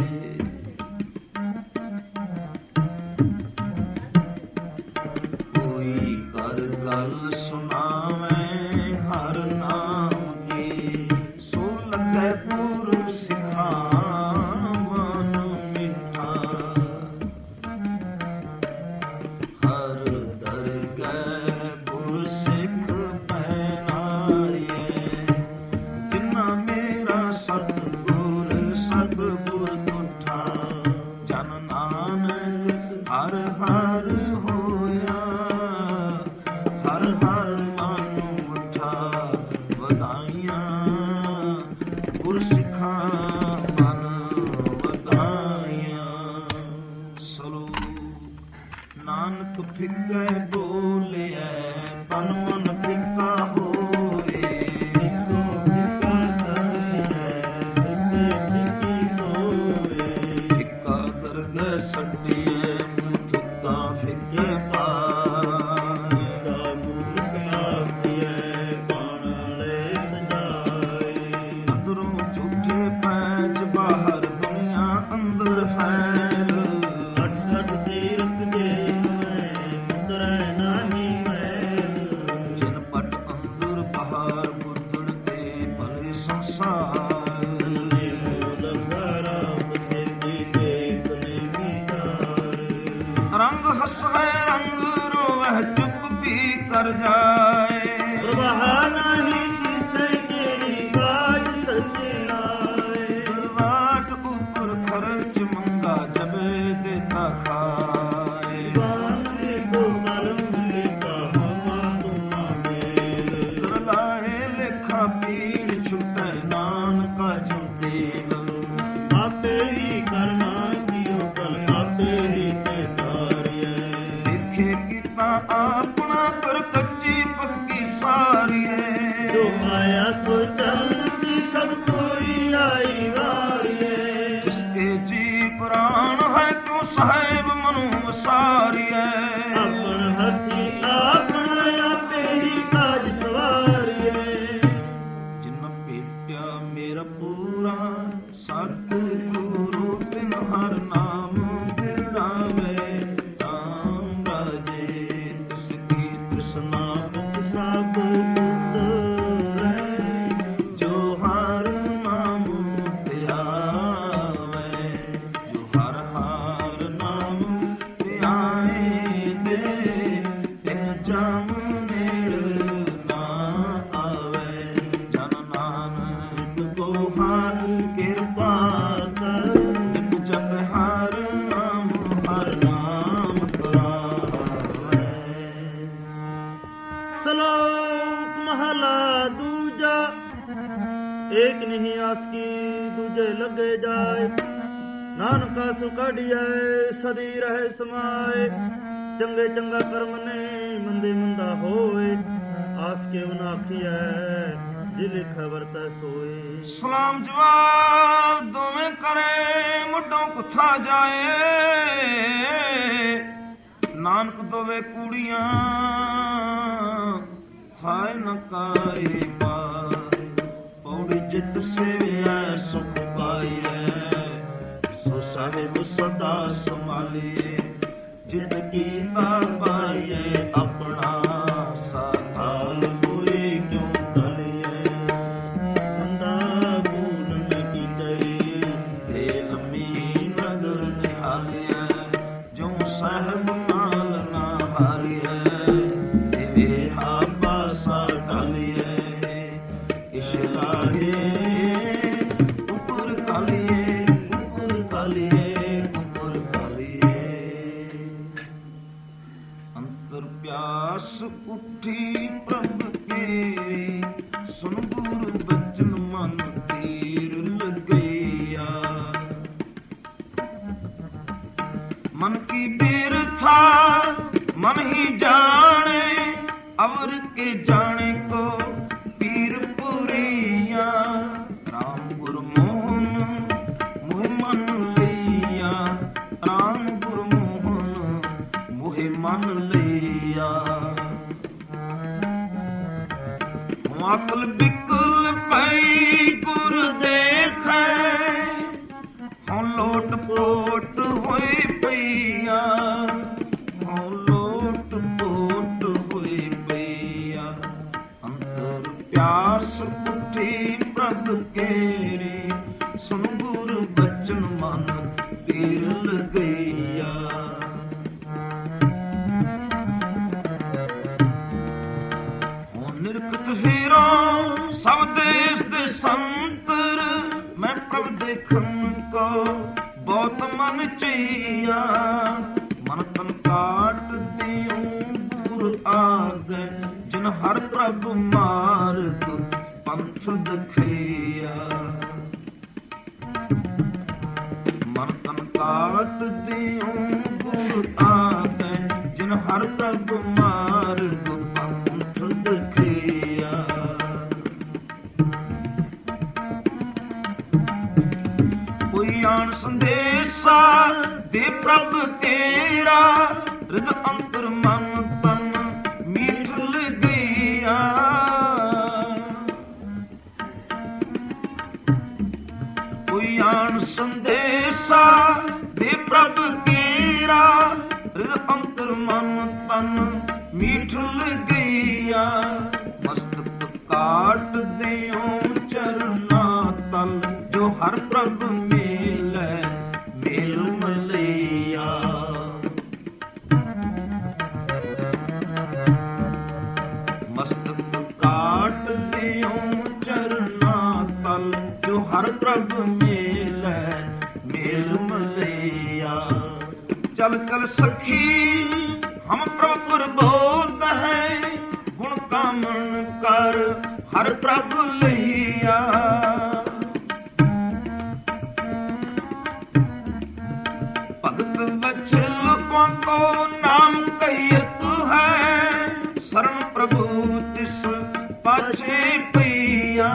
ਕੋਈ ਕਰ ਗੱਲ ਸੁਣਾਵੇ ਹਰ ਨਾਮ ਦੀ, ਸੋ ਲੱਗੈ ਗੁਰ ਸਿੱਖਾਂ ਮਨ ਮਿੱਠਾ। ਹਰ ਦਰਗਹਿ ਗੁਰ ਸਿੱਖ ਪਹਿਨਾਏ, ਜਿਨ੍ਹਾਂ ਮੇਰਾ ਸਤਿਗੁਰ ਸਤਿਗੁਰ ਤੁਠਾ। ਜਨ ਨਾਨਕ ਹਰ ਹਰ ਹੋਇਆ, ਹਰ ਹਰ ਮਨ ਉਠਾ। ਵਧਾਈਆਂ ਗੁਰ ਸਿੱਖਾਂ ਮਨ ਵਧਾਈਆਂ। ਸਲੋਕ ਨਾਨਕ ਫਿੱਕੈ ਬੋਲਿਐ, ਤਨ ਮਨ ਫਿੱਕਾ ਹੋਏ। ਫਿੱਕੋ ਫਿੱਕਾ ਸਹਿਜੈ, ਫਿੱਕੇ ਫਿੱਕੀ ਸੋਏ। ਫਿੱਕਾ ਦਰਗਹਿ ਛੱਡੀਐ, ਫਿੱਕਾ ਫਿੱਕੇ ਪਾਏ। ਫਿੱਕਾ ਮੂਰਖ ਲਾਗੀਐ, ਬਾਣ ਲੈ ਸਜਾਏ। ਅੰਦਰੋਂ ਝੂਠੇ ਪੈਚ, ਬਾਹਰ ਦੁਨੀਆ ਅੰਦਰ ਫੈਲ। ਅਠ ਸਠ ਤੀਰਥ ਜੇ ਉਤਰੈ ਨਾਹੀ ਮੈਲ। ਜਿਨ ਪਟ ਅੰਦਰ ਬਾਹਰ ਬੁੱਧੜ ਤੇ ਭਲੇ ਸੰਸਾਰ। ਰੰਗ ਹੱਸੈ ਰੰਗ ਰੋਵੈ, ਚੁੱਪ ਵੀ ਕਰ ਜਾਏ। ਪ੍ਰਵਾਹ ਨਹੀਂ ਕਿਸੇ ਤੇਰੀ ਬਾਜ ਸੱਜਣਾਏ। ਦਰਵਾਟ ਉੱਪਰ ਖਰਚ ਮੰਗਾ, ਜਬੇ ਦੇਤਾ ਖਾਏ। ਬਾਨ ਦੇ ਕੋ ਕਰਮ ਲੇਖਾ, ਹਮਾ ਤੁਮਾ ਮੇਲ। ਦਰਗਾਹੇ ਲੇਖਾ ਪੀੜ ਛੁਟੈ, ਨਾਨਕਾ ਚੁੰਦੇਲ। ਆਪੇ ਹੀ ਕਰਨਾ ਕੀਓ ਕਲ, ਆਪੇ ਹੀ ਤੇ ਤਾਰਿਐ। ਆਪਣਾ ਕਰ ਕੱਚੀ ਪੱਕੀ ਸਾਰੀਏ। ਜੋ ਆਇਆ ਸੋ ਚੱਲ ਸੀ ਸਭ ਕੋਈ ਆਈ ਵਾਰੀਏ। ਜਿਸਕੇ ਜੀ ਪ੍ਰਾਣ ਹੈ ਕਿਉਂ ਸਾਹਿਬ ਮਨੁ ਵਸਾਰੀਏ। ਆਪਣ ਹੱਥੀ ਆਪਣਾ ਆਪੇ ਹੀ ਕਾਜ ਸਵਾਰੀਏ। ਜਿਨ ਭੇਟਿਆ ਮੇਰਾ ਪੂਰਾ ਸਤਿਗੁਰੂ ਤਿਨ ਹਰ ਨਾਮ ਦਿਲਾਵੇ। ਰਾਮ ਰਾਜੇ ਤਿਸ ਕੀ ਤ੍ਰਿਸ਼ਨਾ ਮੁਖ ਸਭ ਉਤਰੈ। ਜੋ ਹਰ ਨਾਮ ਧਿਆਵੇ। ਜੋ ਹਰ ਹਰ ਨਾਮ ਧਿਆਏ ਦੇ ਤਿਨ ਜਮ ਨੇੜ ਨਾ ਆਵੇ। ਜਨ ਨਾਨਕ ਕੋ ਹਰ ਕਿਰਪਾ ਕਰ। ਨਿਤ ਜਪ ਹਰ ਨਾਮ ਹਰ ਨਾਮ ਧਿਆਵੇ। ਸ਼ਲੋਕ ਮਹਲਾ ਦੂਜਾ। ਏਕ ਨਹੀਂ ਆਸਕੀ ਦੂਜੇ ਲੱਗੇ ਜਾਏ। ਨਾਨਕਾ ਸੁ ਕਾਢੀਐ ਸਦੀ ਰਹਿ ਸਮਾਏ। ਚੰਗੇ ਚੰਗਾ ਕਰਮ ਨੇ ਮੰਦੇ ਮੰਦਾ ਹੋਏ। ਆਸ ਕੇ ਨਾ ਆਖੀਐ ਜੇ ਲਿਖੈ ਵਰਤੈ ਸੋਏ। ਸਲਾਮ ਜਵਾਬ ਦੋਵੇਂ ਕਰੇ ਮੁੱਢੋਂ ਕੁੱਥਾ ਜਾਏ। ਨਾਨਕ ਦੋਵੇਂ ਕੂੜੀਆਂ ਥਾਇ ਨ ਕਾਏ ਪਾਰ। ਪੌੜੀ ਜਿਤ ਸੇਵਿਐ ਸੁਖ ਪਾਈਐ। ਸੋ ਸਾਹਿਬ ਸਦਾ ਸੰਭਾਲੀਏ। ਜਿਤ ਕੀਤਾ ਪਾਈਏ ਆਪਣਾ ਸਾਥਾਲ ਕੋਈ ਕਿਉਂ ਟਲੀਏ। ਬੰਦਾ ਭੂਲ ਨ ਕੀਤੇ ਤੇ ਲੰਮੀ ਨਦਰ ਨਿਹਾਲੀਐ। ਜੋ ਸਾਹਿਬ ਨਾਲ ਨਾ ਹਾਰੀਐ ਤੇ ਹਾ ਪਾਸਾ ਢਾਲੀਐ। ਇਸ਼ ਲਾਹੇ ਉੱਪਰ ਕਾਲੀਏ ਉੱਪਰ ਕਾਲੀਏ ਉੱਪਰ ਕਾਲੀਏ। ਅੰਤਰ ਪਿਆਸ ਉੱਠੀ ਪ੍ਰਭ ਕੇ। ਸੁਨ ਗੁਰ ਬਚਨ ਮਨ ਤੀਰ ਲਗਈਆ। ਮਨ ਕੀ ਬਿਰਥਾ ਮਨ ਹੀ ਜਾਣੇ। ਅਵਰ ਕੇ ਜਾਣੇ ਕੋ ਪੀਰ ਪੁਰੀਆ। ਰਾਮ ਗੁਰ ਮੋਹਨ ਮੋਹਿ ਮਨ ਲਈਆ। ਰਾਮ ਗੁਰ ਮੋਹਨ ਮੋਹਿ ਮਨ ਲਈਆ। ਅਕਲ ਬਿਕਲ ਪਈ ਗੁਰ ਦੇਖੈ। ਹੁਣ ਲੋਟ ਪੋਟ ਹੋਈ ਪਈਆ। ਹੁਣ ਲੋਟ ਪੋਟ ਹੋਈ ਪਈਆ। ਅੰਤਰ ਪਿਆਸ ਉੱਠੀ ਪ੍ਰਭ ਕੇਰੀ। ਸੁਨ ਗੁਰ ਬਚਨ ਮਨ ਤੀਰ ਲਗਈਆ। ਹੁਣ ਨਿਰਖਤ ਹੀਰੋ ਸਭ ਦੇਸ ਦੇ ਸੰਤਰ। ਮੈਂ ਪ੍ਰਭ ਦੇਖਣ ਕੋ ਬਹੁਤ ਮਨ ਚਈਆ। ਮਨ ਤਨ ਕਾਟ ਦਿਉ ਗੁਰ ਆਗੈ। ਜਿਨ ਹਰ ਪ੍ਰਭ ਮਾਰਗ ਪੰਥ ਦਿਖਈਆ। ਮਨ ਤਨ ਕਾਟ ਦਿਉ ਗੁਰ ਆਗੈ। ਜਿਨ ਹਰ ਪ੍ਰਭ ਮਾਰਗ ਪੰਥ ਦਿਖਈਆ। ਕੋਈ ਆਣ ਸੰਦੇਸ਼ਾ ਦੇ ਪ੍ਰਭ ਤੇਰਾ। ਰਿਦ ਅੰਤਰ ਮਨ ਤਨ ਮੀਠ ਲਗਈਆ। ਕੋਈ ਆਣ ਸੰਦੇਸ਼ਾ ਦੇ ਪ੍ਰਭ ਤੇਰਾ। ਰਿਦ ਅੰਤਰ ਮਨ ਤਨ ਮੀਠ ਲਗਈਆ। ਮਸਤਕ ਕਾਟ ਦਿਓ ਚਰਨਾ ਤਲ। ਜੋ ਹਰ ਪ੍ਰਭ ਮੇਲੈ ਮੇਲ ਮਲਈਆ। ਮਸਤਕ ਕਾਟ ਦਿਓ ਚਰਨਾ ਤਲ। ਜੋ ਹਰ ਪ੍ਰਭ ਮੇਲੈ ਮੇਲ ਮਲਈਆ। ਚਲ ਚਲ ਸਖੀ ਹਮ ਪ੍ਰਭੁਰ ਬੋਲਦਾ ਹੈ। ਗੁਣ ਕਾਮਣ ਕਰ ਹਰ ਪ੍ਰਭ ਲਈਆ। ਭਗਤ ਵਛਲ ਕੋ ਨਾਮ ਕਹੀਤ ਹੈ। ਵਸੇ ਪਈਆ।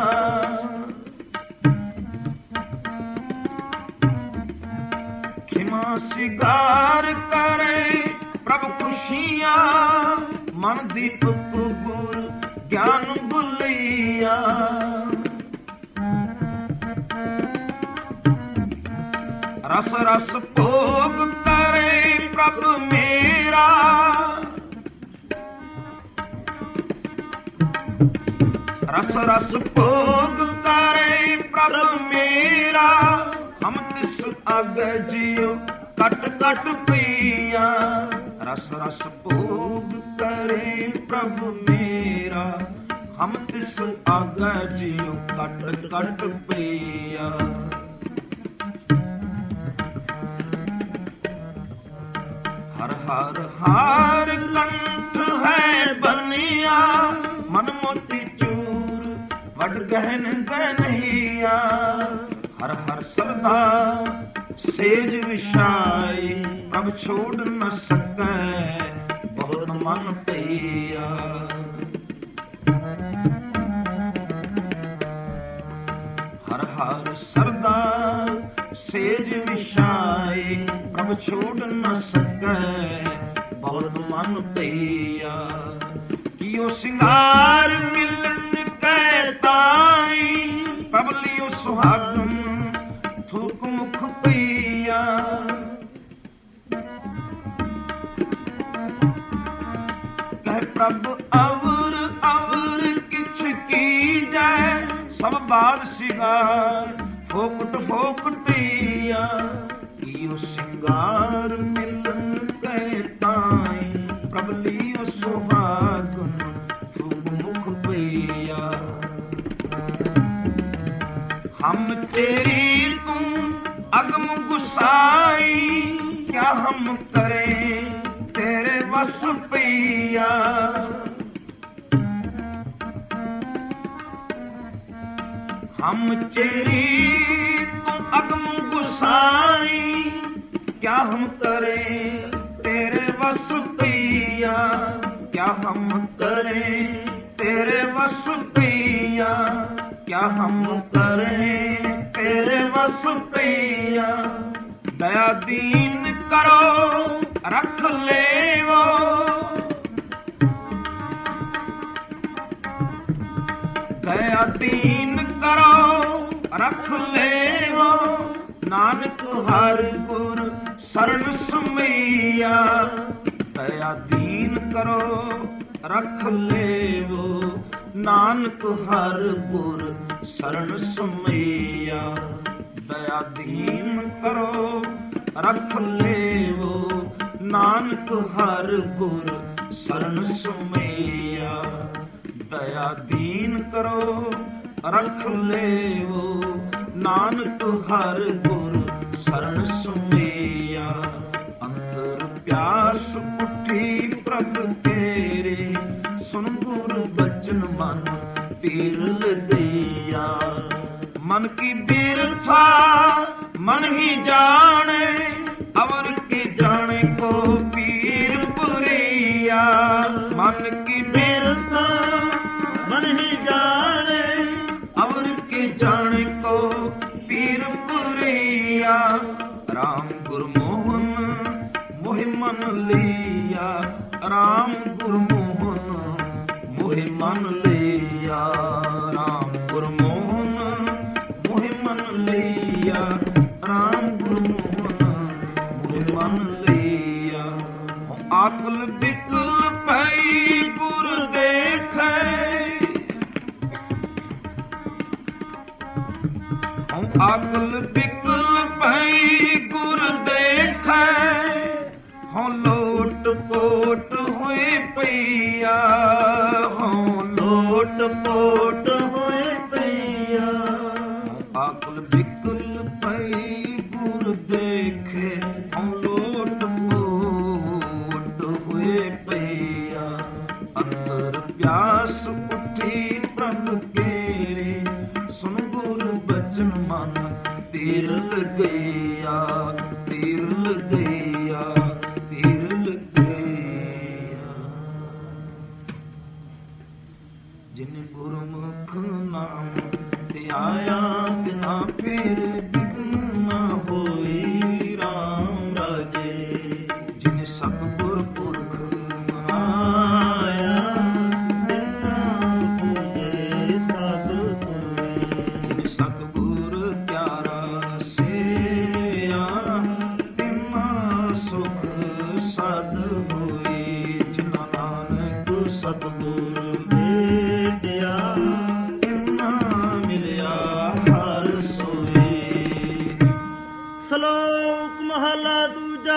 ਖਿਮਾ ਸਿਗਾਰ ਕਰੇ ਪ੍ਰਭ ਖੁਸ਼ੀਆਂ, ਮਨ ਦੀਪਕ ਗੁਰ ਗਿਆਨ ਬੁਲਈਆ। ਰਸ ਰਸ ਭੋਗ ਕਰੇ ਪ੍ਰਭ ਮੇਰਾ, ਰਸ ਰਸ ਭੋਗ ਕਰੇ ਪ੍ਰਭ ਮੇਰਾ। ਹਮ ਤਿਸ ਆਗੇ ਜਿਉ ਕਟ ਕਟ ਪਈਆ। ਰਸ ਰਸ ਭੋਗ ਕਰੇ ਪ੍ਰਭ ਮੇਰਾ, ਹਮ ਤਿਸ ਆਗੇ ਜਿਉ ਕਟ ਕਟ ਪਈਆ। ਹਰ ਹਰ ਹਾਰ ਕੰਠ ਹੈ ਬਨਿਆ, ਮਨ ਮੋਤੀ ਚੂਰ ਵਡ ਗਹਿਨ ਗਨਈਆ। ਹਰ ਹਰ ਸਰਦਾ ਸੇਜ ਵਿਛਾਈ, ਪ੍ਰਭ ਛੋੜ ਨ ਸਕੈ ਬਹੁਤ ਮਨ ਪਈਆ। ਹਰ ਹਰ ਸਰਦਾ ਸੇਜ ਵਿਛਾਈ, ਪ੍ਰਭ ਛੋੜ ਨ ਸਕੈ ਬਹੁਤ ਮਨ ਪਈਆ। ਕੀਓ ਸਿੰਗਾਰ ਮਿਲਣ ਕੈ ਤਾਈ, ਪ੍ਰਭ ਲਿਓ ਸੁਹਾਗਨ ਥੂਕ ਮੁਖ ਪਈਆ। ਕਹਿ ਪ੍ਰਭ ਅਵਰ ਅਵਰ ਕਿਛ ਕੀਜੈ, ਸਭ ਬਾਦ ਸਿਗਾਰ ਫੋਕਟ ਫੋਕਟਈਆ। ਕੀਓ ਸਿੰਗਾਰ ਮਿਲਨ ਕੈ ਤਾਈ, ਪ੍ਰਭ ਲਿਓ ਸੁਹਾਗਨ ਥੂਕ ਮੁਖ ਪਈਆ। ਹਮ ਤੇਰੀ ਤੂੰ ਅਗਮ ਗੁਸਾਈ, ਕਿਆ ਹਮ ਕਰੇ ਤੇਰੇ ਵਸ ਪਈਆ। ਹਮ ਤੇਰੀ ਤੂੰ ਅਗਮ ਗੁਸਾਈ, ਕਿਆ ਹਮ ਕਰੇ ਤੇਰੇ ਵਸ ਪਈਆ। ਕਿਆ ਹਮ ਕਰੇ ਤੇਰੇ ਵਸ ਪਈਆ। ਕਿਆ ਹਮ ਕਰੇ ਤੇਰੇ ਵਸ ਪਈਆ। ਦਇਆ ਦੀਨ ਕਰੋ ਰਖ ਲੇਵੋ, ਦਇਆ ਦੀਨ ਕਰੋ ਰਖ ਲੇਵੋ। ਨਾਨਕ ਹਰ ਗੁਰ ਸਰਣ ਸਮਈਆ। ਦਇਆ ਦੀਨ ਕਰੋ ਰਖ ਲੇਵੋ, ਨਾਨਕ ਹਰ ਗੁਰ ਸਰਣ ਸਮਈਆ। ਦਇਆ ਦੀਨ ਕਰੋ ਰਖ ਲੇਵੋ, ਨਾਨਕ ਹਰ ਗੁਰ ਸਰਣ ਸਮਈਆ। ਦਇਆ ਦੀਨ ਕਰੋ ਰਖ ਲੇਵੋ, ਨਾਨਕ ਹਰ ਗੁਰ ਸਰਣ ਸਮਈਆ। ਅੰਦਰ ਪਿਆਸ ਉੱਠੀ ਪ੍ਰਭ ਤੇਰੇ, ਸੁਨ ਗੁਰ ਬਚਨ ਮਨ ਪੀਰ ਲਗਈਆ। ਮਨ ਕੀ ਬਿਰਥਾ ਮਨ ਹੀ ਜਾਣੇ, ਅਵਰ ਕੇ ਜਾਣੇ ਕੋ ਪੀਰ ਪੁਰਈਆ। ਮਨ ਕੀ ਬਿਰਥਾ ਮਨ ਹੀ ਜਾਣੇ, ਅਵਰ ਕੇ ਜਾਣੇ ਕੋ ਪੀਰ ਪੁਰਈਆ। ਰਾਮ ਗੁਰਮੋਹਨ ਮੋਹਿ ਮਨ ਲਈਆ। ਰਾਮ ਗੁਰਮੋਹਨ ਮੋਹਿ ਮਨ ਲਈਆ। ਰਾਮ ਗੁਰਮੋਹਨ ਮੋਹਿ ਮਨ ਲਈਆ। ਰਾਮ ਗੁਰਮੋਹਨ ਮੋਹਿ ਮਨ ਲਈਆ। ਆਕਲ ਬਿਕਲ ਪਈ ਗੁਰ ਦੇਖੈ, ਆਕਲ ਬਿਕਲ ਪਈ ਗੁਰ ਦੇਖੈ। ਹਉ ਲੋਟ ਪੋਟ ਹੋਏ ਪਈਆ। ਹਉ ਲੋਟ ਪੋਟ ਹੋਏ ਪਈਆ। ਆਕਲ ਬਿਕਲ ਪਈ ਗੁਰ ਦੇਖੇ, ਹਉ ਲੋਟ ਪੋਟ ਹੋਏ ਪਈਆ। ਅੰਦਰ ਪਿਆਸ ਉੱਠੀ ਪ੍ਰਭ ਕੇਰੇ, ਸੁਨ ਗੁਰ ਬਚਨ ਮਨ ਤੀਰ ਲਗਈਆ। ਤੀਰ ਲਗਈਆ, ਤੀਰ ਲਗਈਆ। ਜਿਨ ਗੁਰਮੁਖ ਜਿਨ ਸਤਿਗੁਰ ਪੁਰਖ ਮਨਾਇਆ, ਬਿਨਾ ਪੂਜੇ ਸਭ ਕੋਈ। ਜਿਨ ਸਤਿਗੁਰ ਪਿਆਰਾ ਸੇਵਿਆ, ਤਿਨਾ ਸੁਖ ਸਦ ਹੋਈ। ਜਿਨਾ ਨਾਨਕ ਸਤਿਗੁਰ ਭੇਟਿਆ, ਤਿਨਾ ਮਿਲਿਆ ਹਰ ਸੋਈ। ਸ਼ਲੋਕ ਮਹਲਾ ਦੂਜਾ।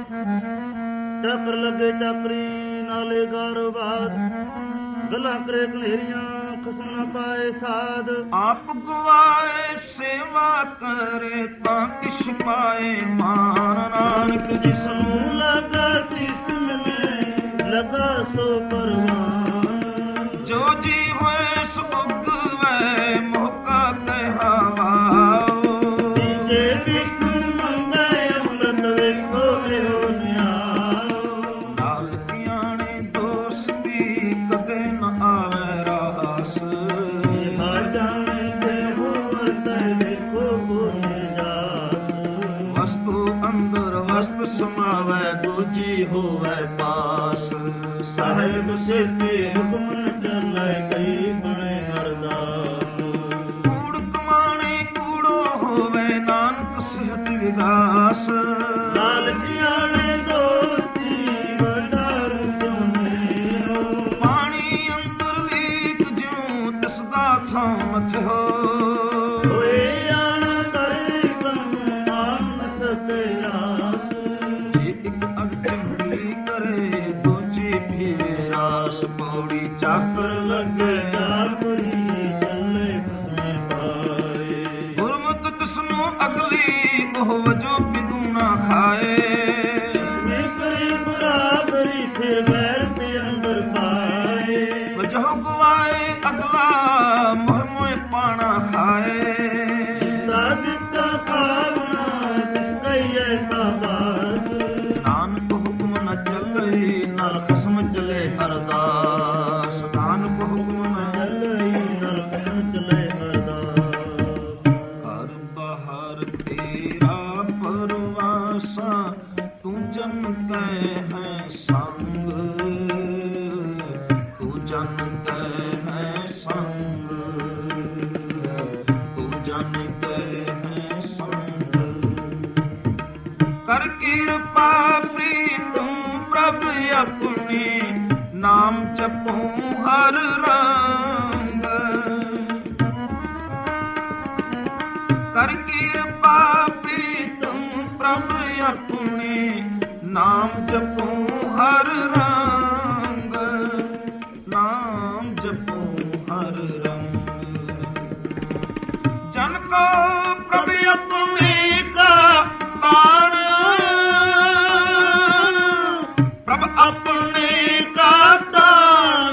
ਚੱਕਰ ਲੱਗੇ ਚੱਕਰੀ ਨਾਲੇ ਗਰਬਾਦ, ਗੱਲਾਂ ਕਰੇ ਕਨੇਰੀਆਂ ਖਸਮ ਨਾ ਪਾਏ ਸਾਧ। ਆਪ ਗਵਾਏ ਸੇਵਾ ਕਰੇ ਤਾਂ ਕਿਛ ਪਾਏ ਮਾਨ। ਨਾਨਕ ਜਿਸ ਨੂੰ ਲਗਾ ਤਿਸ ਮਿਲੇ, ਲਗਾ ਸੋ ਪਰਵਾਨ। ਜੋ ਜੀ ਹੋਏ ਸੋ ਉਗਵੈ, ਮੌਕਾ ਕਹਾਵਾਓ। ਜੇ ਵਿਖ ਮੰਗੈ ਅੰਮ੍ਰਿਤ ਵੇਖੋ ਇਹੋ ਨਿਆਓ। ਨਾਲ ਪਿਆਣੇ ਦੋਸਤੀ ਕਦੇ ਨ ਆਵੈ ਰਾਸ। ਆ ਜਾਣੇ ਦੇਹੋ ਵਰਤੈ ਵੇਖੋ ਕੋ ਨਿਰਜਾਸ। ਵਸਤੂ ਅੰਦਰ ਵਸਤ ਸਮਾਵੈ, ਦੂਜੀ ਹੋਵੈ ਪਾਸ। ਸਾਹਿਬ ਸੇਤੇ ਹੁਕਮ ਨ ਚੱਲੈ, ਕਈ ਬਣੇ ਅਰਦਾਸ। ਕੂੜ ਕਮਾਣੇ ਕੂੜੋ ਹੋਵੇ, ਨਾਨਕ ਸਿਹਤ ਵਿਗਾਸ। ਨਾਲ ਪਿਆਣੇ ਦੋਸਤੀ ਵਡਾਰ ਸੋਨਿਓ। ਪਾਣੀ ਅੰਦਰ ਲੀਕ ਜਿਉ ਤਿਸਦਾ ਥਾਂ ਮਥਿਓ। ਹੋਏ ਆਣ ਕਰੇ ਬ੍ਰਹਮ ਮਾਨ ਸਕੇ ਰਾਸ। ਜੇ ਇੱਕ ਅਗ ਚੰਗੀ ਕਰੇ, ਦੂਜੀ ਭੀਵੇ ਰਾਸ। ਪੌੜੀ ਚਾਕਰ ਲੱਗੇ ਚਾਕਰੀ ਚੱਲੇ ਖਸਮੇ ਪਾਏ। ਗੁਰਮਤਿ ਤਿਸਨੂੰ ਅਗਲੀ, ਉਹ ਵਜੋ ਬਿਦੂਣਾ ਖਾਏ। ਖਸਮੇ ਕਰੇ ਬਰਾਬਰੀ, ਫਿਰ ਬੈਰ ਤੇ ਅੰਦਰ ਪਾਏ। ਵਜੋ ਗਵਾਏ ਅਗਲਾ, ਮੋਹ ਮੋਹ ਪਾਣਾ ਖਾਏ। ਜਿਸਦਾ ਦਿੱਤਾ ਭਾਵਨਾ, ਤਿਸ ਕਈ ਐਸਾ ਬਾਸ। ਨਾਨਕ ਹੁਕਮ ਨ ਚੱਲੇ, ਨਰ ਖਸਮ ਚਲੇ ਅਰਦਾਸ। ਨਾਨਕ ਹੁਕਮ ਨ ਚੱਲਈ ਨਰ ਖਸਮ ਚਲੇ ਅਰਦਾਸ। ਘਰ ਬਾਹਰ ਤੇਰਾ ਪਰਵਾਸਾ, ਤੂੰ ਜਨ ਕੈ ਹੈ ਸੰਗ। ਤੂੰ ਜਨ ਕੈ ਹੈ ਸੰਗ। ਤੂੰ ਜਨ ਕੈ ਹੈ ਸੰਗ। ਕਰ ਕਿਰਪਾ ਪ੍ਰੀਤਮ ਪ੍ਰਭ ਆਪਣੀ, ਨਾਮ ਜਪੋ ਹਰ ਰੰਗ। ਕਰ ਕਿਰਪਾ ਪ੍ਰੀਤਮ ਪ੍ਰਭ ਆਪਣੀ, ਨਾਮ ਜਪੋ ਹਰ ਰੰਗ। ਨਾਮ ਜਪੋ ਹਰ ਰੰਗ। ਜਨ ਕੋ ਪ੍ਰਭ ਆਪਣੇ ਕਾ ਬਾਣ, ਪ੍ਰਭ ਆਪਣੇ ਕਾ ਦਾਨ।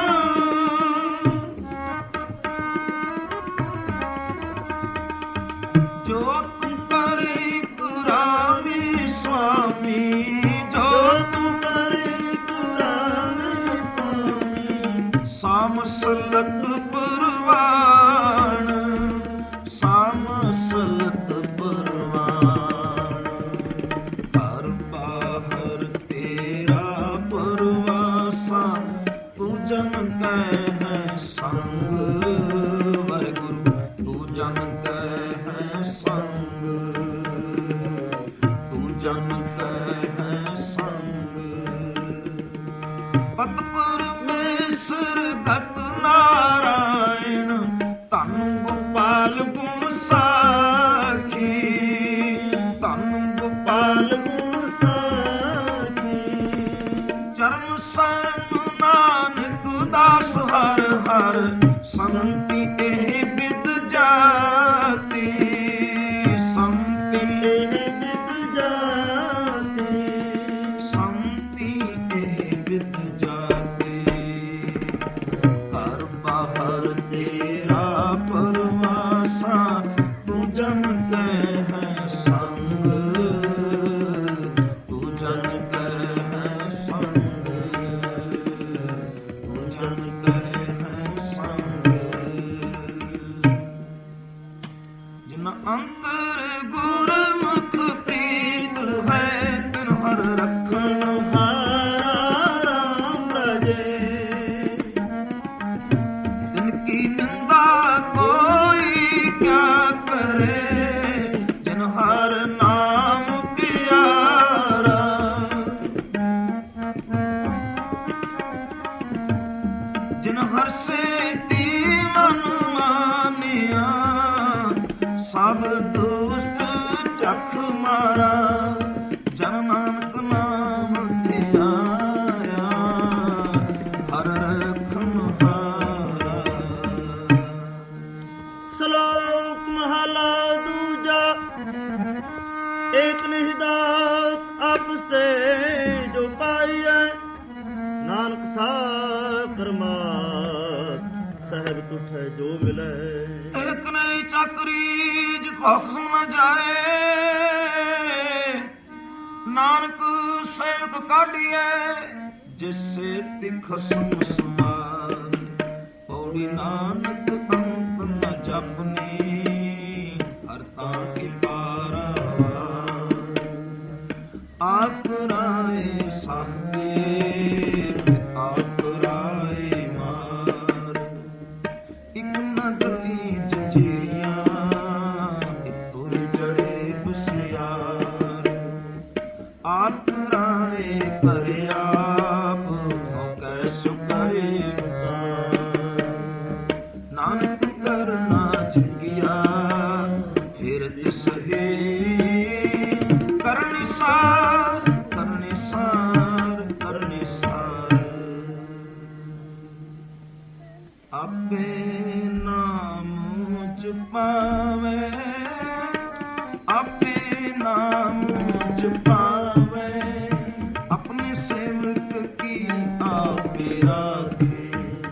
ਜੋ ਤੂੰ ਕਰੇ ਕੁਰਾਮੀ ਸੁਆਮੀ। ਜੋ ਤੂੰ ਕਰੇ ਕੁਰਾਨ ਸੁਆਮੀ। ਸਾਮਸਲਤ ਪਰਵਾਨ। ਸਾਮਸਲਤ ਪਰਵਾਨ। ਘਰ ਬਾਹਰ ਤੇਰਾ ਪਰਵਾਸਾ, ਤੂੰ ਜਨ ਕੈ ਹੈ ਸੰਗ। ਵਾਹਿਗੁਰੂ ਤੂੰ ਜਨ ਕੈ ਹੈ ਸੰਗ। ਤੂੰ ਜਨ ਕੈ ਹੈ ਸੰਗ। ਪਤ ਪਰਮੇਸ਼ਰ ਗਤ ਨਾਰਾਇਣ, ਧੰਨ ਗੋਪਾਲ ਗੁਣ ਸਾਖੀ। ਧੰਨ ਗੋਪਾਲ ਗੁਣ ਸਾਖੀ। ਚਰਨ ਸਰਨ ਨਾਨਕ ਦਾਸ ਹਰ ਹਰ, ਸੰਤੀ ਇਹ ਬਿਦ ਜਾਤੀ। ਸੰਤੀ ਇਹ ਬਿਦ ਜਾਤੀ। ਸੰਤੀ ਇਹ ਬਿਦ ਜਾਤੀ। ਘਰ ਬਾਹਰ ਤੇਰਾ ਪਰਵਾਸਾ, ਤੂੰ ਜਨ ਕੈ ਹੈ ਸੰਗ। ਤੂੰ ਜਨ ਕੈ ਹੈ ਸੰਗ। ਤੂੰ ਜਨ ਕੈ ਹੈ ਸੰਗ। ਜਿਨ ਅੰਤਰ ਗੁਰਮੁਖ ਪ੍ਰੀਤ ਹੈ, ਤਿਨ ਹਰ ਰੱਖਣ ਜੋ ਪਾਈਐ ਨਾਨਕ ਸਾਹ ਕਰਮਾਤ ਸਹਿਬ ਤੁਠੈ ਜੋ ਮਿਲੈ। ਇੱਕ ਨਹੀਂ ਚਾਕਰੀ ਜਿਥੋਂ ਖਸਮ ਜਾਏ ਨਾਨਕ ਸੇਵਕ ਕਾਢੀਐ ਜਿਸੇ ਤਿਖਸਮ ਸਮਾਰ। ਪੌੜੀ ਨਾਨਕ ਅੰਤ ਨ ਜਪਨੀ ਹਰ ਤਾਂ ਕੇ ਪਾਰਾ। ਆਪ ਰਾਏ ਸਾਧੇ ਆਪ ਰਾਏ ਮਾਰ। ਇੱਕ ਨ ਗਲੀ ਜੰਜੀਰੀਆਂ ਇੱਕ ਤੁਰ ਜੜੇ ਬਸਿਆਰ। ਆਪ ਰਾਏ ਕਰੇ ਆਪ ਮੌਕੈ ਸੁ ਕਰੇ ਮੁਕਾਰ। ਨਾਨਕ ਕਰਨਾ ਚੰਗਿਆ ਫਿਰ ਤਿਸ ਹੀ ਕਰਨੀ ਸਾਰ ਕਰਨੀ ਸਾਰ ਕਰਨੀ ਸਾਰ। ਆਪੇ ਨਾਮ ਜਪਾਵੇ ਆਪੇ ਨਾਮ ਜਪਾਵੇ ਆਪਣੇ ਸੇਵਕ ਕੀ ਆਪੇ ਰਾਖੇ।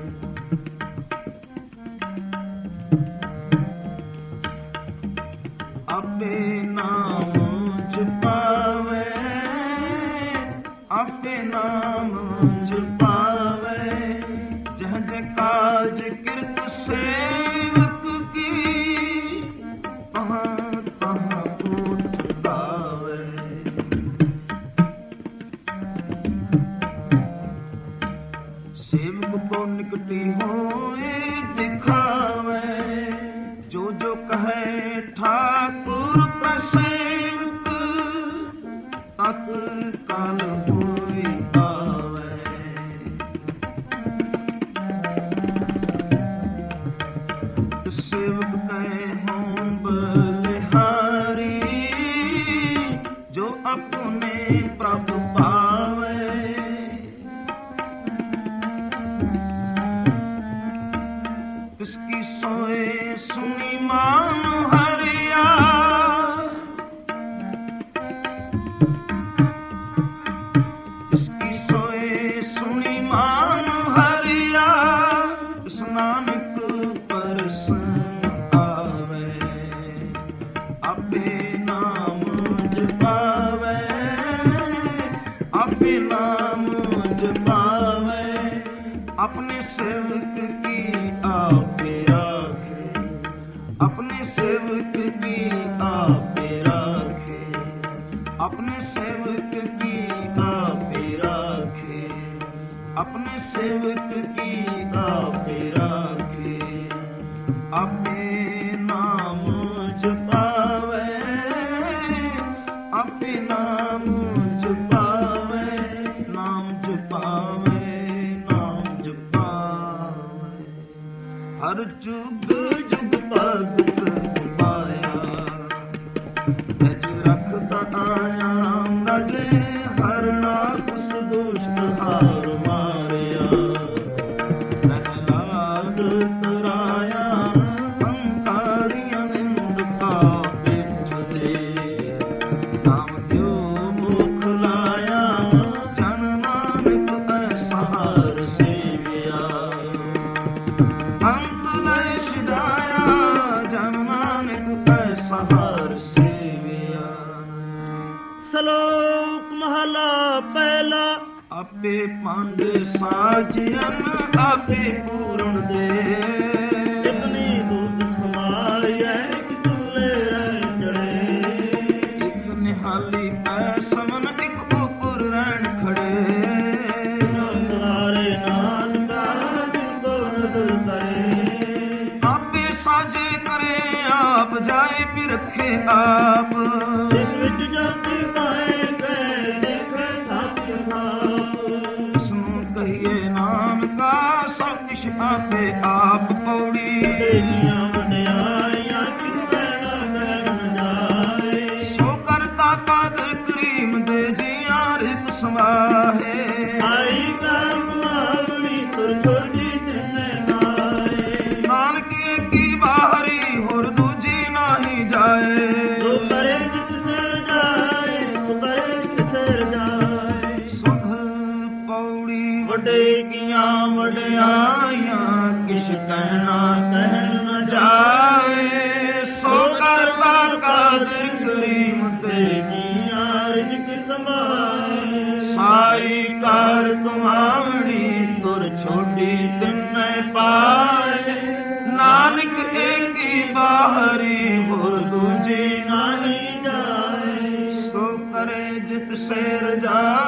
ਆਪੇ ਨਾਮ ਜਪਾਵੇ ਆਪੇ ਨਾਮ ਜਪਾਵੇ। ਜਹ ਜਹ ਕਾਜ ਕਿਰਤ ਸੇਵਕ ਕੀ ਤਹਾਂ ਤਹਾਂ ਉਠ ਪਾਵੇ। ਸੇਵਕ ਕੋ ਨਿਕਟੀ ਹੋਏ ਦਿਖਾਵੇ। ਜੋ ਜੋ ਕਹੇ ਠਾਕੁਰ ਪੈ ਸੇਵਕ ਤਤ ਕਾਲ ਹੋਈ ਆਵੇ। ਸੇਵਕ ਕਹੇ ਹੋਂ ਬਲਿਹਾਰੀ ਜੋ ਆਪਣੇ ਪ੍ਰਭ ਪਾਵੇ। ਤਿਸਕੀ ਸੋਏ ਸੁਣੀ ਮਾਨ ਹਰਿਆ। ਤਿਸਕੀ ਸੋਏ ਸੁਣੀ ਮਾਨ ਹਰਿਆ। ਇਸ ਨਾਨਕ ਪਰਸਨ ਆਵੇ। ਆਪੇ ਨਾਮ ਜਪਾਵੇ ਆਪੇ ਨਾਮ ਜਪਾਵੇ। ਆਪਣੇ ਸੇਵਕ ਕੀ ਆਪੇ ਰਾਖੇ ਆਪਣੇ ਸੇਵਕ ਕੀ ਆਪੇ ਰਾਖੇ ਆਪਣੇ ਸੇਵਕ ਕੀ ਆਪੇ ਰਾਖੇ ਆਪਣੇ ਸੇਵਕ ਕੀ ਆਪੇ ਰਾਖੇ। ਆਪੇ ਨਾਮ ਜਪਾਵੇ ਆਪੇ ਨਾਮ ਜਪਾਵੇ। ਨਾਮ ਜਪਾਵੇ ਨਾਮ ਜਪਾਵੇ। ਹਰ ਜੁਗ ਜੁਗ ਭਗਤ ਪਾਇਆ। ਅਜ ਰਖਦਾ ਆਇਆ ਰਾਮ ਰਾਜੇ ਹਰ ਨਾਕਸ ਦੁਸ਼ਟ ਹਾਰ ਮਾਰਿਆ। ਪ੍ਰਹਿਲਾਦ ਤਰਾਇਆ ਹੰਕਾਰੀਆਂ ਨਿੰਦ ਕਾ ਪਿੱਠ ਦੇ। ਨਾਮ ਦਿਓ ਮੁਖ ਲਾਇਆ ਜਨ ਨਾਨਕ ਐਸਾ ਹਰ ਸੇਵਿਆ। ਅੰਤ ਲੈ ਛਡਾਇਆ ਜਨ ਨਾਨਕ ਐਸਾ ਹਰ ਸੇਵਿਆ। ਸ਼ਲੋਕ ਮਹਲਾ ਪਹਿਲਾ। ਆਪੇ ਪੰਡ ਸਾਜਨ ਆਪੇ ਪੂਰਨ ਦੇ। ਇਤਨੀ ਦੁੱਧ ਸਮਾਇਐ ਇਕ ਚੁੱਲੇ ਰਹਿਣ ਚੜੇ। ਇੱਕ ਨਿਹਾਲੀ ਪੈ ਸਮਨ ਇੱਕ ਉੱਪਰ ਰਹਿਣ ਖੜੇ। ਸਾਰੇ ਨਾਨਕਾ ਜਿਨ ਕੋ ਨਦਰ ਕਰੇ। ਆਪੇ ਸਾਜੇ ਕਰੇ ਆਪ ਜਾਏ ਵੀ ਰੱਖੇ ਆਪ। ਇਸ ਵਿੱਚ ਜਾਤੀ ਪਾਏ ਗਏ ਦੇਖੇ ਸਾਥੀ ਸਾਪ। ਇਸਨੂੰ ਕਹੀਏ ਨਾਨਕਾ ਸਭ ਕੁਛ ਆਪੇ ਆਪ। ਪੌੜੀ ਤੇਰੀਆਂ ਵਡਿਆਈਆਂ ਕਿਸ ਕਹਿਣਾ ਕਰਨ ਜਾਏ। ਸੋ ਕਰਤਾ ਕਾਦਰ ਕਰੀਮ ਦੇ ਜੀਆਂ ਰਿਕ ਸਮਾਹੇ। ਆਈ ਕਰ ਕੁਆਵਣੀ ਤੁਰ ਛੋਟੀ ਤਿੰਨੇ ਨਾਏ। ਨਾਨਕੇ ਕੀ ਬਾਹਰੀ ਹੋਰ ਦੂਜੀ ਨਾਹੀ ਜਾਏ। ਸੋ ਕਰੇ ਜਿਤ ਸਿਰ ਜਾਏ ਸੋ ਕਰੇ ਜਿਤ ਸਿਰ ਜਾਏ। ਸੋ ਤੇ ਕੀਆਂ ਵਡਿਆਈਆਂ ਕਿਛ ਕਹਿਣਾ ਕਹਿਣ ਨ ਜਾਏ। ਸੋ ਕਰਤਾ ਕਾਦਰ ਕਰੀਮ ਤੇ ਕੀਆਂ ਰਿਜ਼ਕ ਸੰਭਾਏ। ਸਾਈ ਕਾਰ ਕਮਾਵਣੀ ਤੁਰ ਛੋਟੀ ਤਿੰਨੇ ਪਾਏ। ਨਾਨਕ ਏਕੀ ਬਾਹਰੀ ਹੋਰ ਦੂਜੀ ਨਾਹੀ ਜਾਏ। ਸੋ ਕਰੇ ਜਿਤ ਸੇ ਰਜਾ